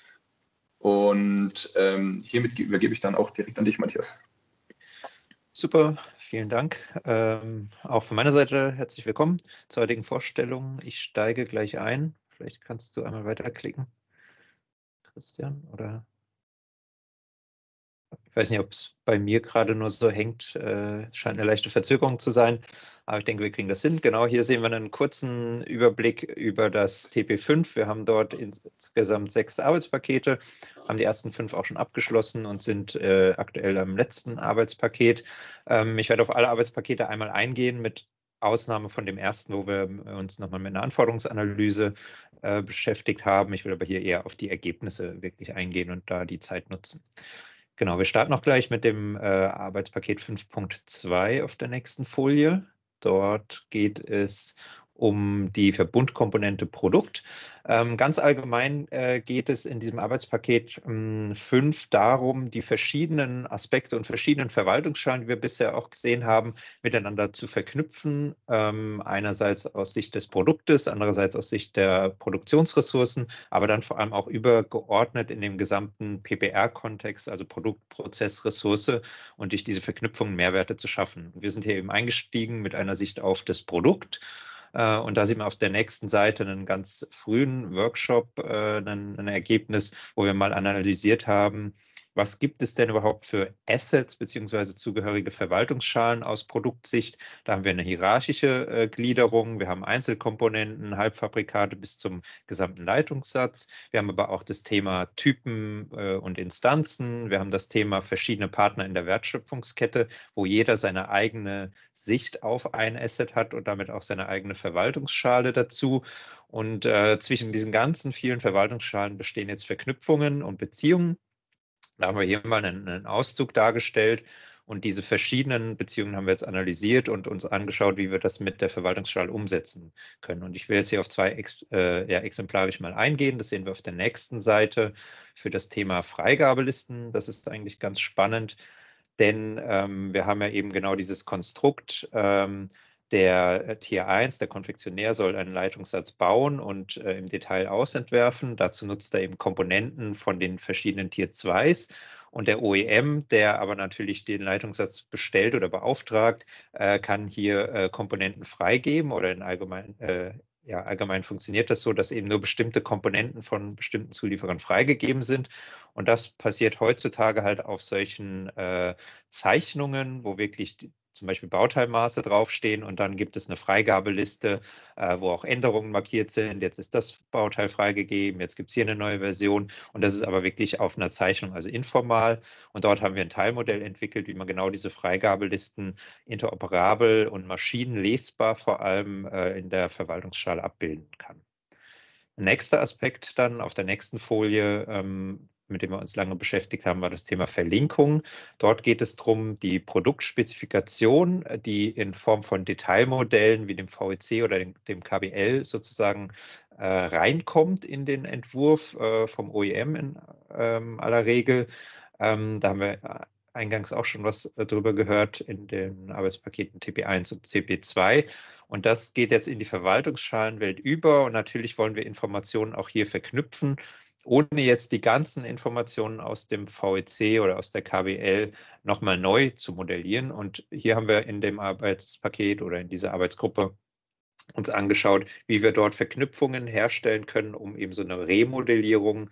Und ähm, hiermit übergebe ich dann auch direkt an dich, Matthias. Super, vielen Dank. Ähm, auch von meiner Seite herzlich willkommen zur heutigen Vorstellung. Ich steige gleich ein. Vielleicht kannst du einmal weiterklicken, Christian, oder? Ich weiß nicht, ob es bei mir gerade nur so hängt. Äh, scheint eine leichte Verzögerung zu sein. Aber ich denke, wir kriegen das hin. Genau, hier sehen wir einen kurzen Überblick über das T P fünf. Wir haben dort insgesamt sechs Arbeitspakete, haben die ersten fünf auch schon abgeschlossen und sind äh, aktuell am letzten Arbeitspaket. Ähm, ich werde auf alle Arbeitspakete einmal eingehen, mit Ausnahme von dem ersten, wo wir uns nochmal mit einer Anforderungsanalyse äh, beschäftigt haben. Ich will aber hier eher auf die Ergebnisse wirklich eingehen und da die Zeit nutzen. Genau, wir starten auch gleich mit dem äh, Arbeitspaket fünf Punkt zwei auf der nächsten Folie. Dort geht es um die Verbundkomponente Produkt. Ähm, ganz allgemein äh, geht es in diesem Arbeitspaket ähm, fünf darum, die verschiedenen Aspekte und verschiedenen Verwaltungsschalen, die wir bisher auch gesehen haben, miteinander zu verknüpfen. Ähm, einerseits aus Sicht des Produktes, andererseits aus Sicht der Produktionsressourcen, aber dann vor allem auch übergeordnet in dem gesamten P P R-Kontext, also Produkt, Prozess, Ressource, und durch diese Verknüpfungen Mehrwerte zu schaffen. Wir sind hier eben eingestiegen mit einer Sicht auf das Produkt. Und da sieht man auf der nächsten Seite einen ganz frühen Workshop, äh, ein, ein Ergebnis, wo wir mal analysiert haben, was gibt es denn überhaupt für Assets bzw. zugehörige Verwaltungsschalen aus Produktsicht? Da haben wir eine hierarchische äh, Gliederung, wir haben Einzelkomponenten, Halbfabrikate bis zum gesamten Leitungssatz. Wir haben aber auch das Thema Typen äh, und Instanzen. Wir haben das Thema verschiedene Partner in der Wertschöpfungskette, wo jeder seine eigene Sicht auf ein Asset hat und damit auch seine eigene Verwaltungsschale dazu. Und äh, zwischen diesen ganzen vielen Verwaltungsschalen bestehen jetzt Verknüpfungen und Beziehungen. Da haben wir hier mal einen, einen Auszug dargestellt und diese verschiedenen Beziehungen haben wir jetzt analysiert und uns angeschaut, wie wir das mit der Verwaltungsschale umsetzen können. Und ich will jetzt hier auf zwei äh, ja, exemplarisch mal eingehen. Das sehen wir auf der nächsten Seite für das Thema Freigabelisten. Das ist eigentlich ganz spannend, denn ähm, wir haben ja eben genau dieses Konstrukt. Ähm, Der Tier eins, der Konfektionär, soll einen Leitungssatz bauen und äh, im Detail ausentwerfen. Dazu nutzt er eben Komponenten von den verschiedenen Tier zweis. Und der O E M, der aber natürlich den Leitungssatz bestellt oder beauftragt, äh, kann hier äh, Komponenten freigeben oder in allgemein, äh, ja, allgemein funktioniert das so, dass eben nur bestimmte Komponenten von bestimmten Zulieferern freigegeben sind. Und das passiert heutzutage halt auf solchen äh, Zeichnungen, wo wirklich die, zum Beispiel Bauteilmaße draufstehen und dann gibt es eine Freigabeliste, äh, wo auch Änderungen markiert sind. Jetzt ist das Bauteil freigegeben, jetzt gibt es hier eine neue Version und das ist aber wirklich auf einer Zeichnung, also informal. Und dort haben wir ein Teilmodell entwickelt, wie man genau diese Freigabelisten interoperabel und maschinenlesbar vor allem äh, in der Verwaltungsschale abbilden kann. Nächster Aspekt dann auf der nächsten Folie, ähm, mit dem wir uns lange beschäftigt haben, war das Thema Verlinkung. Dort geht es darum, die Produktspezifikation, die in Form von Detailmodellen wie dem V E C oder dem, dem K B L sozusagen äh, reinkommt in den Entwurf äh, vom O E M in ähm, aller Regel. Ähm, da haben wir eingangs auch schon was darüber gehört in den Arbeitspaketen T P eins und C P zwei. Und das geht jetzt in die Verwaltungsschalenwelt über. Und natürlich wollen wir Informationen auch hier verknüpfen, ohne jetzt die ganzen Informationen aus dem V E C oder aus der K B L nochmal neu zu modellieren. Und hier haben wir in dem Arbeitspaket oder in dieser Arbeitsgruppe uns angeschaut, wie wir dort Verknüpfungen herstellen können, um eben so eine Remodellierung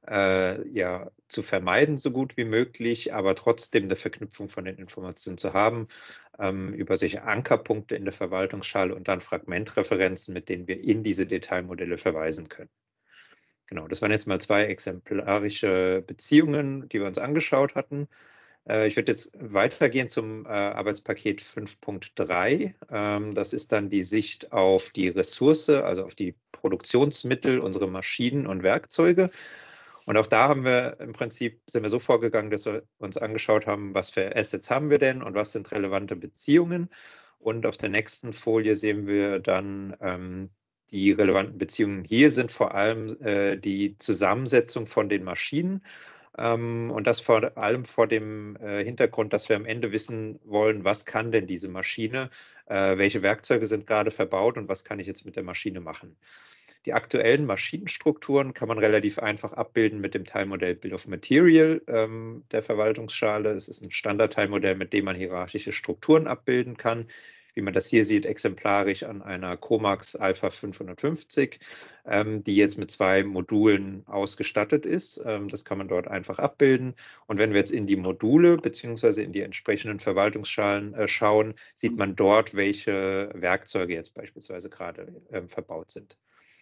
äh, ja, zu vermeiden, so gut wie möglich, aber trotzdem eine Verknüpfung von den Informationen zu haben, ähm, über solche Ankerpunkte in der Verwaltungsschale und dann Fragmentreferenzen, mit denen wir in diese Detailmodelle verweisen können. Genau, das waren jetzt mal zwei exemplarische Beziehungen, die wir uns angeschaut hatten. Ich würde jetzt weitergehen zum äh, Arbeitspaket fünf Punkt drei. Ähm, das ist dann die Sicht auf die Ressource, also auf die Produktionsmittel, unsere Maschinen und Werkzeuge. Und auch da haben wir im Prinzip, sind wir so vorgegangen, dass wir uns angeschaut haben, was für Assets haben wir denn und was sind relevante Beziehungen. Und auf der nächsten Folie sehen wir dann ähm, die relevanten Beziehungen hier sind vor allem äh, die Zusammensetzung von den Maschinen ähm, und das vor allem vor dem äh, Hintergrund, dass wir am Ende wissen wollen, was kann denn diese Maschine, äh, welche Werkzeuge sind gerade verbaut und was kann ich jetzt mit der Maschine machen. Die aktuellen Maschinenstrukturen kann man relativ einfach abbilden mit dem Teilmodell Bill of Material ähm, der Verwaltungsschale. Es ist ein Standardteilmodell, mit dem man hierarchische Strukturen abbilden kann. Wie man das hier sieht, exemplarisch an einer Comax Alpha fünfhundertfünfzig, ähm, die jetzt mit zwei Modulen ausgestattet ist. Ähm, das kann man dort einfach abbilden. Und wenn wir jetzt in die Module bzw. in die entsprechenden Verwaltungsschalen äh, schauen, sieht man dort, welche Werkzeuge jetzt beispielsweise gerade äh, verbaut sind.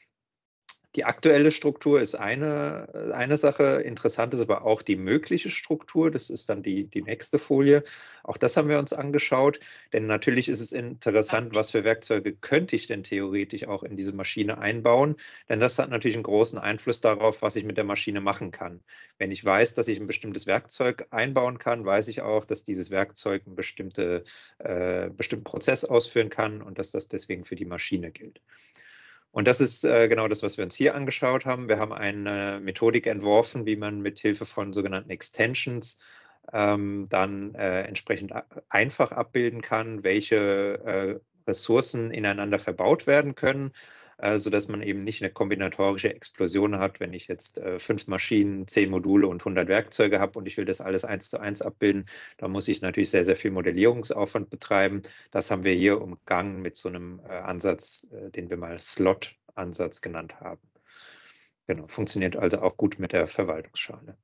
Die aktuelle Struktur ist eine, eine Sache. Interessant ist aber auch die mögliche Struktur. Das ist dann die, die nächste Folie. Auch das haben wir uns angeschaut. Denn natürlich ist es interessant, was für Werkzeuge könnte ich denn theoretisch auch in diese Maschine einbauen. Denn das hat natürlich einen großen Einfluss darauf, was ich mit der Maschine machen kann. Wenn ich weiß, dass ich ein bestimmtes Werkzeug einbauen kann, weiß ich auch, dass dieses Werkzeug einen bestimmte, äh, bestimmten Prozess ausführen kann und dass das deswegen für die Maschine gilt. Und das ist äh, genau das, was wir uns hier angeschaut haben. Wir haben eine Methodik entworfen, wie man mit Hilfe von sogenannten Extensions ähm, dann äh, entsprechend einfach abbilden kann, welche äh, Ressourcen ineinander verbaut werden können, äh, sodass man eben nicht eine kombinatorische Explosion hat, wenn ich jetzt äh, fünf Maschinen, zehn Module und hundert Werkzeuge habe und ich will das alles eins zu eins abbilden. Da muss ich natürlich sehr, sehr viel Modellierungsaufwand betreiben. Das haben wir hier umgangen mit so einem äh, Ansatz, äh, den wir mal Slot-Ansatz genannt haben. Genau, funktioniert also auch gut mit der Verwaltungsschale.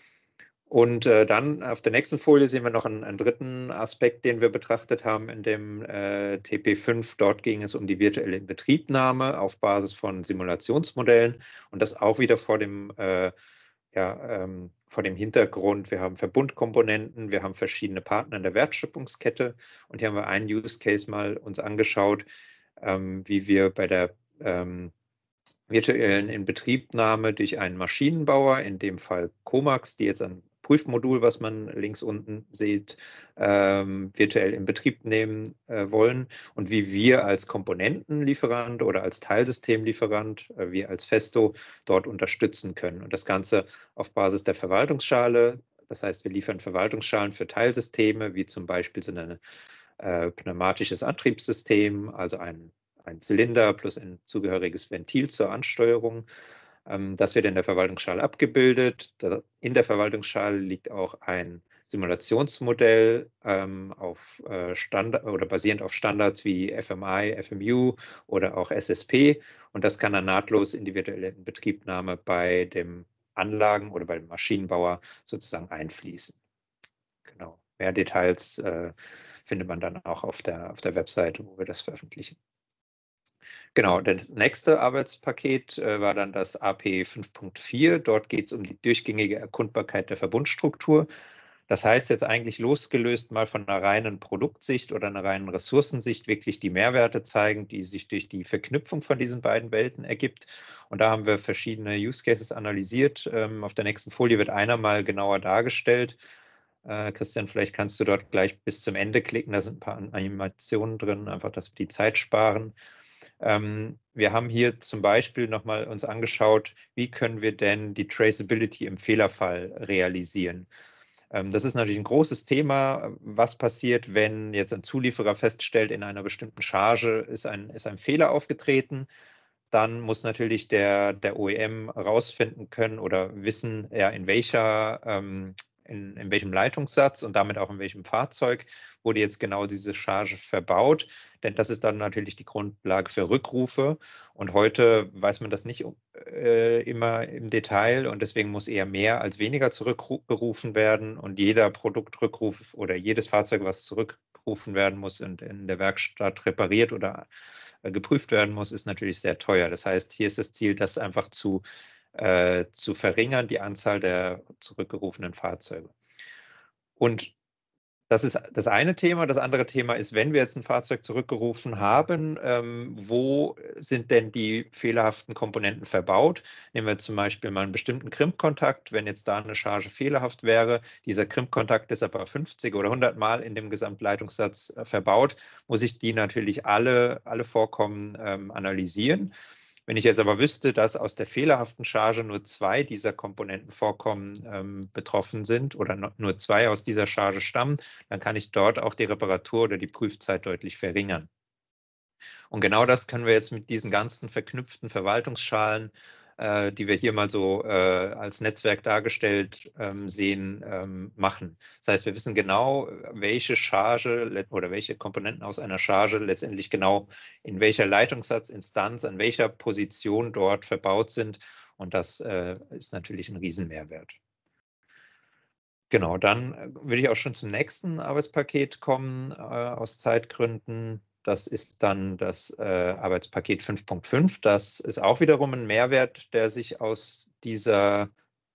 Und äh, dann auf der nächsten Folie sehen wir noch einen, einen dritten Aspekt, den wir betrachtet haben in dem äh, T P fünf. Dort ging es um die virtuelle Inbetriebnahme auf Basis von Simulationsmodellen und das auch wieder vor dem, äh, ja, ähm, vor dem Hintergrund, wir haben Verbundkomponenten, wir haben verschiedene Partner in der Wertschöpfungskette und hier haben wir einen Use Case mal uns angeschaut, ähm, wie wir bei der ähm, virtuellen Inbetriebnahme durch einen Maschinenbauer, in dem Fall Comax, die jetzt ein Prüfmodul, was man links unten sieht, ähm, virtuell in Betrieb nehmen äh, wollen und wie wir als Komponentenlieferant oder als Teilsystemlieferant, äh, wir als Festo, dort unterstützen können. Und das Ganze auf Basis der Verwaltungsschale. Das heißt, wir liefern Verwaltungsschalen für Teilsysteme, wie zum Beispiel so ein äh, pneumatisches Antriebssystem, also ein ein Zylinder plus ein zugehöriges Ventil zur Ansteuerung. Das wird in der Verwaltungsschale abgebildet. In der Verwaltungsschale liegt auch ein Simulationsmodell ähm, auf äh, Standard oder basierend auf Standards wie F M I, F M U oder auch S S P. Und das kann dann nahtlos in die virtuelle Inbetriebnahme bei dem Anlagen- oder beim Maschinenbauer sozusagen einfließen. Genau. Mehr Details äh, findet man dann auch auf der, auf der Webseite, wo wir das veröffentlichen. Genau, das nächste Arbeitspaket äh, war dann das A P fünf Punkt vier. Dort geht es um die durchgängige Erkundbarkeit der Verbundstruktur. Das heißt jetzt eigentlich losgelöst mal von einer reinen Produktsicht oder einer reinen Ressourcensicht wirklich die Mehrwerte zeigen, die sich durch die Verknüpfung von diesen beiden Welten ergibt. Und da haben wir verschiedene Use Cases analysiert. Ähm, auf der nächsten Folie wird einer mal genauer dargestellt. Äh, Christian, vielleicht kannst du dort gleich bis zum Ende klicken. Da sind ein paar Animationen drin, einfach, dass wir die Zeit sparen. Ähm, wir haben hier zum Beispiel nochmal uns angeschaut, wie können wir denn die Traceability im Fehlerfall realisieren. Ähm, das ist natürlich ein großes Thema. Was passiert, wenn jetzt ein Zulieferer feststellt, in einer bestimmten Charge ist ein, ist ein Fehler aufgetreten? Dann muss natürlich der, der O E M rausfinden können oder wissen, ja, in welcher ähm, In, in welchem Leitungssatz und damit auch in welchem Fahrzeug wurde jetzt genau diese Charge verbaut. Denn das ist dann natürlich die Grundlage für Rückrufe. Und heute weiß man das nicht äh, immer im Detail und deswegen muss eher mehr als weniger zurückgerufen werden. Und jeder Produktrückruf oder jedes Fahrzeug, was zurückgerufen werden muss und in der Werkstatt repariert oder äh, geprüft werden muss, ist natürlich sehr teuer. Das heißt, hier ist das Ziel, das einfach zu Äh, zu verringern, die Anzahl der zurückgerufenen Fahrzeuge. Und Das ist das eine Thema. Das andere Thema ist, wenn wir jetzt ein Fahrzeug zurückgerufen haben, ähm, wo sind denn die fehlerhaften Komponenten verbaut? Nehmen wir zum Beispiel mal einen bestimmten Crimpkontakt. Wenn jetzt da eine Charge fehlerhaft wäre, dieser Crimpkontakt ist aber fünfzig oder hundert Mal in dem Gesamtleitungssatz äh, verbaut, muss ich die natürlich alle, alle Vorkommen ähm, analysieren. Wenn ich jetzt aber wüsste, dass aus der fehlerhaften Charge nur zwei dieser Komponentenvorkommen ähm, betroffen sind oder no, nur zwei aus dieser Charge stammen, dann kann ich dort auch die Reparatur oder die Prüfzeit deutlich verringern. Und genau das können wir jetzt mit diesen ganzen verknüpften Verwaltungsschalen, äh, die wir hier mal so äh, als Netzwerk dargestellt ähm, sehen, ähm, machen. Das heißt, wir wissen genau, welche Charge oder welche Komponenten aus einer Charge letztendlich genau in welcher Leitungssatzinstanz, an welcher Position dort verbaut sind. Und das äh, ist natürlich ein Riesenmehrwert. Genau, dann will ich auch schon zum nächsten Arbeitspaket kommen, äh, aus Zeitgründen. Das ist dann das äh, Arbeitspaket fünf Punkt fünf. Das ist auch wiederum ein Mehrwert, der sich aus dieser,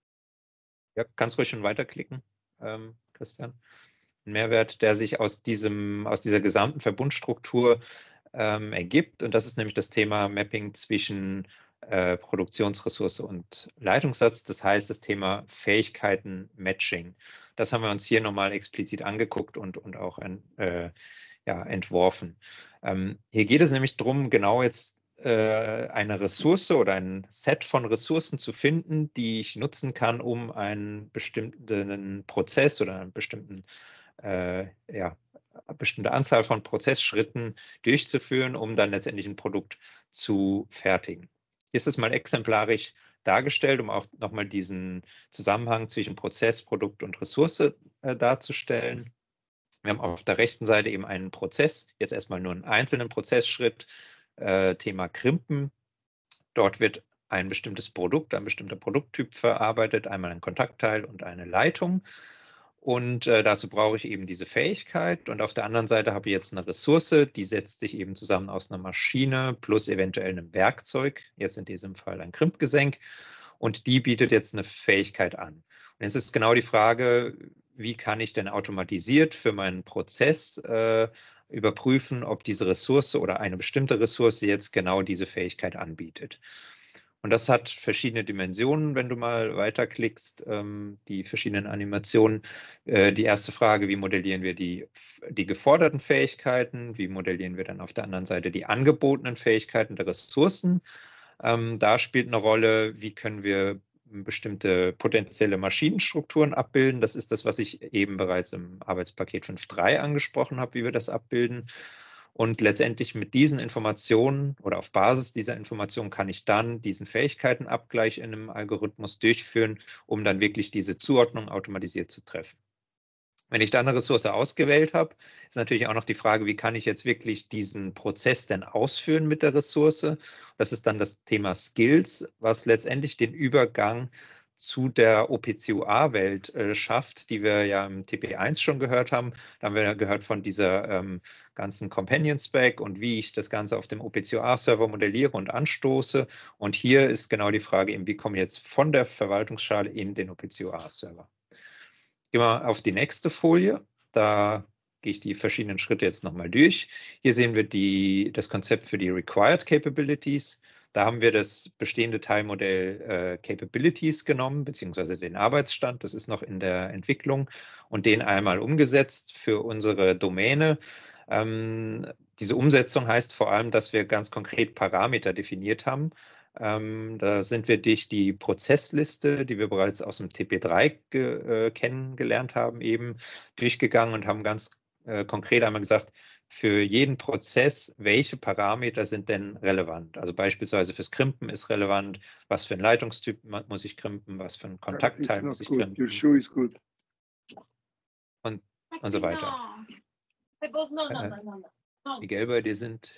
ja, kannst ruhig schon weiterklicken, ähm, Christian. Ein Mehrwert, der sich aus, diesem, aus dieser gesamten Verbundstruktur ähm, ergibt. Und das ist nämlich das Thema Mapping zwischen äh, Produktionsressource und Leitungssatz. Das heißt, das Thema Fähigkeiten-Matching. Das haben wir uns hier nochmal explizit angeguckt und, und auch ein, äh, ja, entworfen. Ähm, hier geht es nämlich darum, genau jetzt äh, eine Ressource oder ein Set von Ressourcen zu finden, die ich nutzen kann, um einen bestimmten Prozess oder einen bestimmten, äh, ja, eine bestimmte Anzahl von Prozessschritten durchzuführen, um dann letztendlich ein Produkt zu fertigen. Hier ist es mal exemplarisch dargestellt, um auch nochmal diesen Zusammenhang zwischen Prozess, Produkt und Ressource äh, darzustellen. Wir haben auf der rechten Seite eben einen Prozess, jetzt erstmal nur einen einzelnen Prozessschritt, äh, Thema Crimpen. Dort wird ein bestimmtes Produkt, ein bestimmter Produkttyp verarbeitet, einmal ein Kontaktteil und eine Leitung. Und äh, dazu brauche ich eben diese Fähigkeit. Und auf der anderen Seite habe ich jetzt eine Ressource, die setzt sich eben zusammen aus einer Maschine plus eventuell einem Werkzeug, jetzt in diesem Fall ein Crimpgesenk. Und die bietet jetzt eine Fähigkeit an. Und jetzt ist genau die Frage, wie kann ich denn automatisiert für meinen Prozess äh, überprüfen, ob diese Ressource oder eine bestimmte Ressource jetzt genau diese Fähigkeit anbietet. Und das hat verschiedene Dimensionen, wenn du mal weiterklickst, ähm, die verschiedenen Animationen. Äh, die erste Frage, wie modellieren wir die, die geforderten Fähigkeiten? Wie modellieren wir dann auf der anderen Seite die angebotenen Fähigkeiten der Ressourcen? Ähm, da spielt eine Rolle, wie können wir bestimmte potenzielle Maschinenstrukturen abbilden. Das ist das, was ich eben bereits im Arbeitspaket fünf Punkt drei angesprochen habe, wie wir das abbilden. Und letztendlich mit diesen Informationen oder auf Basis dieser Informationen kann ich dann diesen Fähigkeitenabgleich in einem Algorithmus durchführen, um dann wirklich diese Zuordnung automatisiert zu treffen. Wenn ich dann eine Ressource ausgewählt habe, ist natürlich auch noch die Frage, wie kann ich jetzt wirklich diesen Prozess denn ausführen mit der Ressource? Das ist dann das Thema Skills, was letztendlich den Übergang zu der O P C U A-Welt äh, schafft, die wir ja im T P eins schon gehört haben. Da haben wir ja gehört von dieser ähm, ganzen Companion-Spec und wie ich das Ganze auf dem O P C U A-Server modelliere und anstoße. Und hier ist genau die Frage, eben, wie komme ich jetzt von der Verwaltungsschale in den O P C U A-Server. Gehen wir auf die nächste Folie. Da gehe ich die verschiedenen Schritte jetzt nochmal durch. Hier sehen wir die, das Konzept für die Required Capabilities. Da haben wir das bestehende Teilmodell äh, Capabilities genommen, beziehungsweise den Arbeitsstand. Das ist noch in der Entwicklung und den einmal umgesetzt für unsere Domäne. Ähm, diese Umsetzung heißt vor allem, dass wir ganz konkret Parameter definiert haben. Ähm, da sind wir durch die Prozessliste, die wir bereits aus dem T P drei äh, kennengelernt haben, eben durchgegangen und haben ganz äh, konkret einmal gesagt, für jeden Prozess, welche Parameter sind denn relevant? Also beispielsweise fürs Crimpen ist relevant, was für ein Leitungstyp muss ich crimpen, was für ein Kontaktteil muss ich crimpen. Your shoe is good. Und, und so weiter. Äh, Miguel, bei dir sind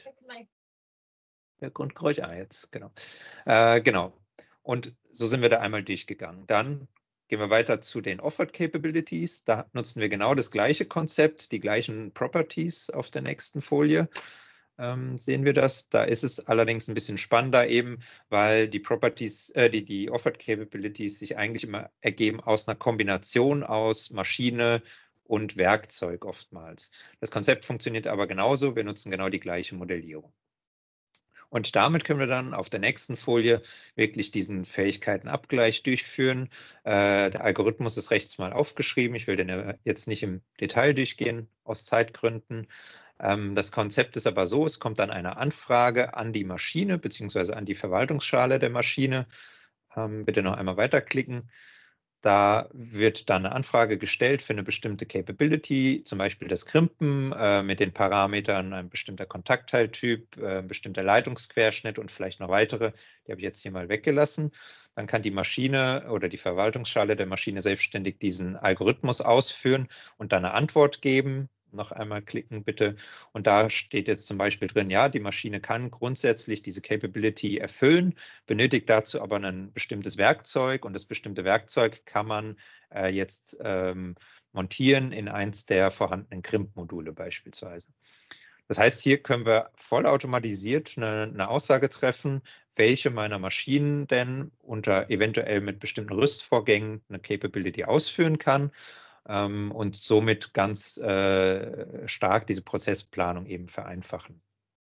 der Grundgeräusch, ah, jetzt, genau. Äh, genau. Und so sind wir da einmal durchgegangen. Dann gehen wir weiter zu den Offered Capabilities. Da nutzen wir genau das gleiche Konzept, die gleichen Properties auf der nächsten Folie. Ähm, sehen wir das. Da ist es allerdings ein bisschen spannender eben, weil die Properties, äh, die, die Offered Capabilities sich eigentlich immer ergeben aus einer Kombination aus Maschine und Werkzeug oftmals. Das Konzept funktioniert aber genauso, wir nutzen genau die gleiche Modellierung. Und damit können wir dann auf der nächsten Folie wirklich diesen Fähigkeitenabgleich durchführen. Äh, der Algorithmus ist rechts mal aufgeschrieben. Ich will den jetzt nicht im Detail durchgehen, aus Zeitgründen. Ähm, das Konzept ist aber so, es kommt dann eine Anfrage an die Maschine bzw. an die Verwaltungsschale der Maschine. Ähm, bitte noch einmal weiterklicken. Da wird dann eine Anfrage gestellt für eine bestimmte Capability, zum Beispiel das Krimpen äh, mit den Parametern ein bestimmter Kontaktteiltyp, äh, ein bestimmter Leitungsquerschnitt und vielleicht noch weitere. Die habe ich jetzt hier mal weggelassen. Dann kann die Maschine oder die Verwaltungsschale der Maschine selbstständig diesen Algorithmus ausführen und dann eine Antwort geben. Noch einmal klicken bitte. Und da steht jetzt zum Beispiel drin, ja, die Maschine kann grundsätzlich diese Capability erfüllen, benötigt dazu aber ein bestimmtes Werkzeug und das bestimmte Werkzeug kann man äh, jetzt ähm, montieren in eins der vorhandenen Crimp-Module beispielsweise. Das heißt, hier können wir vollautomatisiert eine, eine Aussage treffen, welche meiner Maschinen denn unter eventuell mit bestimmten Rüstvorgängen eine Capability ausführen kann. Und somit ganz äh, stark diese Prozessplanung eben vereinfachen.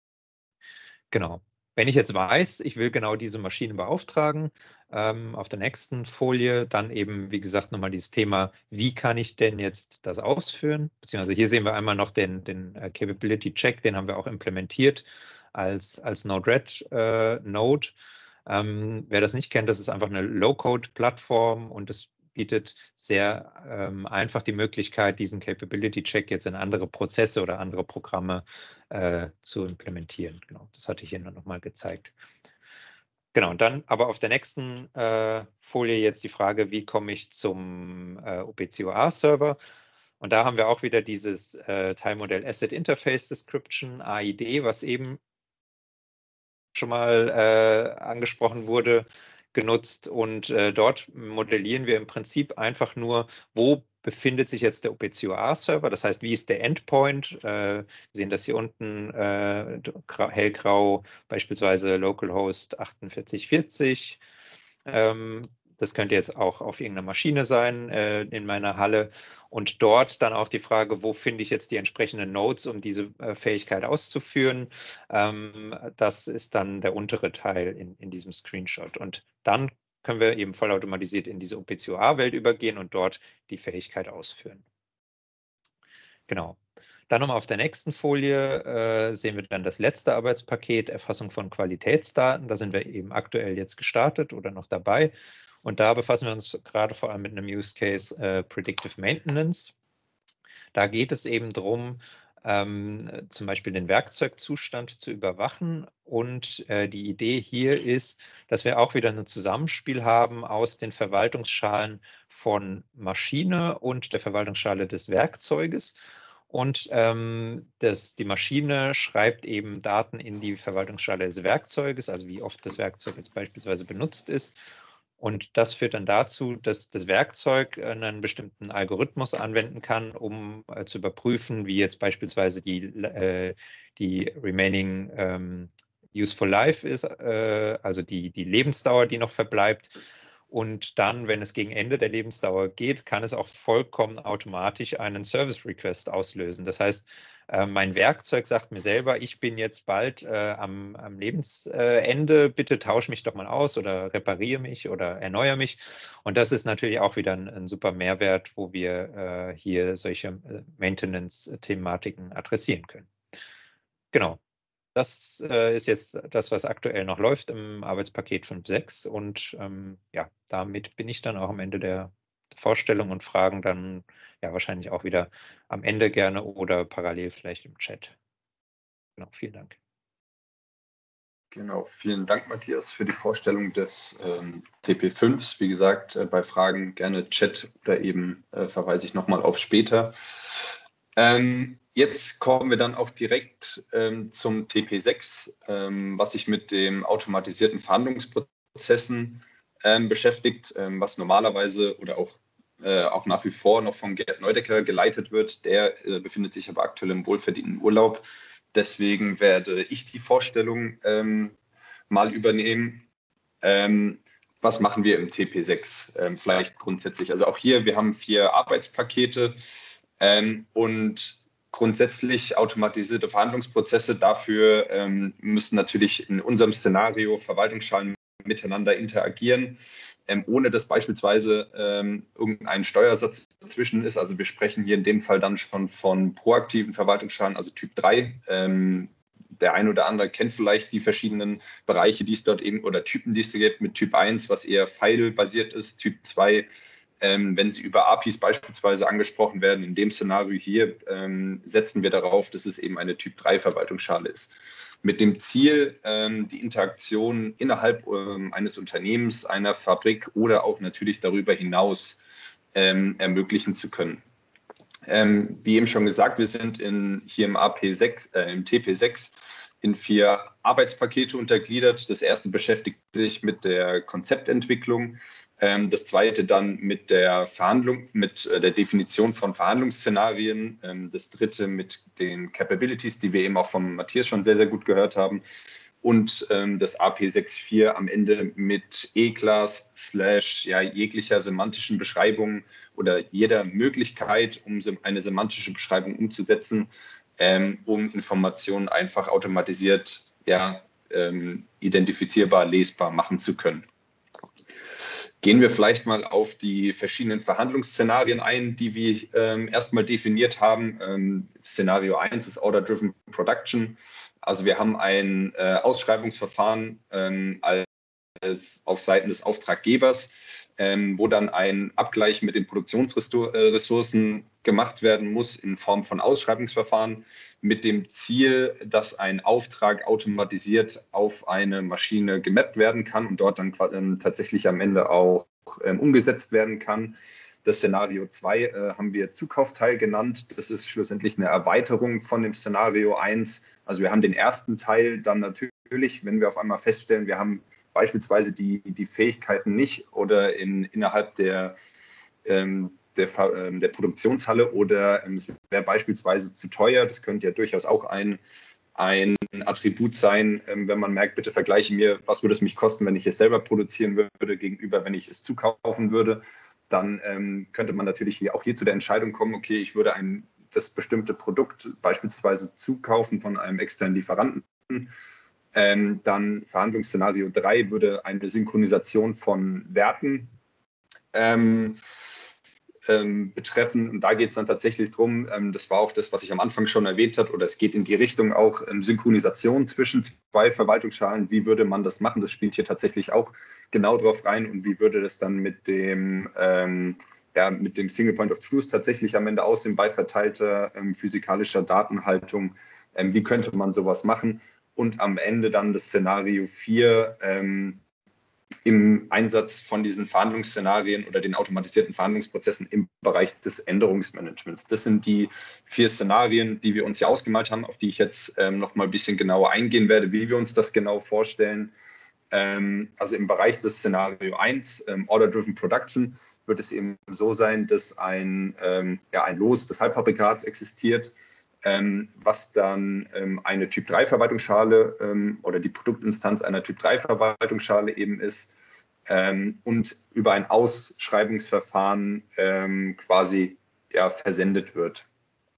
Genau. Wenn ich jetzt weiß, ich will genau diese Maschine beauftragen, ähm, auf der nächsten Folie dann eben, wie gesagt, nochmal dieses Thema, wie kann ich denn jetzt das ausführen? Beziehungsweise hier sehen wir einmal noch den, den uh, Capability Check, den haben wir auch implementiert als, als Node-RED-Node. Äh, ähm, wer das nicht kennt, das ist einfach eine Low-Code-Plattform und das bietet sehr ähm, einfach die Möglichkeit, diesen Capability-Check jetzt in andere Prozesse oder andere Programme äh, zu implementieren. Genau, das hatte ich hier nur noch mal gezeigt. Genau, und dann aber auf der nächsten äh, Folie jetzt die Frage, wie komme ich zum äh, O P C O A-Server? Und da haben wir auch wieder dieses äh, Teilmodell Asset Interface Description, A I D, was eben schon mal äh, angesprochen wurde, genutzt und äh, dort modellieren wir im Prinzip einfach nur, wo befindet sich jetzt der O P C O A-Server, das heißt, wie ist der Endpoint, äh, wir sehen das hier unten äh, hellgrau, beispielsweise localhost achtundvierzig vierzig, ähm, das könnte jetzt auch auf irgendeiner Maschine sein äh, in meiner Halle und dort dann auch die Frage, wo finde ich jetzt die entsprechenden Nodes, um diese äh, Fähigkeit auszuführen. Ähm, das ist dann der untere Teil in, in diesem Screenshot. Und dann können wir eben vollautomatisiert in diese O P C O A-Welt übergehen und dort die Fähigkeit ausführen. Genau. Dann nochmal auf der nächsten Folie äh, sehen wir dann das letzte Arbeitspaket, Erfassung von Qualitätsdaten. Da sind wir eben aktuell jetzt gestartet oder noch dabei. Und da befassen wir uns gerade vor allem mit einem Use Case äh, Predictive Maintenance. Da geht es eben darum, ähm, zum Beispiel den Werkzeugzustand zu überwachen. Und äh, die Idee hier ist, dass wir auch wieder ein Zusammenspiel haben aus den Verwaltungsschalen von Maschine und der Verwaltungsschale des Werkzeuges. Und ähm, das, die Maschine schreibt eben Daten in die Verwaltungsschale des Werkzeuges, also wie oft das Werkzeug jetzt beispielsweise benutzt ist. Und das führt dann dazu, dass das Werkzeug einen bestimmten Algorithmus anwenden kann, um äh, zu überprüfen, wie jetzt beispielsweise die, äh, die remaining ähm, useful life ist, äh, also die, die Lebensdauer, die noch verbleibt. Und dann, wenn es gegen Ende der Lebensdauer geht, kann es auch vollkommen automatisch einen Service Request auslösen. Das heißt, äh, mein Werkzeug sagt mir selber, ich bin jetzt bald äh, am, am Lebensende, bitte tausch mich doch mal aus oder repariere mich oder erneuere mich. Und das ist natürlich auch wieder ein, ein super Mehrwert, wo wir äh, hier solche äh, Maintenance-Thematiken adressieren können. Genau. Das äh, ist jetzt das, was aktuell noch läuft im Arbeitspaket fünf Punkt sechs und ähm, ja, damit bin ich dann auch am Ende der Vorstellung und Fragen dann ja wahrscheinlich auch wieder am Ende gerne oder parallel vielleicht im Chat. Genau, vielen Dank. Genau, vielen Dank, Matthias, für die Vorstellung des ähm, T P fünf. Wie gesagt, äh, bei Fragen gerne Chat oder eben äh, verweise ich nochmal auf später. Ähm, jetzt kommen wir dann auch direkt ähm, zum T P sechs, ähm, was sich mit den automatisierten Verhandlungsprozessen ähm, beschäftigt, ähm, was normalerweise oder auch, äh, auch nach wie vor noch von Gerd Neudecker geleitet wird. Der äh, befindet sich aber aktuell im wohlverdienten Urlaub. Deswegen werde ich die Vorstellung ähm, mal übernehmen. Ähm, was machen wir im T P sechs? Ähm, vielleicht grundsätzlich. Also auch hier, wir haben vier Arbeitspakete. Ähm, und grundsätzlich automatisierte Verhandlungsprozesse dafür ähm, müssen natürlich in unserem Szenario Verwaltungsschalen miteinander interagieren, ähm, ohne dass beispielsweise ähm, irgendein Steuersatz dazwischen ist. Also wir sprechen hier in dem Fall dann schon von proaktiven Verwaltungsschalen, also Typ drei. Ähm, der ein oder andere kennt vielleicht die verschiedenen Bereiche, die es dort eben oder Typen, die es gibt, mit Typ eins, was eher File-basiert ist, Typ zwei, Ähm, wenn sie über A P Is beispielsweise angesprochen werden, in dem Szenario hier ähm, setzen wir darauf, dass es eben eine Typ drei Verwaltungsschale ist. Mit dem Ziel, ähm, die Interaktion innerhalb ähm, eines Unternehmens, einer Fabrik oder auch natürlich darüber hinaus ähm, ermöglichen zu können. Ähm, wie eben schon gesagt, wir sind in, hier im A P sechs, äh, im T P sechs in vier Arbeitspakete untergliedert. Das erste beschäftigt sich mit der Konzeptentwicklung. Das zweite dann mit der Verhandlung, mit der Definition von Verhandlungsszenarien. Das dritte mit den Capabilities, die wir eben auch von Matthias schon sehr, sehr gut gehört haben. Und das A P sechs Punkt vier am Ende mit E-Class slash ja, jeglicher semantischen Beschreibung oder jeder Möglichkeit, um eine semantische Beschreibung umzusetzen, um Informationen einfach automatisiert ja, identifizierbar, lesbar machen zu können. Gehen wir vielleicht mal auf die verschiedenen Verhandlungsszenarien ein, die wir ähm, erstmal definiert haben. Ähm, Szenario eins ist Order-Driven Production. Also wir haben ein äh, Ausschreibungsverfahren ähm, als, auf Seiten des Auftraggebers, ähm, wo dann ein Abgleich mit den Produktionsressourcen gemacht werden muss in Form von Ausschreibungsverfahren mit dem Ziel, dass ein Auftrag automatisiert auf eine Maschine gemappt werden kann und dort dann ähm, tatsächlich am Ende auch ähm, umgesetzt werden kann. Das Szenario zwei äh, haben wir Zukaufteil genannt. Das ist schlussendlich eine Erweiterung von dem Szenario eins. Also wir haben den ersten Teil dann natürlich, wenn wir auf einmal feststellen, wir haben beispielsweise die, die Fähigkeiten nicht oder in, innerhalb der, ähm, der, äh, der Produktionshalle oder ähm, es wäre beispielsweise zu teuer. Das könnte ja durchaus auch ein, ein Attribut sein, ähm, wenn man merkt, bitte vergleiche mir, was würde es mich kosten, wenn ich es selber produzieren würde, gegenüber, wenn ich es zukaufen würde. Dann ähm, könnte man natürlich hier, auch hier zu der Entscheidung kommen, okay, ich würde ein, das bestimmte Produkt beispielsweise zukaufen von einem externen Lieferanten. Ähm, dann Verhandlungsszenario drei würde eine Synchronisation von Werten ähm, ähm, betreffen. Und da geht es dann tatsächlich drum, ähm, das war auch das, was ich am Anfang schon erwähnt habe, oder es geht in die Richtung auch ähm, Synchronisation zwischen zwei Verwaltungsschalen. Wie würde man das machen? Das spielt hier tatsächlich auch genau drauf rein. Und wie würde das dann mit dem, ähm, ja, mit dem Single Point of Truth tatsächlich am Ende aussehen bei verteilter ähm, physikalischer Datenhaltung? Ähm, wie könnte man sowas machen? Und am Ende dann das Szenario vier ähm, im Einsatz von diesen Verhandlungsszenarien oder den automatisierten Verhandlungsprozessen im Bereich des Änderungsmanagements. Das sind die vier Szenarien, die wir uns hier ausgemalt haben, auf die ich jetzt ähm, noch mal ein bisschen genauer eingehen werde, wie wir uns das genau vorstellen. Ähm, also im Bereich des Szenario eins, ähm, Order-Driven Production, wird es eben so sein, dass ein, ähm, ja, ein Los des Halbfabrikats existiert, Ähm, was dann ähm, eine Typ drei Verwaltungsschale ähm, oder die Produktinstanz einer Typ drei Verwaltungsschale eben ist ähm, und über ein Ausschreibungsverfahren ähm, quasi ja, versendet wird.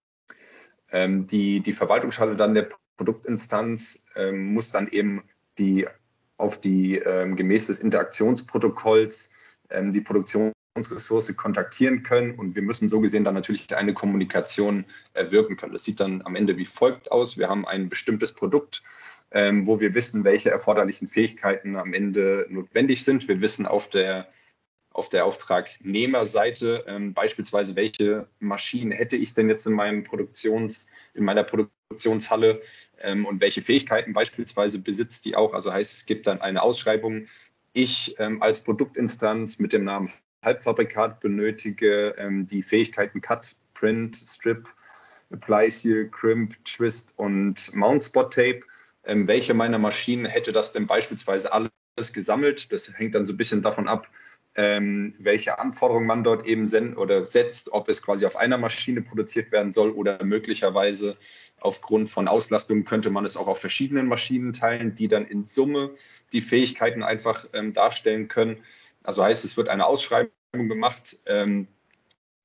Ähm, die, die Verwaltungsschale dann der Produktinstanz ähm, muss dann eben die, auf die ähm, gemäß des Interaktionsprotokolls ähm, die Produktion Ressource kontaktieren können und wir müssen so gesehen dann natürlich eine Kommunikation erwirken können. Das sieht dann am Ende wie folgt aus. Wir haben ein bestimmtes Produkt, ähm, wo wir wissen, welche erforderlichen Fähigkeiten am Ende notwendig sind. Wir wissen auf der, auf der Auftragnehmerseite ähm, beispielsweise, welche Maschinen hätte ich denn jetzt in, meinem Produktions, in meiner Produktionshalle ähm, und welche Fähigkeiten beispielsweise besitzt die auch. Also heißt, es gibt dann eine Ausschreibung. Ich ähm, als Produktinstanz mit dem Namen Halbfabrikat benötige ähm, die Fähigkeiten Cut, Print, Strip, Apply, Seal, Crimp, Twist und Mount Spot Tape. Ähm, welche meiner Maschinen hätte das denn beispielsweise alles gesammelt? Das hängt dann so ein bisschen davon ab, ähm, welche Anforderungen man dort eben send oder setzt, ob es quasi auf einer Maschine produziert werden soll oder möglicherweise aufgrund von Auslastung könnte man es auch auf verschiedenen Maschinen teilen, die dann in Summe die Fähigkeiten einfach ähm, darstellen können. Also heißt, es wird eine Ausschreibung gemacht, ähm,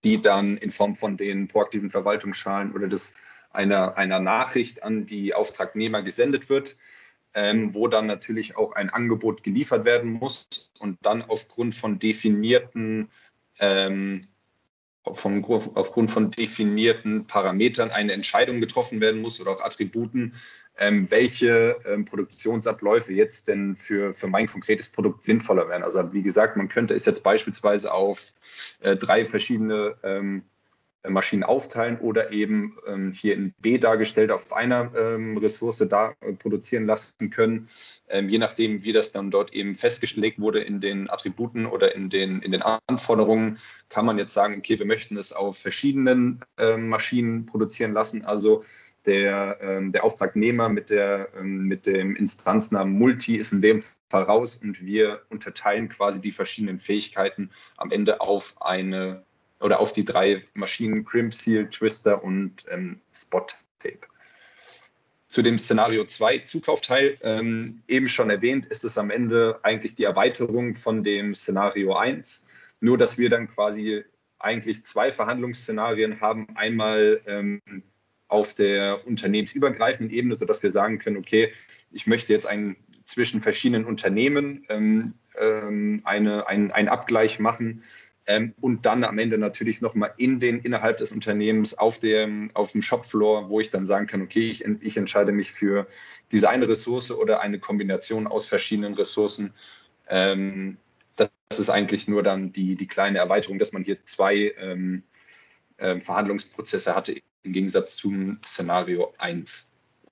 die dann in Form von den proaktiven Verwaltungsschalen oder des, einer, einer Nachricht an die Auftragnehmer gesendet wird, ähm, wo dann natürlich auch ein Angebot geliefert werden muss und dann aufgrund von definierten ähm, Vom, aufgrund von definierten Parametern eine Entscheidung getroffen werden muss oder auch Attributen, ähm, welche ähm, Produktionsabläufe jetzt denn für, für mein konkretes Produkt sinnvoller wären. Also wie gesagt, man könnte es jetzt beispielsweise auf äh, drei verschiedene ähm, Maschinen aufteilen oder eben ähm, hier in B dargestellt auf einer ähm, Ressource da äh, produzieren lassen können. Ähm, je nachdem, wie das dann dort eben festgelegt wurde in den Attributen oder in den, in den Anforderungen, kann man jetzt sagen, okay, wir möchten es auf verschiedenen ähm, Maschinen produzieren lassen. Also der, ähm, der Auftragnehmer mit, der, ähm, mit dem Instanznamen Multi ist in dem Fall raus und wir unterteilen quasi die verschiedenen Fähigkeiten am Ende auf eine oder auf die drei Maschinen Crimp, Seal, Twister und ähm, Spot Tape. Zu dem Szenario zwei Zukaufteil, ähm, eben schon erwähnt, ist es am Ende eigentlich die Erweiterung von dem Szenario eins. Nur, dass wir dann quasi eigentlich zwei Verhandlungsszenarien haben. Einmal ähm, auf der unternehmensübergreifenden Ebene, sodass wir sagen können, okay, ich möchte jetzt einen, zwischen verschiedenen Unternehmen ähm, ähm, eine, ein, einen Abgleich machen. Ähm, und dann am Ende natürlich nochmal in den, innerhalb des Unternehmens auf dem, auf dem Shopfloor, wo ich dann sagen kann, okay, ich, ich entscheide mich für diese eine Ressource oder eine Kombination aus verschiedenen Ressourcen. Ähm, das, das ist eigentlich nur dann die, die kleine Erweiterung, dass man hier zwei ähm, äh, Verhandlungsprozesse hatte im Gegensatz zum Szenario eins.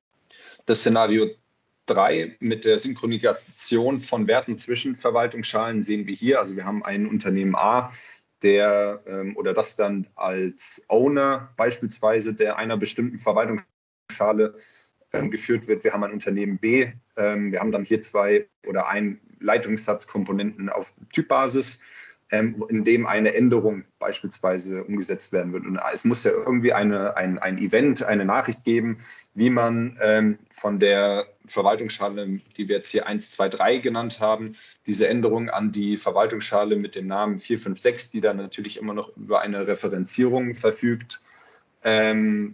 Das Szenario drei mit der Synchronisation von Werten zwischen Verwaltungsschalen sehen wir hier. Also wir haben ein Unternehmen A, der ähm, oder das dann als Owner beispielsweise der einer bestimmten Verwaltungsschale ähm, geführt wird. Wir haben ein Unternehmen B, ähm, wir haben dann hier zwei oder ein Leitungssatzkomponenten auf Typbasis, ähm, in dem eine Änderung beispielsweise umgesetzt werden wird. Und es muss ja irgendwie eine, ein, ein Event, eine Nachricht geben, wie man ähm, von der Verwaltungsschale, die wir jetzt hier eins, zwei, drei genannt haben, diese Änderung an die Verwaltungsschale mit dem Namen vier, fünf, sechs, die dann natürlich immer noch über eine Referenzierung verfügt, ähm,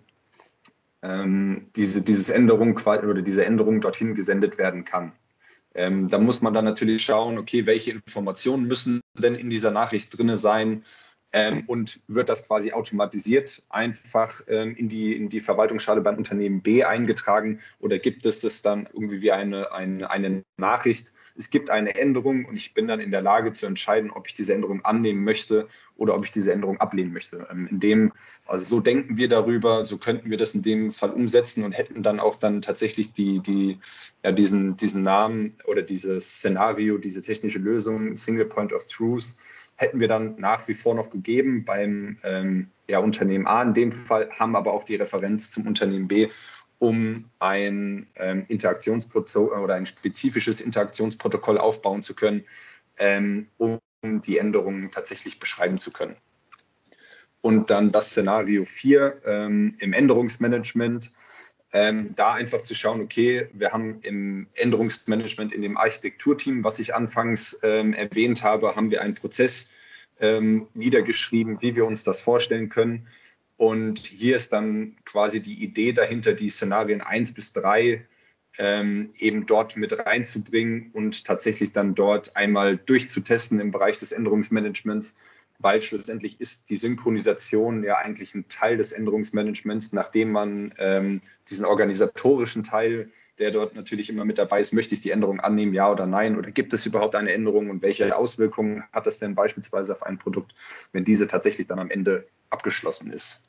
ähm, diese, dieses Änderung oder diese Änderung dorthin gesendet werden kann. Ähm, da muss man dann natürlich schauen, okay, welche Informationen müssen denn in dieser Nachricht drin sein ähm, und wird das quasi automatisiert einfach ähm, in, die, in die Verwaltungsschale beim Unternehmen B eingetragen oder gibt es das dann irgendwie wie eine, eine, eine Nachricht? Es gibt eine Änderung und ich bin dann in der Lage zu entscheiden, ob ich diese Änderung annehmen möchte oder ob ich diese Änderung ablehnen möchte. Ähm, in dem, also so denken wir darüber, so könnten wir das in dem Fall umsetzen und hätten dann auch dann tatsächlich die, die, ja, diesen, diesen Namen oder dieses Szenario, diese technische Lösung, Single Point of Truth, hätten wir dann nach wie vor noch gegeben beim ähm, ja, Unternehmen A in dem Fall, haben aber auch die Referenz zum Unternehmen B, um ein ähm, Interaktionsprotokoll oder ein spezifisches Interaktionsprotokoll aufbauen zu können, ähm, um die Änderungen tatsächlich beschreiben zu können. Und dann das Szenario vier ähm, im Änderungsmanagement, ähm, da einfach zu schauen, okay, wir haben im Änderungsmanagement in dem Architekturteam, was ich anfangs ähm, erwähnt habe, haben wir einen Prozess ähm, niedergeschrieben, wie wir uns das vorstellen können. Und hier ist dann quasi die Idee dahinter, die Szenarien eins bis drei ähm, eben dort mit reinzubringen und tatsächlich dann dort einmal durchzutesten im Bereich des Änderungsmanagements, weil schlussendlich ist die Synchronisation ja eigentlich ein Teil des Änderungsmanagements, nachdem man ähm, diesen organisatorischen Teil, der dort natürlich immer mit dabei ist, möchte ich die Änderung annehmen, ja oder nein, oder gibt es überhaupt eine Änderung und welche Auswirkungen hat das denn beispielsweise auf ein Produkt, wenn diese tatsächlich dann am Ende abgeschlossen ist.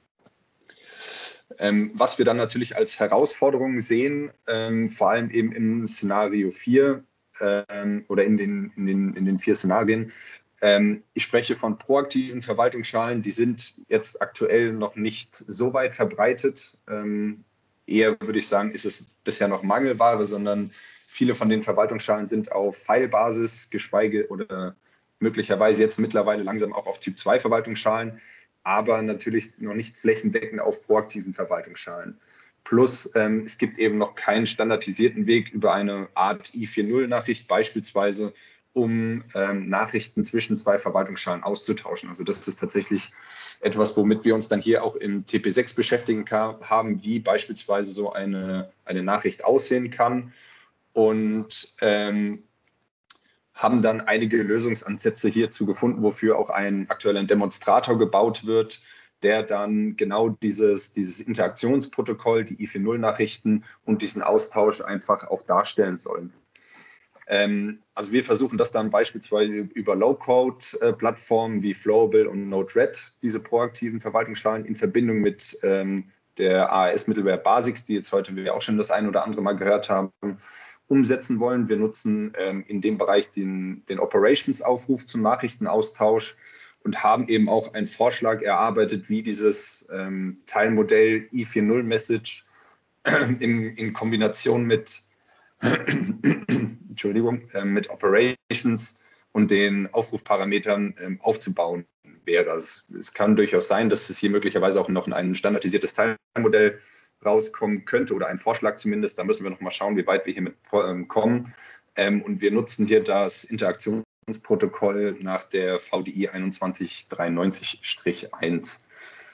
Ähm, was wir dann natürlich als Herausforderung sehen, ähm, vor allem eben im Szenario vier ähm, oder in den, in, den, in den vier Szenarien, ähm, ich spreche von proaktiven Verwaltungsschalen, die sind jetzt aktuell noch nicht so weit verbreitet. Ähm, eher würde ich sagen, ist es bisher noch Mangelware, sondern viele von den Verwaltungsschalen sind auf Pfeilbasis, geschweige oder möglicherweise jetzt mittlerweile langsam auch auf Typ zwei Verwaltungsschalen, aber natürlich noch nicht flächendeckend auf proaktiven Verwaltungsschalen. Plus ähm, es gibt eben noch keinen standardisierten Weg über eine Art I vier null Nachricht beispielsweise, um ähm, Nachrichten zwischen zwei Verwaltungsschalen auszutauschen. Also das ist tatsächlich etwas, womit wir uns dann hier auch im T P sechs beschäftigen haben, wie beispielsweise so eine, eine Nachricht aussehen kann und ähm, haben dann einige Lösungsansätze hierzu gefunden, wofür auch ein aktueller Demonstrator gebaut wird, der dann genau dieses, dieses Interaktionsprotokoll, die I vier null Nachrichten und diesen Austausch einfach auch darstellen soll. Ähm, also wir versuchen das dann beispielsweise über Low-Code-Plattformen wie Flowable und Node-RED, diese proaktiven Verwaltungsschalen in Verbindung mit ähm, der A E S-Middleware Basics, die jetzt heute wir auch schon das ein oder andere Mal gehört haben, umsetzen wollen. Wir nutzen ähm, in dem Bereich den, den Operations-Aufruf zum Nachrichtenaustausch und haben eben auch einen Vorschlag erarbeitet, wie dieses ähm, Teilmodell I vier null Message äh, in, in Kombination mit Entschuldigung, äh, mit Operations und den Aufrufparametern äh, aufzubauen wäre. Es, es kann durchaus sein, dass es hier möglicherweise auch noch in ein standardisiertes Teilmodell rauskommen könnte oder ein Vorschlag zumindest. Da müssen wir noch mal schauen, wie weit wir hiermit ähm, kommen. Ähm, und wir nutzen hier das Interaktionsprotokoll nach der V D I einundzwanzig dreiundneunzig eins.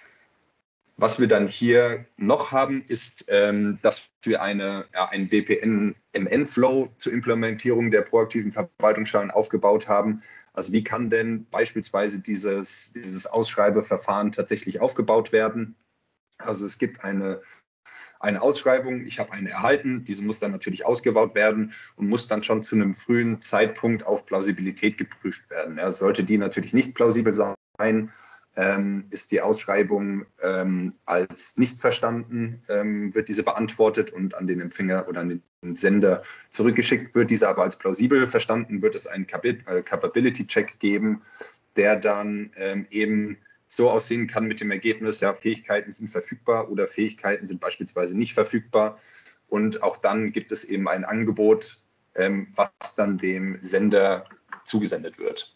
Was wir dann hier noch haben, ist, ähm, dass wir eine, ja, einen B P N-M N-Flow zur Implementierung der proaktiven Verwaltungsschalen aufgebaut haben. Also wie kann denn beispielsweise dieses, dieses Ausschreibeverfahren tatsächlich aufgebaut werden? Also es gibt eine, eine Ausschreibung, ich habe eine erhalten, diese muss dann natürlich ausgebaut werden und muss dann schon zu einem frühen Zeitpunkt auf Plausibilität geprüft werden. Ja, sollte die natürlich nicht plausibel sein, Ähm, ist die Ausschreibung ähm, als nicht verstanden, ähm, wird diese beantwortet und an den Empfänger oder an den Sender zurückgeschickt. Wird diese aber als plausibel verstanden, wird es einen Capability-Check geben, der dann ähm, eben so aussehen kann mit dem Ergebnis, ja, Fähigkeiten sind verfügbar oder Fähigkeiten sind beispielsweise nicht verfügbar. Und auch dann gibt es eben ein Angebot, ähm, was dann dem Sender zugesendet wird.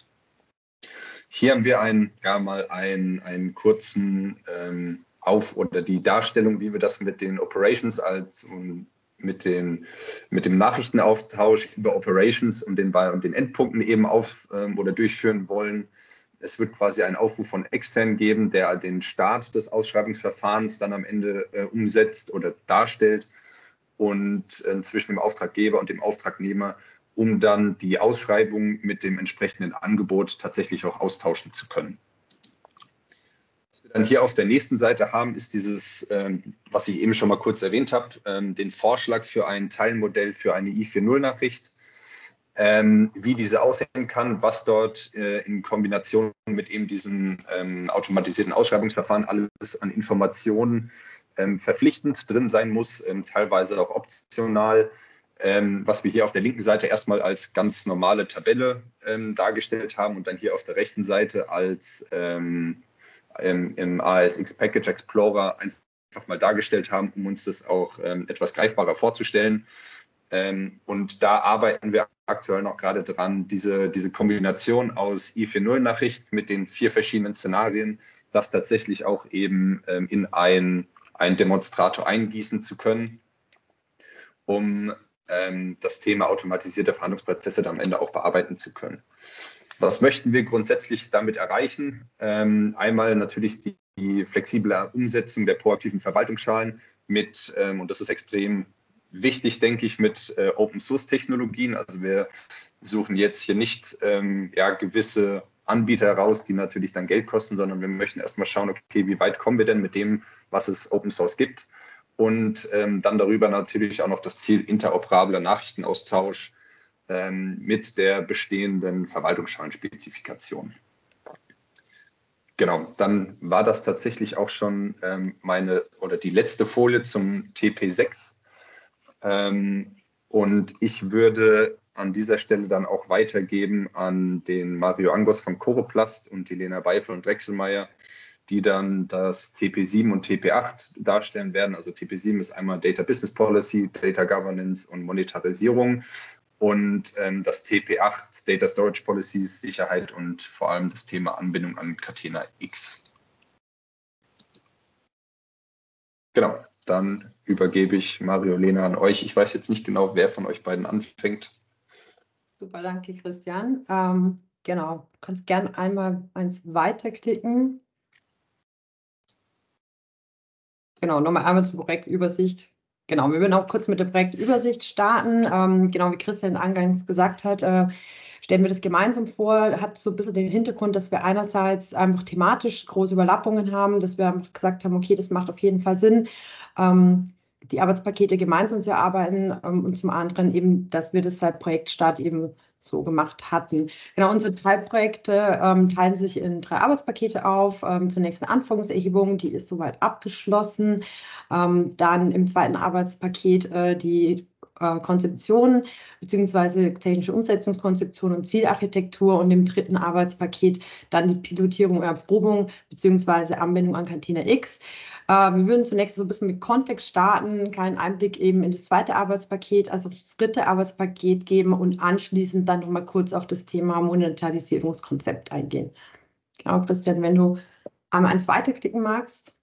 Hier haben wir ein, ja, mal einen, einen kurzen ähm, Auf- oder die Darstellung, wie wir das mit den Operations als und mit, den, mit dem Nachrichtenaustausch über Operations und den, und den Endpunkten eben auf ähm, oder durchführen wollen. Es wird quasi einen Aufruf von extern geben, der den Start des Ausschreibungsverfahrens dann am Ende äh, umsetzt oder darstellt und äh, zwischen dem Auftraggeber und dem Auftragnehmer, um dann die Ausschreibung mit dem entsprechenden Angebot tatsächlich auch austauschen zu können. Was wir dann hier auf der nächsten Seite haben, ist dieses, ähm, was ich eben schon mal kurz erwähnt habe, ähm, den Vorschlag für ein Teilmodell für eine I vier null Nachricht, ähm, wie diese aussehen kann, was dort äh, in Kombination mit eben diesem ähm, automatisierten Ausschreibungsverfahren alles an Informationen ähm, verpflichtend drin sein muss, ähm, teilweise auch optional. Ähm, was wir hier auf der linken Seite erstmal als ganz normale Tabelle ähm, dargestellt haben und dann hier auf der rechten Seite als ähm, im, im A S X Package Explorer einfach mal dargestellt haben, um uns das auch ähm, etwas greifbarer vorzustellen. Ähm, und da arbeiten wir aktuell noch gerade dran, diese, diese Kombination aus I vier null Nachricht mit den vier verschiedenen Szenarien, das tatsächlich auch eben ähm, in ein, einen Demonstrator eingießen zu können, um ähm, das Thema automatisierte Verhandlungsprozesse dann am Ende auch bearbeiten zu können. Was möchten wir grundsätzlich damit erreichen? Ähm, einmal natürlich die, die flexible Umsetzung der proaktiven Verwaltungsschalen mit, ähm, und das ist extrem wichtig, denke ich, mit äh, Open-Source-Technologien. Also wir suchen jetzt hier nicht ähm, ja, gewisse Anbieter heraus, die natürlich dann Geld kosten, sondern wir möchten erstmal schauen, okay, wie weit kommen wir denn mit dem, was es Open Source gibt? Und ähm, dann darüber natürlich auch noch das Ziel interoperabler Nachrichtenaustausch ähm, mit der bestehenden Verwaltungsschalenspezifikation. Genau, dann war das tatsächlich auch schon ähm, meine oder die letzte Folie zum T P sechs. Ähm, und ich würde an dieser Stelle dann auch weitergeben an den Mario Angos vom Choroplast und die Lena Beifel und Drechselmeier, die dann das T P sieben und T P acht darstellen werden. Also T P sieben ist einmal Data Business Policy, Data Governance und Monetarisierung. Und ähm, das T P acht, Data Storage Policies, Sicherheit und vor allem das Thema Anbindung an Catena X. Genau, dann übergebe ich Mario, Lena an euch. Ich weiß jetzt nicht genau, wer von euch beiden anfängt. Super, danke Christian. Ähm, genau, du kannst gerne einmal eins weiterklicken. Genau, nochmal einmal zur Projektübersicht. Genau, wir würden auch kurz mit der Projektübersicht starten. Ähm, genau wie Christian eingangs gesagt hat, äh, stellen wir das gemeinsam vor. Hat so ein bisschen den Hintergrund, dass wir einerseits einfach thematisch große Überlappungen haben, dass wir einfach gesagt haben, okay, das macht auf jeden Fall Sinn, ähm, die Arbeitspakete gemeinsam zu erarbeiten, ähm, und zum anderen eben, dass wir das seit Projektstart eben so gemacht hatten. Genau, unsere Teilprojekte ähm, teilen sich in drei Arbeitspakete auf. Ähm, zunächst eine Anforderungserhebung, die ist soweit abgeschlossen. Ähm, dann im zweiten Arbeitspaket äh, die äh, Konzeption bzw. technische Umsetzungskonzeption und Zielarchitektur und im dritten Arbeitspaket dann die Pilotierung und Erprobung bzw. Anbindung an Catena X. Äh, wir würden zunächst so ein bisschen mit Kontext starten, einen kleinen Einblick eben in das zweite Arbeitspaket, also das dritte Arbeitspaket geben und anschließend dann nochmal kurz auf das Thema Monetarisierungskonzept eingehen. Genau, Christian, wenn du einmal eins weiterklicken magst.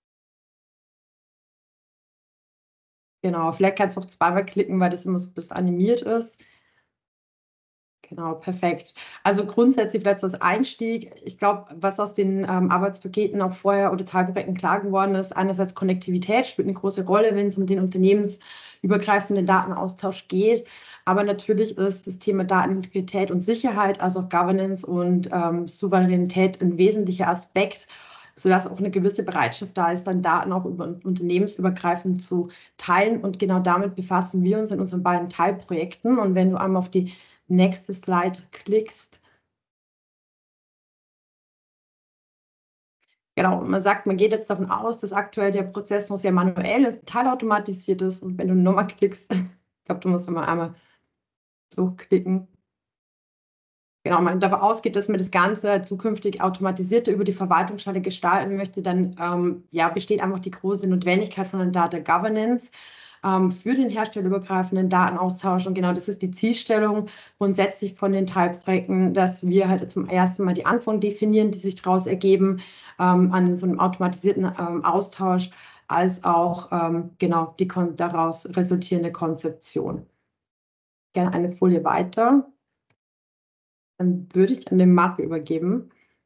Genau, vielleicht kannst du noch zweimal klicken, weil das immer so ein bisschen animiert ist. Genau, perfekt. Also grundsätzlich vielleicht so als Einstieg, ich glaube, was aus den ähm, Arbeitspaketen auch vorher oder Teilprojekten klar geworden ist, einerseits Konnektivität spielt eine große Rolle, wenn es um den unternehmensübergreifenden Datenaustausch geht. Aber natürlich ist das Thema Datenintegrität und Sicherheit, also auch Governance und ähm, Souveränität ein wesentlicher Aspekt, sodass auch eine gewisse Bereitschaft da ist, dann Daten auch über, unternehmensübergreifend zu teilen. Und genau damit befassen wir uns in unseren beiden Teilprojekten. Und wenn du einmal auf die nächste Slide klickst. Genau, man sagt, man geht jetzt davon aus, dass aktuell der Prozess noch sehr manuell ist, teilautomatisiert ist. Und wenn du nochmal klickst, ich glaube, du musst immer einmal durchklicken. Genau, man davon ausgeht, dass man das Ganze zukünftig automatisiert über die Verwaltungsschale gestalten möchte, dann ähm, ja, besteht einfach die große Notwendigkeit von einer Data Governance ähm, für den herstellerübergreifenden Datenaustausch. Und genau das ist die Zielstellung grundsätzlich von den Teilprojekten, dass wir halt zum ersten Mal die Anforderungen definieren, die sich daraus ergeben, ähm, an so einem automatisierten ähm, Austausch, als auch ähm, genau die daraus resultierende Konzeption. Gerne eine Folie weiter. Dann würde ich an den Marc übergeben.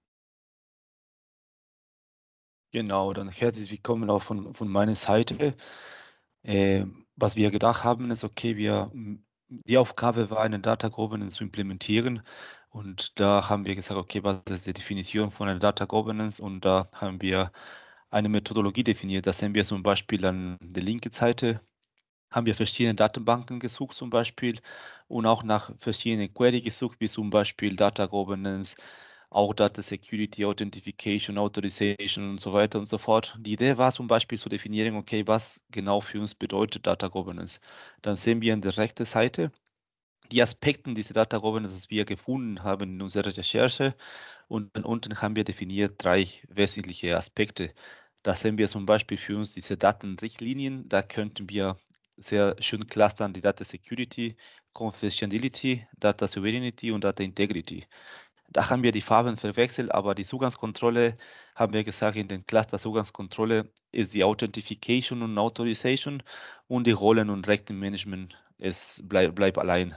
Genau, dann herzlich willkommen auch von, von meiner Seite. Äh, was wir gedacht haben, ist, okay, wir, die Aufgabe war, eine Data Governance zu implementieren. Und da haben wir gesagt, okay, was ist die Definition von einer Data Governance? Und da haben wir eine Methodologie definiert. Da sehen wir zum Beispiel an der linken Seite, haben wir verschiedene Datenbanken gesucht zum Beispiel und auch nach verschiedenen Query gesucht, wie zum Beispiel Data Governance, auch Data Security, Authentication, Authorization und so weiter und so fort. Die Idee war zum Beispiel zu definieren, okay, was genau für uns bedeutet Data Governance. Dann sehen wir an der rechten Seite die Aspekte dieser Data Governance, die wir gefunden haben in unserer Recherche. Und dann unten haben wir definiert drei wesentliche Aspekte. Da sehen wir zum Beispiel für uns diese Datenrichtlinien. Da könnten wir sehr schön clustern die Data Security, Confidentiality, Data Sovereignty und Data Integrity. Da haben wir die Farben verwechselt, aber die Zugangskontrolle, haben wir gesagt, in den Cluster Zugangskontrolle ist die Authentification und Authorization und die Rollen- und Rechte-Management bleibt bleib allein.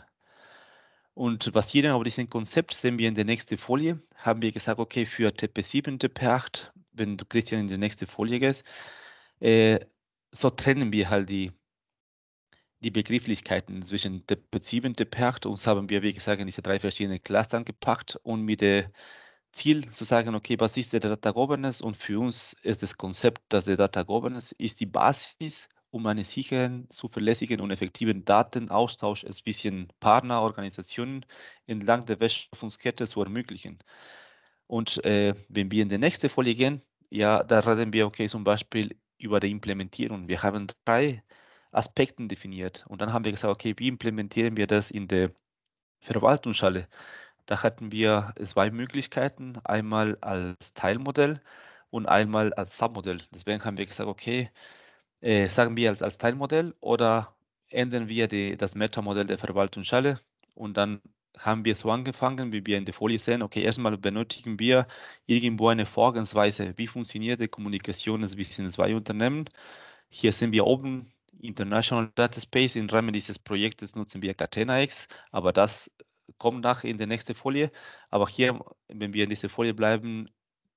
Und basierend auf diesem Konzept sehen wir in der nächsten Folie, haben wir gesagt, okay, für T P sieben, T P acht, wenn du Christian in die nächste Folie gehst, äh, so trennen wir halt die, die Begrifflichkeiten zwischen T P sieben, T P acht, und haben wir, wie gesagt, in diese drei verschiedenen Clustern gepackt und mit dem Ziel zu sagen, okay, was ist der Data Governance? Und für uns ist das Konzept, dass der Data Governance ist die Basis, um einen sicheren, zuverlässigen und effektiven Datenaustausch zwischen Partnerorganisationen entlang der Wertschöpfungskette zu ermöglichen. Und äh, wenn wir in die nächste Folie gehen, ja, da reden wir, okay, zum Beispiel über die Implementierung. Wir haben drei Aspekte definiert und dann haben wir gesagt, okay, wie implementieren wir das in der Verwaltungsschale? Da hatten wir zwei Möglichkeiten, einmal als Teilmodell und einmal als Submodell. Deswegen haben wir gesagt, okay, äh, sagen wir als, als Teilmodell oder ändern wir die, das Metamodell der Verwaltungsschale, und dann haben wir so angefangen, wie wir in der Folie sehen, okay, erstmal benötigen wir irgendwo eine Vorgehensweise, wie funktioniert die Kommunikation zwischen zwei Unternehmen. Hier sehen wir oben International Data Space, im Rahmen dieses Projektes nutzen wir Catena X, aber das kommt nach in der nächsten Folie. Aber hier, wenn wir in dieser Folie bleiben,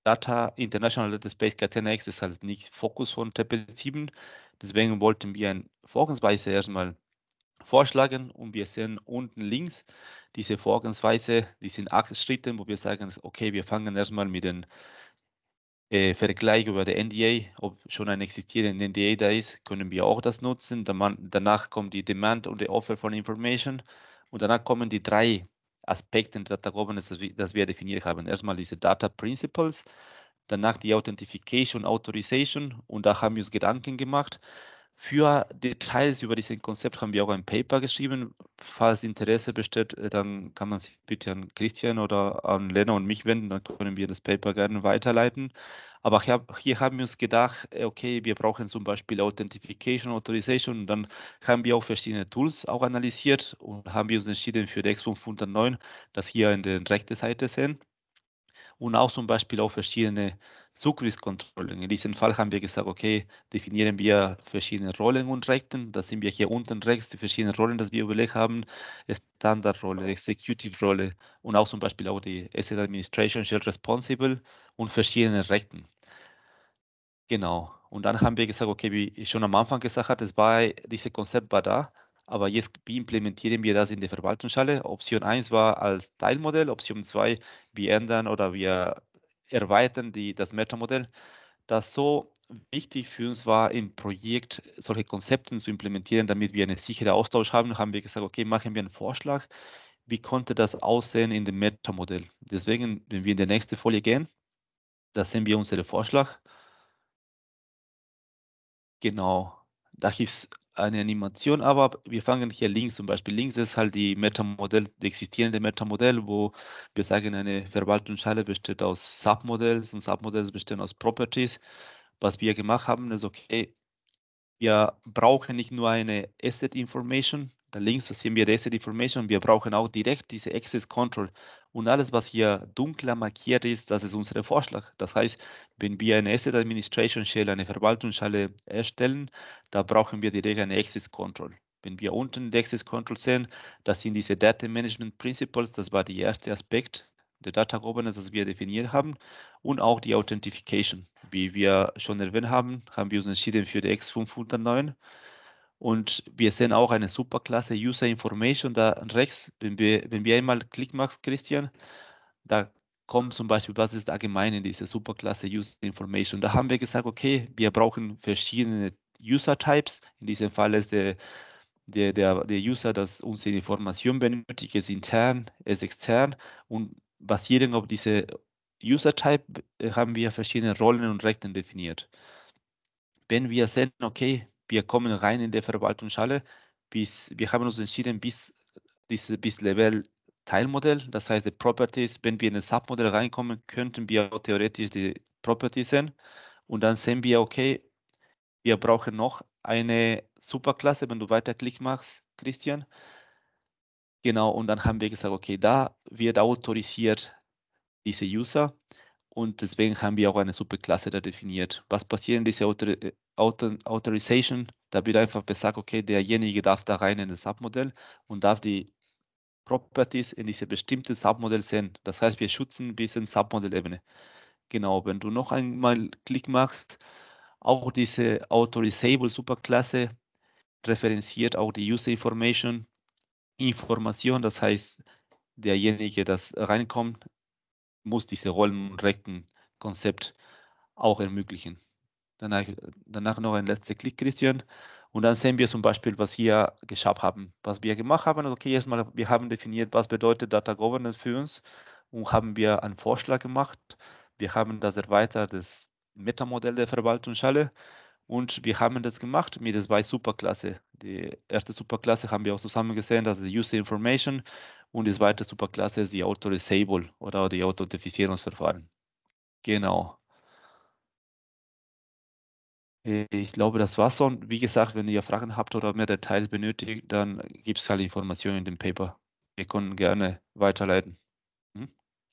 Data, International Data Space Catena X ist halt nicht Fokus von T P sieben. Deswegen wollten wir eine Vorgehensweise erstmal vorschlagen und wir sehen unten links diese Vorgehensweise, die sind acht Schritte, wo wir sagen, okay, wir fangen erstmal mit dem äh, Vergleich über den N D A, ob schon ein existierender N D A da ist, können wir auch das nutzen. Dann, danach kommt die Demand und die Offer von Information und danach kommen die drei Aspekte der Data Governance, das wir, das wir definiert haben. Erstmal diese Data Principles, danach die Authentification, Authorization und da haben wir uns Gedanken gemacht. Für Details über dieses Konzept haben wir auch ein Paper geschrieben. Falls Interesse besteht, dann kann man sich bitte an Christian oder an Lena und mich wenden, dann können wir das Paper gerne weiterleiten. Aber hier, hier haben wir uns gedacht, okay, wir brauchen zum Beispiel Authentification, Authorization und dann haben wir auch verschiedene Tools auch analysiert und haben wir uns entschieden für die X fünfhundertneun, das hier in der rechten Seite sehen. Und auch zum Beispiel auch verschiedene Zugriffskontrollen. In diesem Fall haben wir gesagt, okay, definieren wir verschiedene Rollen und Rechten. Da sind wir hier unten rechts, die verschiedenen Rollen, die wir überlegt haben. Standardrolle, Executive-Rolle und auch zum Beispiel auch die Asset Administration, Shared Responsible und verschiedene Rechten. Genau. Und dann haben wir gesagt, okay, wie ich schon am Anfang gesagt habe, das war, dieses Konzept war da, aber jetzt, wie implementieren wir das in der Verwaltungsschale? Option eins war als Teilmodell, Option zwei, wir ändern oder wir erweitern die, das Metamodell. Das so wichtig für uns war, im Projekt solche Konzepte zu implementieren, damit wir einen sicheren Austausch haben, haben wir gesagt, okay, machen wir einen Vorschlag. Wie konnte das aussehen in dem Metamodell? Deswegen, wenn wir in die nächste Folie gehen, da sehen wir unseren Vorschlag. Genau, da gibt es eine Animation, aber wir fangen hier links zum Beispiel. Links ist halt die Metamodell, das existierende Metamodell, wo wir sagen, eine Verwaltungsschale besteht aus Submodells und Submodells bestehen aus Properties. Was wir gemacht haben, ist okay, wir brauchen nicht nur eine Asset Information, da links sehen wir die Asset Information, wir brauchen auch direkt diese Access Control. Und alles, was hier dunkler markiert ist, das ist unser Vorschlag. Das heißt, wenn wir eine Asset Administration Shell, eine Verwaltungsschale erstellen, da brauchen wir direkt eine Access Control. Wenn wir unten die Access Control sehen, das sind diese Data Management Principles, das war der erste Aspekt der Data Governance, das wir definiert haben, und auch die Authentification. Wie wir schon erwähnt haben, haben wir uns entschieden für die X fünfhundertneun. Und wir sehen auch eine Superklasse User Information da rechts. Wenn wir, wenn wir einmal Klick machen, Christian, da kommt zum Beispiel, was ist allgemein in dieser Superklasse User Information. Da haben wir gesagt, okay, wir brauchen verschiedene User Types. In diesem Fall ist der, der, der, der User, das unsere Information benötigt, ist intern, ist extern und basierend auf diese User Type haben wir verschiedene Rollen und Rechten definiert. Wenn wir sehen, okay, wir kommen rein in der Verwaltungsschale, bis, wir haben uns entschieden, bis, diese, bis Level Teilmodell, das heißt die Properties, wenn wir in ein Submodell reinkommen, könnten wir auch theoretisch die Properties sehen und dann sehen wir, okay, wir brauchen noch eine Superklasse, wenn du weiter Klick machst, Christian. Genau, und dann haben wir gesagt, okay, da wird autorisiert diese User und deswegen haben wir auch eine Superklasse da definiert. Was passiert in dieser Autor Autor Authorization? Da wird einfach gesagt, okay, derjenige darf da rein in das Submodell und darf die Properties in diese bestimmte Submodell sehen. Das heißt, wir schützen bis in Submodell-Ebene. Genau, wenn du noch einmal Klick machst, auch diese Authorizable Superklasse referenziert auch die User Information, Information, das heißt, derjenige, das reinkommt, muss diese Rollen- und Rechten-Konzept auch ermöglichen. Danach, danach noch ein letzter Klick, Christian. Und dann sehen wir zum Beispiel, was wir geschafft haben. Was wir gemacht haben, okay, erstmal, wir haben definiert, was bedeutet Data Governance für uns und haben wir einen Vorschlag gemacht. Wir haben das erweitert, das Metamodell der Verwaltungsschale und wir haben das gemacht mit der zwei Superklasse. Die erste Superklasse haben wir auch zusammen gesehen, das ist User Information und die zweite Superklasse ist die Authorizable oder die Authentifizierungsverfahren. Genau. Ich glaube, das war's so. Und wie gesagt, wenn ihr Fragen habt oder mehr Details benötigt, dann gibt es halt Informationen in dem Paper. Wir können gerne weiterleiten. Hm?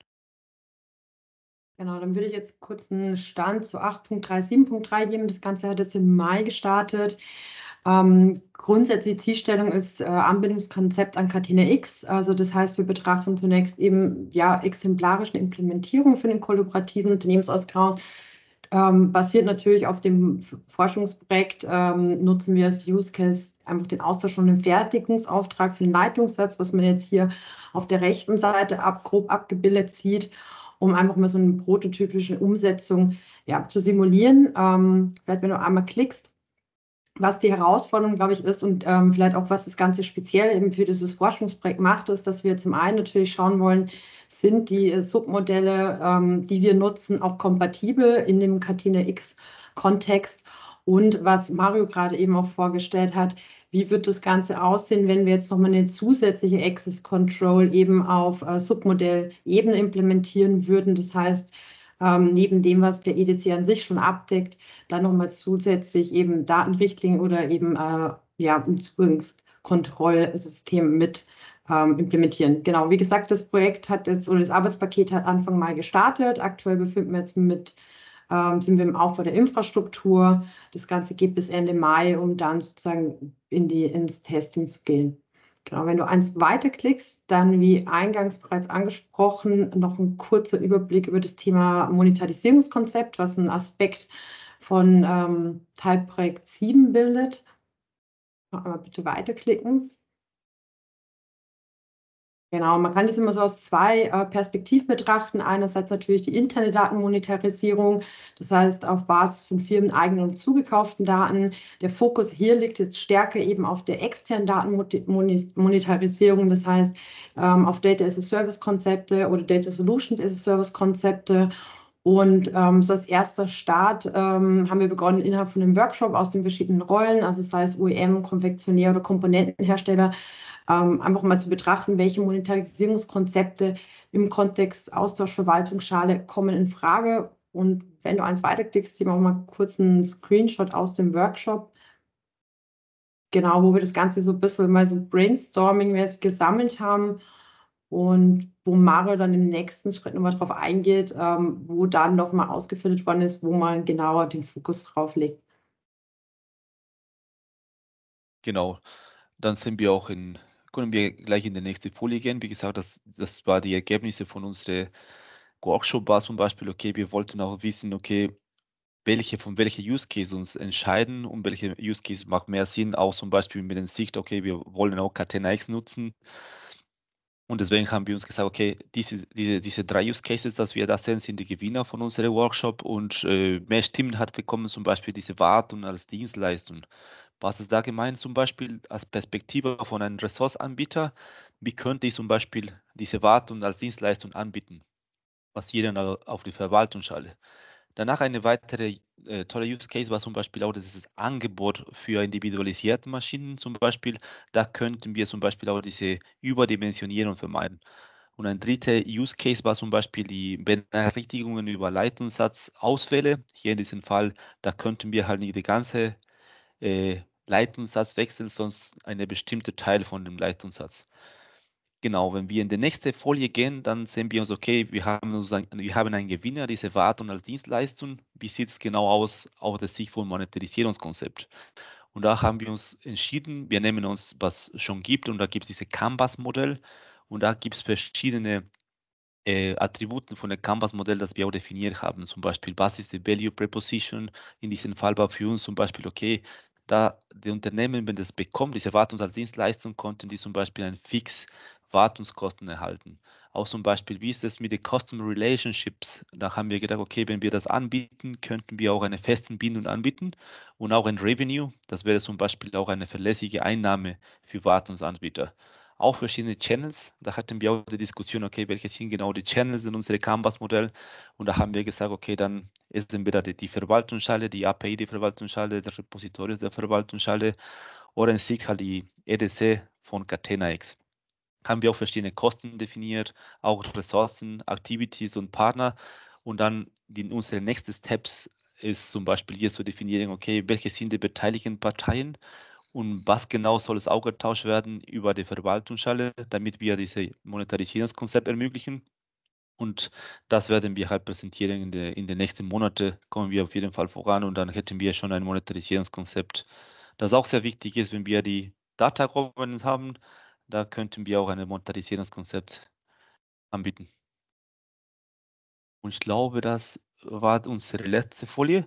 Genau, dann würde ich jetzt kurz einen Stand zu acht Punkt drei, sieben Punkt drei geben. Das Ganze hat jetzt im Mai gestartet. Ähm, grundsätzlich die Zielstellung ist äh, Anbindungskonzept an Catena X. Also das heißt, wir betrachten zunächst eben ja exemplarische Implementierung für den kollaborativen Unternehmensausgleich. Ähm, basiert natürlich auf dem Forschungsprojekt, ähm, nutzen wir als Use Case einfach den Austausch von einem Fertigungsauftrag für den Leitungssatz, was man jetzt hier auf der rechten Seite ab, grob abgebildet sieht, um einfach mal so eine prototypische Umsetzung ja, zu simulieren. Ähm, vielleicht, wenn du einmal klickst, was die Herausforderung, glaube ich, ist und ähm, vielleicht auch, was das Ganze speziell eben für dieses Forschungsprojekt macht, ist, dass wir zum einen natürlich schauen wollen, sind die äh, Submodelle, ähm, die wir nutzen, auch kompatibel in dem Catena X-Kontext. Und was Mario gerade eben auch vorgestellt hat, wie wird das Ganze aussehen, wenn wir jetzt nochmal eine zusätzliche Access Control eben auf äh, Submodell-Ebene implementieren würden. Das heißt, ähm, neben dem, was der E D C an sich schon abdeckt, dann nochmal zusätzlich eben Datenrichtlinien oder eben äh, ja, ein Zugangskontrollsystem mit ähm, implementieren. Genau, wie gesagt, das Projekt hat jetzt, oder das Arbeitspaket hat Anfang Mai gestartet. Aktuell befinden wir jetzt mit, ähm, sind wir im Aufbau der Infrastruktur. Das Ganze geht bis Ende Mai, um dann sozusagen in die, ins Testing zu gehen. Genau, wenn du eins weiterklickst, dann wie eingangs bereits angesprochen, noch ein kurzer Überblick über das Thema Monetarisierungskonzept, was ein Aspekt von ähm, Teilprojekt sieben bildet. Noch einmal bitte weiterklicken. Genau, man kann das immer so aus zwei äh, Perspektiven betrachten. Einerseits natürlich die interne Datenmonetarisierung, das heißt auf Basis von firmeneigenen und zugekauften Daten. Der Fokus hier liegt jetzt stärker eben auf der externen Datenmonetarisierung, das heißt ähm, auf Data as a Service Konzepte oder Data Solutions as a Service Konzepte. Und ähm, so als erster Start ähm, haben wir begonnen innerhalb von einem Workshop aus den verschiedenen Rollen, also sei es O E M, Konfektionär oder Komponentenhersteller, ähm, einfach mal zu betrachten, welche Monetarisierungskonzepte im Kontext Austauschverwaltungsschale kommen in Frage. Und wenn du eins weiterklickst, sehen wir auch mal kurz einen Screenshot aus dem Workshop. Genau, wo wir das Ganze so ein bisschen mal so brainstorming-mäßig gesammelt haben und wo Mario dann im nächsten Schritt nochmal drauf eingeht, ähm, wo dann nochmal ausgeführt worden ist, wo man genauer den Fokus drauf legt. Genau, dann sind wir auch in, können wir gleich in die nächste Folie gehen. Wie gesagt, das, das war die Ergebnisse von unserem Workshop, war zum Beispiel, okay, wir wollten auch wissen, okay, welche von welcher Use Case uns entscheiden und welche Use Case macht mehr Sinn, auch zum Beispiel mit der Sicht, okay, wir wollen auch Catena X nutzen. Und deswegen haben wir uns gesagt, okay, diese, diese, diese drei Use Cases, dass wir da sehen, sind die Gewinner von unserem Workshop und äh, mehr Stimmen hat bekommen, zum Beispiel diese Wartung als Dienstleistung. Was ist da gemeint, zum Beispiel als Perspektive von einem Ressourceanbieter? Wie könnte ich zum Beispiel diese Wartung als Dienstleistung anbieten? Basieren auf die Verwaltungsschale. Danach eine weitere äh, tolle Use Case war zum Beispiel auch dieses Angebot für individualisierte Maschinen zum Beispiel. Da könnten wir zum Beispiel auch diese Überdimensionierung vermeiden. Und ein dritter Use Case war zum Beispiel die Benachrichtigungen über Leitungssatzausfälle. Hier in diesem Fall, da könnten wir halt nicht die ganze äh, Leitungssatz wechseln, sonst eine bestimmte Teil von dem Leitungssatz. Genau, wenn wir in die nächste Folie gehen, dann sehen wir uns, okay, wir haben, uns ein, wir haben einen Gewinner, diese Wartung als Dienstleistung. Wie sieht es genau aus aus der Sicht vom Monetarisierungskonzept? Und da haben wir uns entschieden, wir nehmen uns, was schon gibt, und da gibt es dieses Canvas-Modell und da gibt es verschiedene äh, Attributen von dem Canvas-Modell, das wir auch definiert haben. Zum Beispiel, was ist die Value Preposition? In diesem Fall war für uns zum Beispiel, okay, da die Unternehmen, wenn das bekommt, diese Wartung als Dienstleistung, konnten die zum Beispiel ein Fix Wartungskosten erhalten. Auch zum Beispiel, wie ist es mit den Customer Relationships? Da haben wir gedacht, okay, wenn wir das anbieten, könnten wir auch eine festen Bindung anbieten und auch ein Revenue. Das wäre zum Beispiel auch eine verlässliche Einnahme für Wartungsanbieter. Auch verschiedene Channels, da hatten wir auch die Diskussion, okay, welche sind genau die Channels in unserem Canvas-Modell? Und da haben wir gesagt, okay, dann ist entweder die, die Verwaltungsschale, die A P I der Verwaltungsschale, der Repositorium der Verwaltungsschale oder in sich halt die E D C von Catena X. Haben wir auch verschiedene Kosten definiert, auch Ressourcen, Activities und Partner. Und dann die, unsere nächsten Steps ist zum Beispiel hier zu definieren, okay, welche sind die beteiligten Parteien und was genau soll es auch getauscht werden über die Verwaltungsschale, damit wir dieses Monetarisierungskonzept ermöglichen. Und das werden wir halt präsentieren in, de, in den nächsten Monaten, kommen wir auf jeden Fall voran und dann hätten wir schon ein Monetarisierungskonzept, Das auch sehr wichtig ist, wenn wir die Data Governance haben, da könnten wir auch ein Monetarisierungskonzept anbieten. Und ich glaube, das war unsere letzte Folie.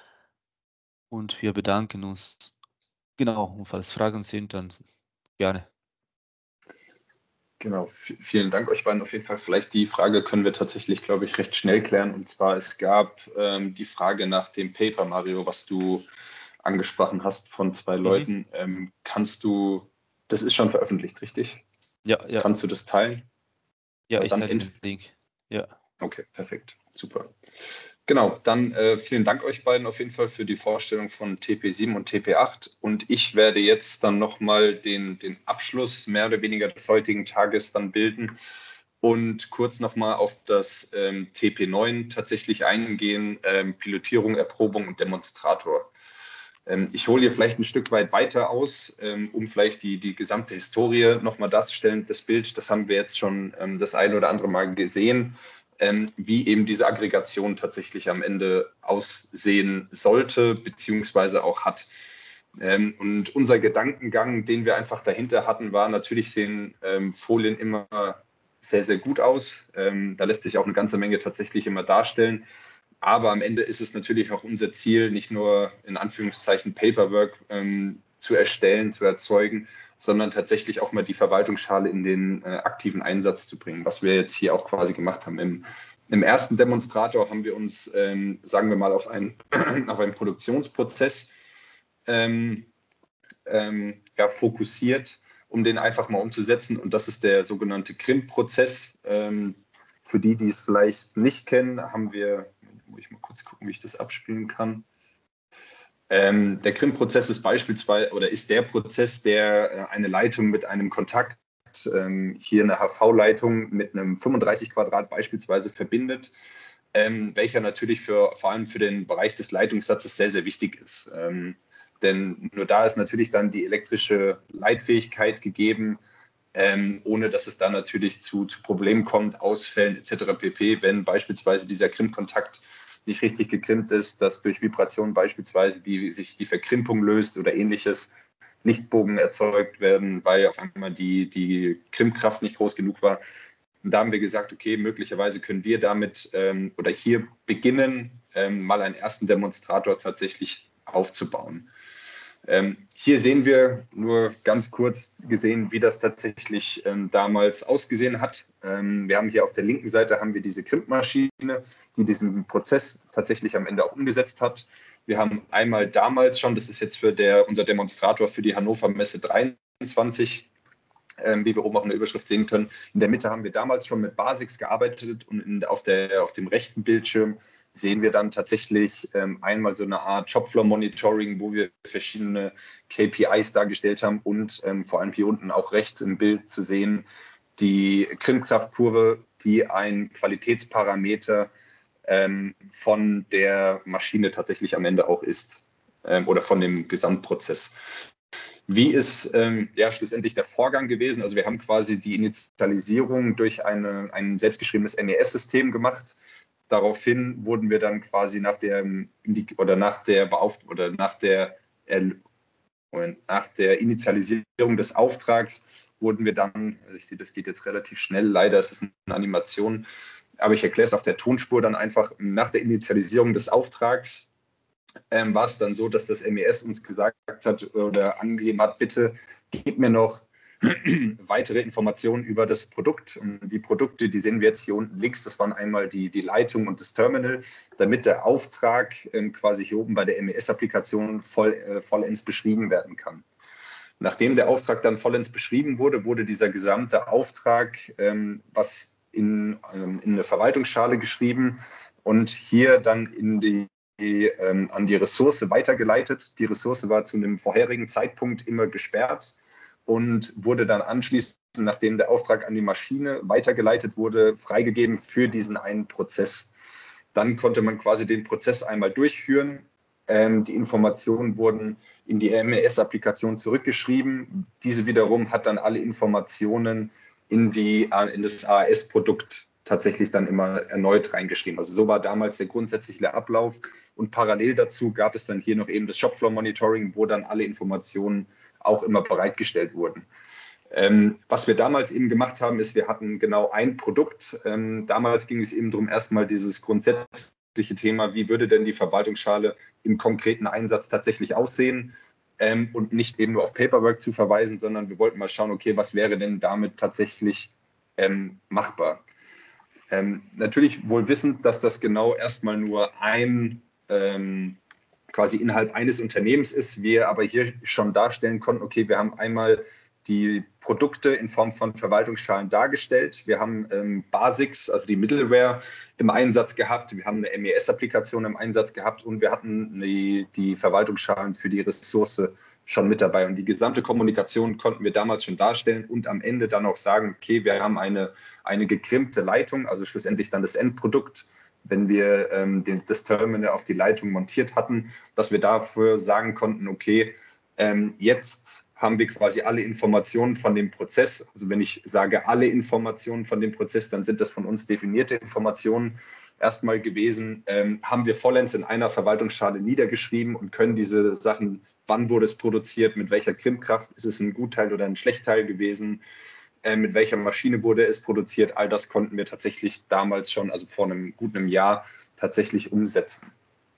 Und wir bedanken uns. Genau, und falls Fragen sind, dann gerne. Genau, v- vielen Dank euch beiden auf jeden Fall. Vielleicht die Frage können wir tatsächlich, glaube ich, recht schnell klären. Und zwar, es gab ähm, die Frage nach dem Paper, Mario, was du angesprochen hast von zwei Mhm. Leuten. Ähm, kannst du, das ist schon veröffentlicht, richtig? Ja, ja, Kannst du das teilen? ja, Weil ich dann teile ent- den Link. Ja, Okay, perfekt, super. Genau, dann äh, vielen Dank euch beiden auf jeden Fall für die Vorstellung von T P sieben und T P acht. Und ich werde jetzt dann nochmal den, den Abschluss mehr oder weniger des heutigen Tages dann bilden und kurz nochmal auf das ähm, T P neun tatsächlich eingehen, ähm, Pilotierung, Erprobung und Demonstrator. Ähm, ich hole hier vielleicht ein Stück weit weiter aus, ähm, um vielleicht die, die gesamte Historie nochmal darzustellen. Das Bild, das haben wir jetzt schon ähm, das ein oder andere Mal gesehen, ähm, wie eben diese Aggregation tatsächlich am Ende aussehen sollte, beziehungsweise auch hat. Ähm, und unser Gedankengang, den wir einfach dahinter hatten, war, natürlich sehen ähm, Folien immer sehr, sehr gut aus. Ähm, da lässt sich auch eine ganze Menge tatsächlich immer darstellen. Aber am Ende ist es natürlich auch unser Ziel, nicht nur in Anführungszeichen Paperwork ähm, zu erstellen, zu erzeugen, sondern tatsächlich auch mal die Verwaltungsschale in den äh, aktiven Einsatz zu bringen, was wir jetzt hier auch quasi gemacht haben. Im, im ersten Demonstrator haben wir uns, ähm, sagen wir mal, auf einen, auf einen Produktionsprozess ähm, ähm, ja, fokussiert, um den einfach mal umzusetzen. Und das ist der sogenannte C R I M-Prozess. Ähm, für die, die es vielleicht nicht kennen, haben wir, muss ich mal kurz gucken, wie ich das abspielen kann. Ähm, der C R I M-Prozess ist beispielsweise oder ist der Prozess, der äh, eine Leitung mit einem Kontakt, ähm, hier eine H V-Leitung mit einem fünfunddreißig Quadrat beispielsweise verbindet, ähm, welcher natürlich für, vor allem für den Bereich des Leitungssatzes sehr, sehr wichtig ist. Ähm, denn nur da ist natürlich dann die elektrische Leitfähigkeit gegeben, ähm, ohne dass es dann natürlich zu, zu Problemen kommt, Ausfällen et cetera pp., wenn beispielsweise dieser C R I M-Kontakt nicht richtig gekrimmt ist, dass durch Vibration beispielsweise die, sich die Verkrimpung löst oder ähnliches, Lichtbogen erzeugt werden, weil auf einmal die, die C R I M-Kraft nicht groß genug war. Und da haben wir gesagt, okay, möglicherweise können wir damit ähm, oder hier beginnen, ähm, mal einen ersten Demonstrator tatsächlich aufzubauen. Ähm, hier sehen wir nur ganz kurz gesehen, wie das tatsächlich ähm, damals ausgesehen hat. Ähm, wir haben hier auf der linken Seite haben wir diese C R I M-Maschine, die diesen Prozess tatsächlich am Ende auch umgesetzt hat. Wir haben einmal damals schon, das ist jetzt für der, unser Demonstrator für die Hannover Messe dreiundzwanzig, ähm, wie wir oben auf der Überschrift sehen können. In der Mitte haben wir damals schon mit Basics gearbeitet und in, auf, der, auf dem rechten Bildschirm sehen wir dann tatsächlich ähm, einmal so eine Art Shopfloor-Monitoring, wo wir verschiedene K P Is dargestellt haben und ähm, vor allem hier unten auch rechts im Bild zu sehen, die C R I M-Kraftkurve, die ein Qualitätsparameter ähm, von der Maschine tatsächlich am Ende auch ist ähm, oder von dem Gesamtprozess. Wie ist ähm, ja schlussendlich der Vorgang gewesen? Also wir haben quasi die Initialisierung durch eine, ein selbstgeschriebenes N E S-System gemacht. Daraufhin wurden wir dann quasi nach der oder nach der Beauft oder nach der nach der Initialisierung des Auftrags wurden wir dann, also ich sehe, das geht jetzt relativ schnell, leider ist es eine Animation, aber ich erkläre es auf der Tonspur dann einfach, nach der Initialisierung des Auftrags ähm, war es dann so, dass das M E S uns gesagt hat oder angegeben hat, bitte gib mir noch weitere Informationen über das Produkt. Und die Produkte, die sehen wir jetzt hier unten links, das waren einmal die, die Leitung und das Terminal, damit der Auftrag ähm, quasi hier oben bei der M E S-Applikation voll, äh, vollends beschrieben werden kann. Nachdem der Auftrag dann vollends beschrieben wurde, wurde dieser gesamte Auftrag, ähm, was in, ähm, in eine Verwaltungsschale geschrieben und hier dann in die Die, ähm, an die Ressource weitergeleitet. Die Ressource war zu einem vorherigen Zeitpunkt immer gesperrt und wurde dann anschließend, nachdem der Auftrag an die Maschine weitergeleitet wurde, freigegeben für diesen einen Prozess. Dann konnte man quasi den Prozess einmal durchführen. Ähm, die Informationen wurden in die M E S-Applikation zurückgeschrieben. Diese wiederum hat dann alle Informationen in, die, in das A A S-Produkt tatsächlich dann immer erneut reingeschrieben. Also so war damals der grundsätzliche Ablauf und parallel dazu gab es dann hier noch eben das Shopfloor-Monitoring, wo dann alle Informationen auch immer bereitgestellt wurden. Ähm, was wir damals eben gemacht haben, ist, wir hatten genau ein Produkt. Ähm, damals ging es eben darum, erstmal dieses grundsätzliche Thema, wie würde denn die Verwaltungsschale im konkreten Einsatz tatsächlich aussehen? Ähm, und nicht eben nur auf Paperwork zu verweisen, sondern wir wollten mal schauen, okay, was wäre denn damit tatsächlich ähm, machbar? Ähm, natürlich wohl wissend, dass das genau erstmal nur ein ähm, quasi innerhalb eines Unternehmens ist, wir aber hier schon darstellen konnten, okay, wir haben einmal die Produkte in Form von Verwaltungsschalen dargestellt. Wir haben ähm, Basics, also die Middleware, im Einsatz gehabt. Wir haben eine M E S-Applikation im Einsatz gehabt und wir hatten die, die Verwaltungsschalen für die Ressource schon mit dabei. Und die gesamte Kommunikation konnten wir damals schon darstellen und am Ende dann auch sagen, okay, wir haben eine, eine gekrimpte Leitung, also schlussendlich dann das Endprodukt, wenn wir ähm, den, das Terminal auf die Leitung montiert hatten, dass wir dafür sagen konnten, okay, ähm, jetzt haben wir quasi alle Informationen von dem Prozess. Also wenn ich sage alle Informationen von dem Prozess, dann sind das von uns definierte Informationen erstmal gewesen. Ähm, haben wir vollends in einer Verwaltungsschale niedergeschrieben und können diese Sachen, wann wurde es produziert, mit welcher Krimpkraft, ist es ein Gutteil oder ein Schlechtteil gewesen, äh, mit welcher Maschine wurde es produziert, all das konnten wir tatsächlich damals schon, also vor einem guten Jahr, tatsächlich umsetzen.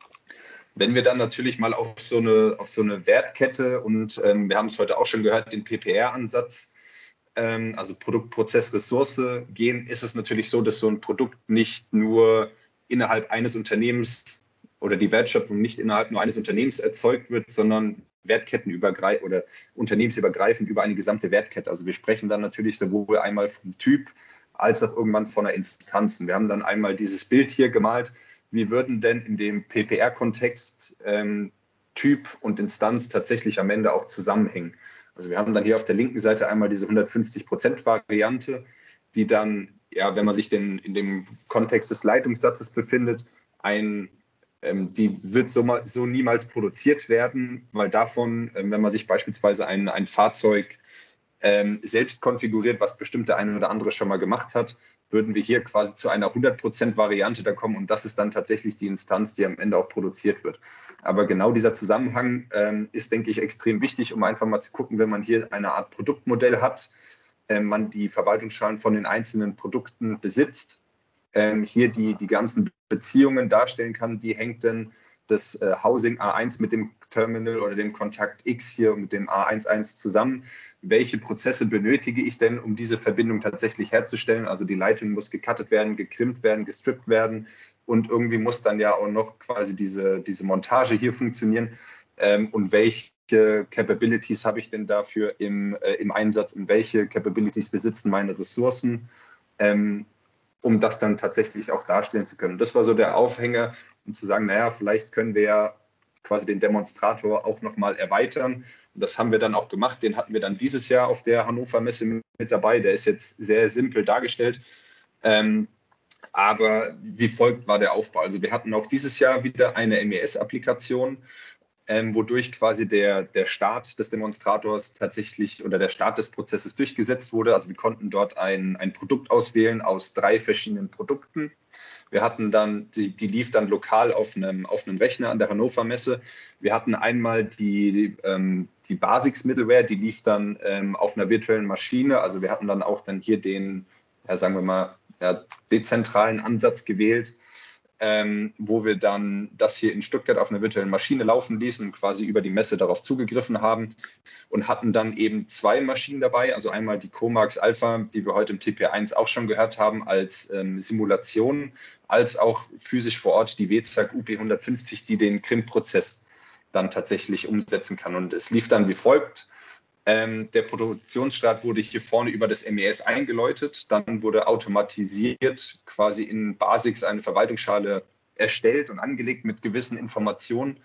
Wenn wir dann natürlich mal auf so eine, auf so eine Wertkette und ähm, wir haben es heute auch schon gehört, den P P R-Ansatz, ähm, also Produkt, Prozess, Ressource gehen, ist es natürlich so, dass so ein Produkt nicht nur innerhalb eines Unternehmens oder die Wertschöpfung nicht innerhalb nur eines Unternehmens erzeugt wird, sondern wertkettenübergreifend oder unternehmensübergreifend über eine gesamte Wertkette. Also wir sprechen dann natürlich sowohl einmal vom Typ als auch irgendwann von einer Instanz. Und wir haben dann einmal dieses Bild hier gemalt. Wie würden denn in dem P P R-Kontext ähm, Typ und Instanz tatsächlich am Ende auch zusammenhängen? Also wir haben dann hier auf der linken Seite einmal diese hundertfünfzig Prozent Variante, die dann, ja, wenn man sich denn in dem Kontext des Leitungssatzes befindet, ein, ähm, die wird so, mal, so niemals produziert werden, weil davon, ähm, wenn man sich beispielsweise ein, ein Fahrzeug ähm, selbst konfiguriert, was bestimmt der eine oder andere schon mal gemacht hat, würden wir hier quasi zu einer hundert Prozent Variante da kommen und das ist dann tatsächlich die Instanz, die am Ende auch produziert wird. Aber genau dieser Zusammenhang ähm, ist, denke ich, extrem wichtig, um einfach mal zu gucken, wenn man hier eine Art Produktmodell hat, äh, man die Verwaltungsschalen von den einzelnen Produkten besitzt, ähm, hier die, die ganzen Beziehungen darstellen kann, wie hängt denn das äh, Housing A eins mit dem Terminal oder dem Kontakt X hier mit dem A eins eins zusammen. Welche Prozesse benötige ich denn, um diese Verbindung tatsächlich herzustellen? Also die Leitung muss gecuttet werden, gekrimpt werden, gestrippt werden und irgendwie muss dann ja auch noch quasi diese, diese Montage hier funktionieren. Ähm, und welche Capabilities habe ich denn dafür im, äh, im Einsatz und welche Capabilities besitzen meine Ressourcen, ähm, um das dann tatsächlich auch darstellen zu können. Das war so der Aufhänger, um zu sagen, naja, vielleicht können wir ja quasi den Demonstrator auch nochmal erweitern. Und das haben wir dann auch gemacht. Den hatten wir dann dieses Jahr auf der Hannover Messe mit dabei. Der ist jetzt sehr simpel dargestellt. Ähm, aber wie folgt war der Aufbau. Also wir hatten auch dieses Jahr wieder eine M E S-Applikation, ähm, wodurch quasi der, der Start des Demonstrators tatsächlich oder der Start des Prozesses durchgesetzt wurde. Also wir konnten dort ein, ein Produkt auswählen aus drei verschiedenen Produkten. Wir hatten dann, die, die lief dann lokal auf einem, auf einem Rechner an der Hannover Messe. Wir hatten einmal die, die, ähm, die Basics-Middleware, die lief dann ähm, auf einer virtuellen Maschine. Also wir hatten dann auch dann hier den, ja, sagen wir mal, ja, dezentralen Ansatz gewählt, ähm, wo wir dann das hier in Stuttgart auf einer virtuellen Maschine laufen ließen und quasi über die Messe darauf zugegriffen haben und hatten dann eben zwei Maschinen dabei, also einmal die Comax Alpha, die wir heute im T P eins auch schon gehört haben, als ähm, Simulation, als auch physisch vor Ort die W Z A K U P hundertfünfzig, die den Krimp-Prozess dann tatsächlich umsetzen kann. Und es lief dann wie folgt. Ähm, der Produktionsstart wurde hier vorne über das M E S eingeläutet, dann wurde automatisiert quasi in Basics eine Verwaltungsschale erstellt und angelegt mit gewissen Informationen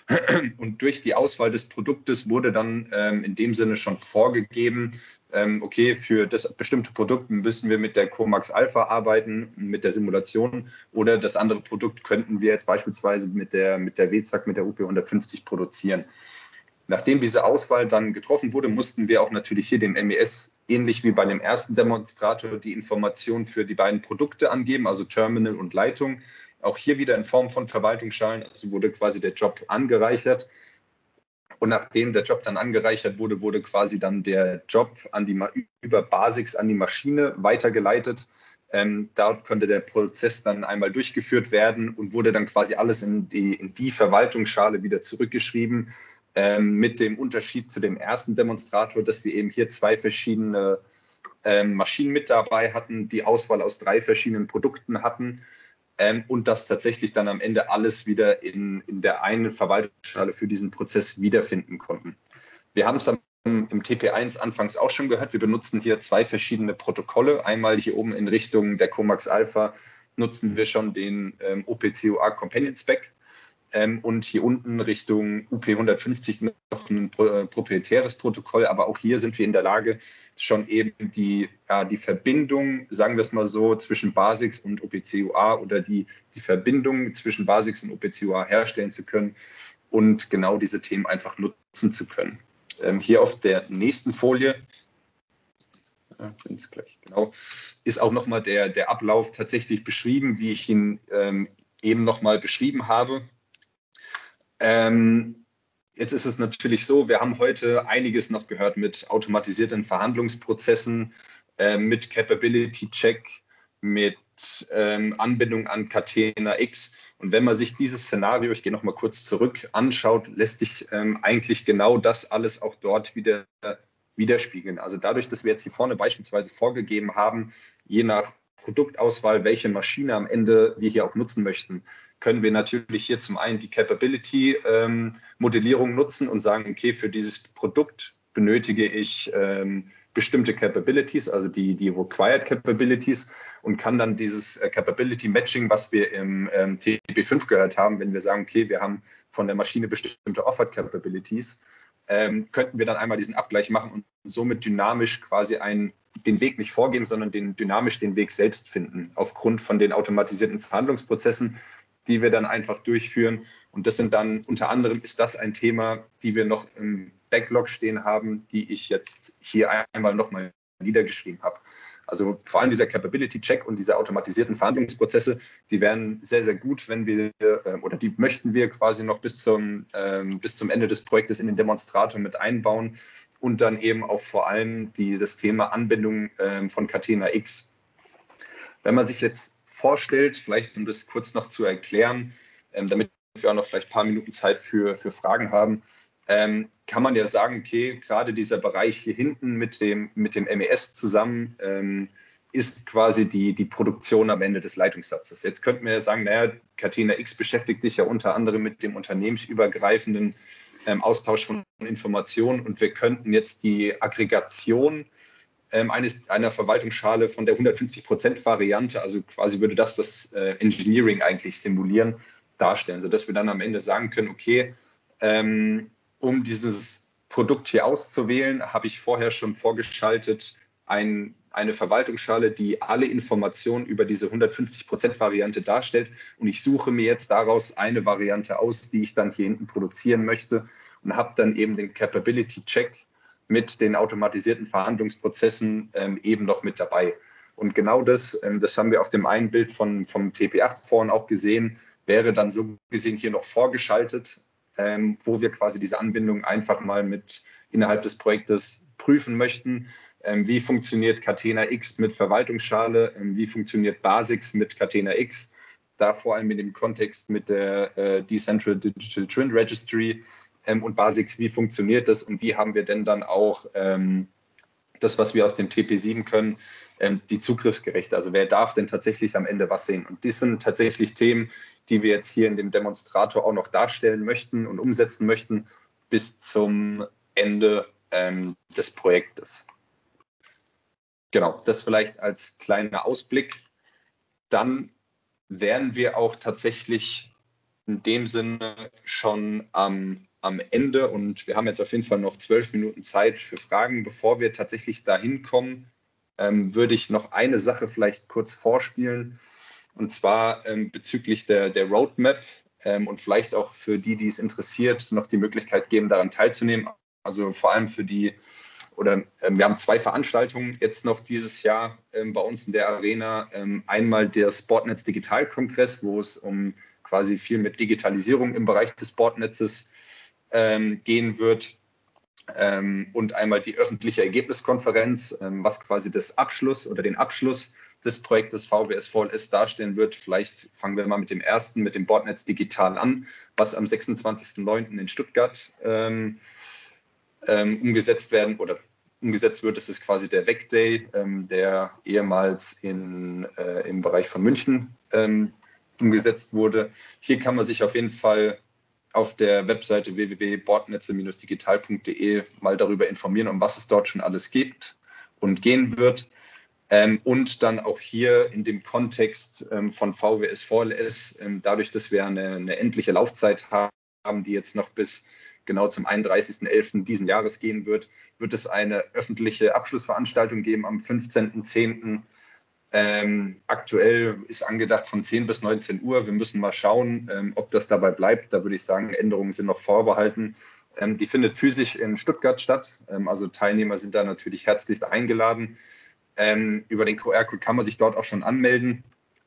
und durch die Auswahl des Produktes wurde dann ähm, in dem Sinne schon vorgegeben, ähm, okay, für das bestimmte Produkt müssen wir mit der Comax Alpha arbeiten, mit der Simulation oder das andere Produkt könnten wir jetzt beispielsweise mit der, mit der W Z A K, mit der U P hundertfünfzig produzieren. Nachdem diese Auswahl dann getroffen wurde, mussten wir auch natürlich hier dem M E S ähnlich wie bei dem ersten Demonstrator die Informationen für die beiden Produkte angeben, also Terminal und Leitung. Auch hier wieder in Form von Verwaltungsschalen, also wurde quasi der Job angereichert. Und nachdem der Job dann angereichert wurde, wurde quasi dann der Job an die, über Basics an die Maschine weitergeleitet. Ähm, dort konnte der Prozess dann einmal durchgeführt werden und wurde dann quasi alles in die, in die Verwaltungsschale wieder zurückgeschrieben, ähm, mit dem Unterschied zu dem ersten Demonstrator, dass wir eben hier zwei verschiedene ähm, Maschinen mit dabei hatten, die Auswahl aus drei verschiedenen Produkten hatten. Ähm, und das tatsächlich dann am Ende alles wieder in, in der einen Verwaltungsschale für diesen Prozess wiederfinden konnten. Wir haben es im T P eins anfangs auch schon gehört, wir benutzen hier zwei verschiedene Protokolle. Einmal hier oben in Richtung der COMAX Alpha nutzen wir schon den ähm, O P C U A Companion Spec ähm, und hier unten Richtung U P hundertfünfzig noch ein äh, proprietäres Protokoll, aber auch hier sind wir in der Lage, schon eben die, ja, die Verbindung, sagen wir es mal so, zwischen Basics und O P C U A oder die, die Verbindung zwischen Basics und O P C U A herstellen zu können und genau diese Themen einfach nutzen zu können. Ähm, hier auf der nächsten Folie, ja, gleich, genau, ist auch nochmal der, der Ablauf tatsächlich beschrieben, wie ich ihn ähm, eben nochmal beschrieben habe. Ähm, Jetzt ist es natürlich so, wir haben heute einiges noch gehört mit automatisierten Verhandlungsprozessen, äh, mit Capability Check, mit ähm, Anbindung an Catena X. Und wenn man sich dieses Szenario, ich gehe noch mal kurz zurück, anschaut, lässt sich ähm, eigentlich genau das alles auch dort wieder äh, widerspiegeln. Also dadurch, dass wir jetzt hier vorne beispielsweise vorgegeben haben, je nach Produktauswahl, welche Maschine am Ende wir hier auch nutzen möchten, können wir natürlich hier zum einen die Capability-Modellierung ähm, nutzen und sagen, okay, für dieses Produkt benötige ich ähm, bestimmte Capabilities, also die, die Required Capabilities, und kann dann dieses äh, Capability-Matching, was wir im ähm, T P fünf gehört haben, wenn wir sagen, okay, wir haben von der Maschine bestimmte Offered Capabilities, ähm, könnten wir dann einmal diesen Abgleich machen und somit dynamisch quasi einen, den Weg nicht vorgeben, sondern den, dynamisch den Weg selbst finden, aufgrund von den automatisierten Verhandlungsprozessen, die wir dann einfach durchführen. Und das sind dann unter anderem, ist das ein Thema, die wir noch im Backlog stehen haben, die ich jetzt hier einmal nochmal niedergeschrieben habe. Also vor allem dieser Capability-Check und diese automatisierten Verhandlungsprozesse, die wären sehr, sehr gut, wenn wir, oder die möchten wir quasi noch bis zum, ähm, bis zum Ende des Projektes in den Demonstrator mit einbauen und dann eben auch vor allem die, das Thema Anbindung ähm, von Catena X. Wenn man sich jetzt vorstellt, vielleicht um das kurz noch zu erklären, ähm, damit wir auch noch vielleicht ein paar Minuten Zeit für, für Fragen haben, ähm, kann man ja sagen, okay, gerade dieser Bereich hier hinten mit dem, mit dem M E S zusammen ähm, ist quasi die, die Produktion am Ende des Leitungssatzes. Jetzt könnten wir ja sagen, naja, Catena X beschäftigt sich ja unter anderem mit dem unternehmensübergreifenden ähm, Austausch von Informationen und wir könnten jetzt die Aggregation ähm, eines, einer Verwaltungsschale von der hundertfünfzig Prozent Variante, also quasi würde das das äh, Engineering eigentlich simulieren, darstellen, sodass wir dann am Ende sagen können, okay, ähm, um dieses Produkt hier auszuwählen, habe ich vorher schon vorgeschaltet ein, eine Verwaltungsschale, die alle Informationen über diese hundertfünfzig Prozent Variante darstellt. Und ich suche mir jetzt daraus eine Variante aus, die ich dann hier hinten produzieren möchte und habe dann eben den Capability-Check mit den automatisierten Verhandlungsprozessen ähm, eben noch mit dabei. Und genau das, ähm, das haben wir auf dem einen Bild von, vom T P acht vorhin auch gesehen, wäre dann so gesehen hier noch vorgeschaltet, ähm, wo wir quasi diese Anbindung einfach mal mit innerhalb des Projektes prüfen möchten. Ähm, wie funktioniert Catena X mit Verwaltungsschale? Ähm, wie funktioniert Basics mit Catena X? Da vor allem in dem Kontext mit der äh, Decentral Digital Twin Registry ähm, und Basics, wie funktioniert das und wie haben wir denn dann auch ähm, das, was wir aus dem T P sieben können, ähm, die Zugriffsgerechte. Also wer darf denn tatsächlich am Ende was sehen? Und das sind tatsächlich Themen, die wir jetzt hier in dem Demonstrator auch noch darstellen möchten und umsetzen möchten bis zum Ende ähm, des Projektes. Genau, das vielleicht als kleiner Ausblick. Dann wären wir auch tatsächlich in dem Sinne schon am, am Ende und wir haben jetzt auf jeden Fall noch zwölf Minuten Zeit für Fragen. Bevor wir tatsächlich dahin kommen, ähm, würde ich noch eine Sache vielleicht kurz vorspielen. Und zwar ähm, bezüglich der, der Roadmap ähm, und vielleicht auch für die, die es interessiert, noch die Möglichkeit geben, daran teilzunehmen. Also vor allem für die oder ähm, wir haben zwei Veranstaltungen jetzt noch dieses Jahr ähm, bei uns in der Arena. Ähm, einmal der Sportnetz Digitalkongress, wo es um quasi viel mit Digitalisierung im Bereich des Sportnetzes ähm, gehen wird. Ähm, und einmal die öffentliche Ergebniskonferenz, ähm, was quasi das Abschluss oder den Abschluss des Projektes V W S V L S darstellen wird. Vielleicht fangen wir mal mit dem ersten, mit dem Bordnetz Digital an, was am sechsundzwanzigsten neunten in Stuttgart ähm, ähm, umgesetzt werden oder umgesetzt wird. Das ist quasi der W E C Day, ähm, der ehemals in, äh, im Bereich von München ähm, umgesetzt wurde. Hier kann man sich auf jeden Fall auf der Webseite w w w punkt bordnetze Bindestrich digital punkt de mal darüber informieren, um was es dort schon alles gibt und gehen wird. Ähm, und dann auch hier in dem Kontext ähm, von V W S V L S, ähm, dadurch, dass wir eine, eine endliche Laufzeit haben, die jetzt noch bis genau zum einunddreißigsten elften diesen Jahres gehen wird, wird es eine öffentliche Abschlussveranstaltung geben am fünfzehnten zehnten Ähm, aktuell ist angedacht von zehn bis neunzehn Uhr. Wir müssen mal schauen, ähm, ob das dabei bleibt. Da würde ich sagen, Änderungen sind noch vorbehalten. Ähm, die findet physisch in Stuttgart statt. Ähm, also Teilnehmer sind da natürlich herzlichst eingeladen. Ähm, über den Q R-Code kann man sich dort auch schon anmelden,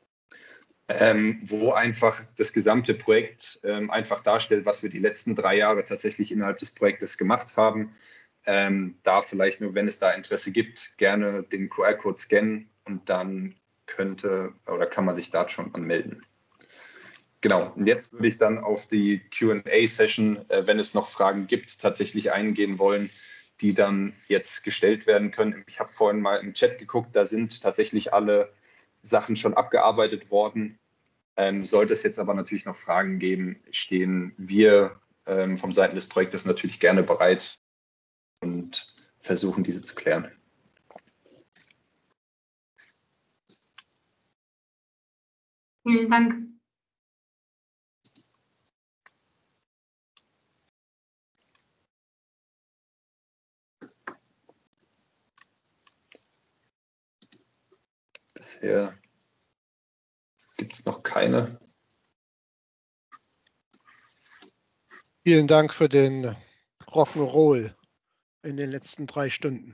ähm, wo einfach das gesamte Projekt ähm, einfach darstellt, was wir die letzten drei Jahre tatsächlich innerhalb des Projektes gemacht haben. Ähm, da vielleicht nur, wenn es da Interesse gibt, gerne den Q R-Code scannen und dann könnte oder kann man sich da schon anmelden. Genau, und jetzt würde ich dann auf die Q and A-Session, äh, wenn es noch Fragen gibt, tatsächlich eingehen wollen, die dann jetzt gestellt werden können. Ich habe vorhin mal im Chat geguckt, da sind tatsächlich alle Sachen schon abgearbeitet worden. Ähm, sollte es jetzt aber natürlich noch Fragen geben, stehen wir ähm, vom Seiten des Projektes natürlich gerne bereit und versuchen, diese zu klären. Vielen Dank. Bisher gibt es noch keine. Vielen Dank für den Rock'n'Roll in den letzten drei Stunden.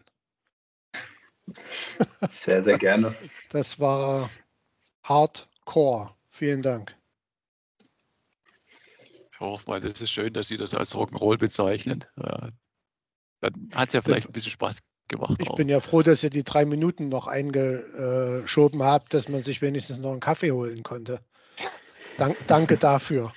Sehr, sehr gerne. Das war Hardcore. Vielen Dank. Ich hoffe mal, das ist schön, dass Sie das als Rock'n'Roll bezeichnen. Ja, dann hat es ja vielleicht ein bisschen Spaß gemacht. Ich auch. bin ja froh, dass ihr die drei Minuten noch eingeschoben habt, dass man sich wenigstens noch einen Kaffee holen konnte. Dank, danke dafür.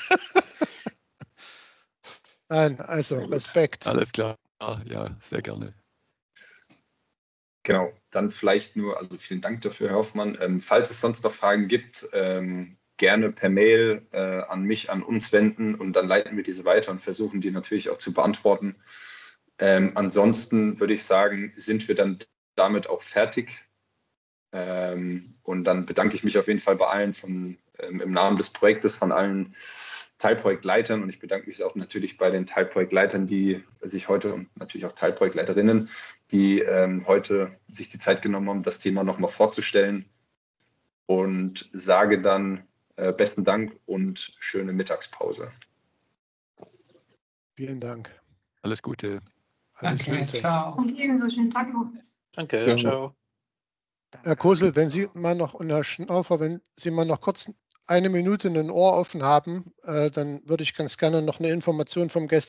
Nein, also Respekt. Alles klar, ja, sehr gerne. Genau, dann vielleicht nur, also vielen Dank dafür, Herr Hoffmann. Ähm, falls es sonst noch Fragen gibt, ähm, gerne per Mail äh, an mich, an uns wenden und dann leiten wir diese weiter und versuchen, die natürlich auch zu beantworten. Ähm, ansonsten würde ich sagen, sind wir dann damit auch fertig. Ähm, und dann bedanke ich mich auf jeden Fall bei allen von, ähm, im Namen des Projektes, von allen Teilprojektleitern, und ich bedanke mich auch natürlich bei den Teilprojektleitern, die sich heute, und natürlich auch Teilprojektleiterinnen, die ähm, heute sich die Zeit genommen haben, das Thema nochmal vorzustellen, und sage dann äh, besten Dank und schöne Mittagspause. Vielen Dank. Alles Gute. Alles Danke, Gute. ciao. Und ebenso schönen Tag noch. Danke, Ja. ciao. Herr Kosel, wenn Sie mal noch, und Herr Schnaufer, wenn Sie mal noch kurz eine Minute ein Ohr offen haben, äh, dann würde ich ganz gerne noch eine Information vom Gäste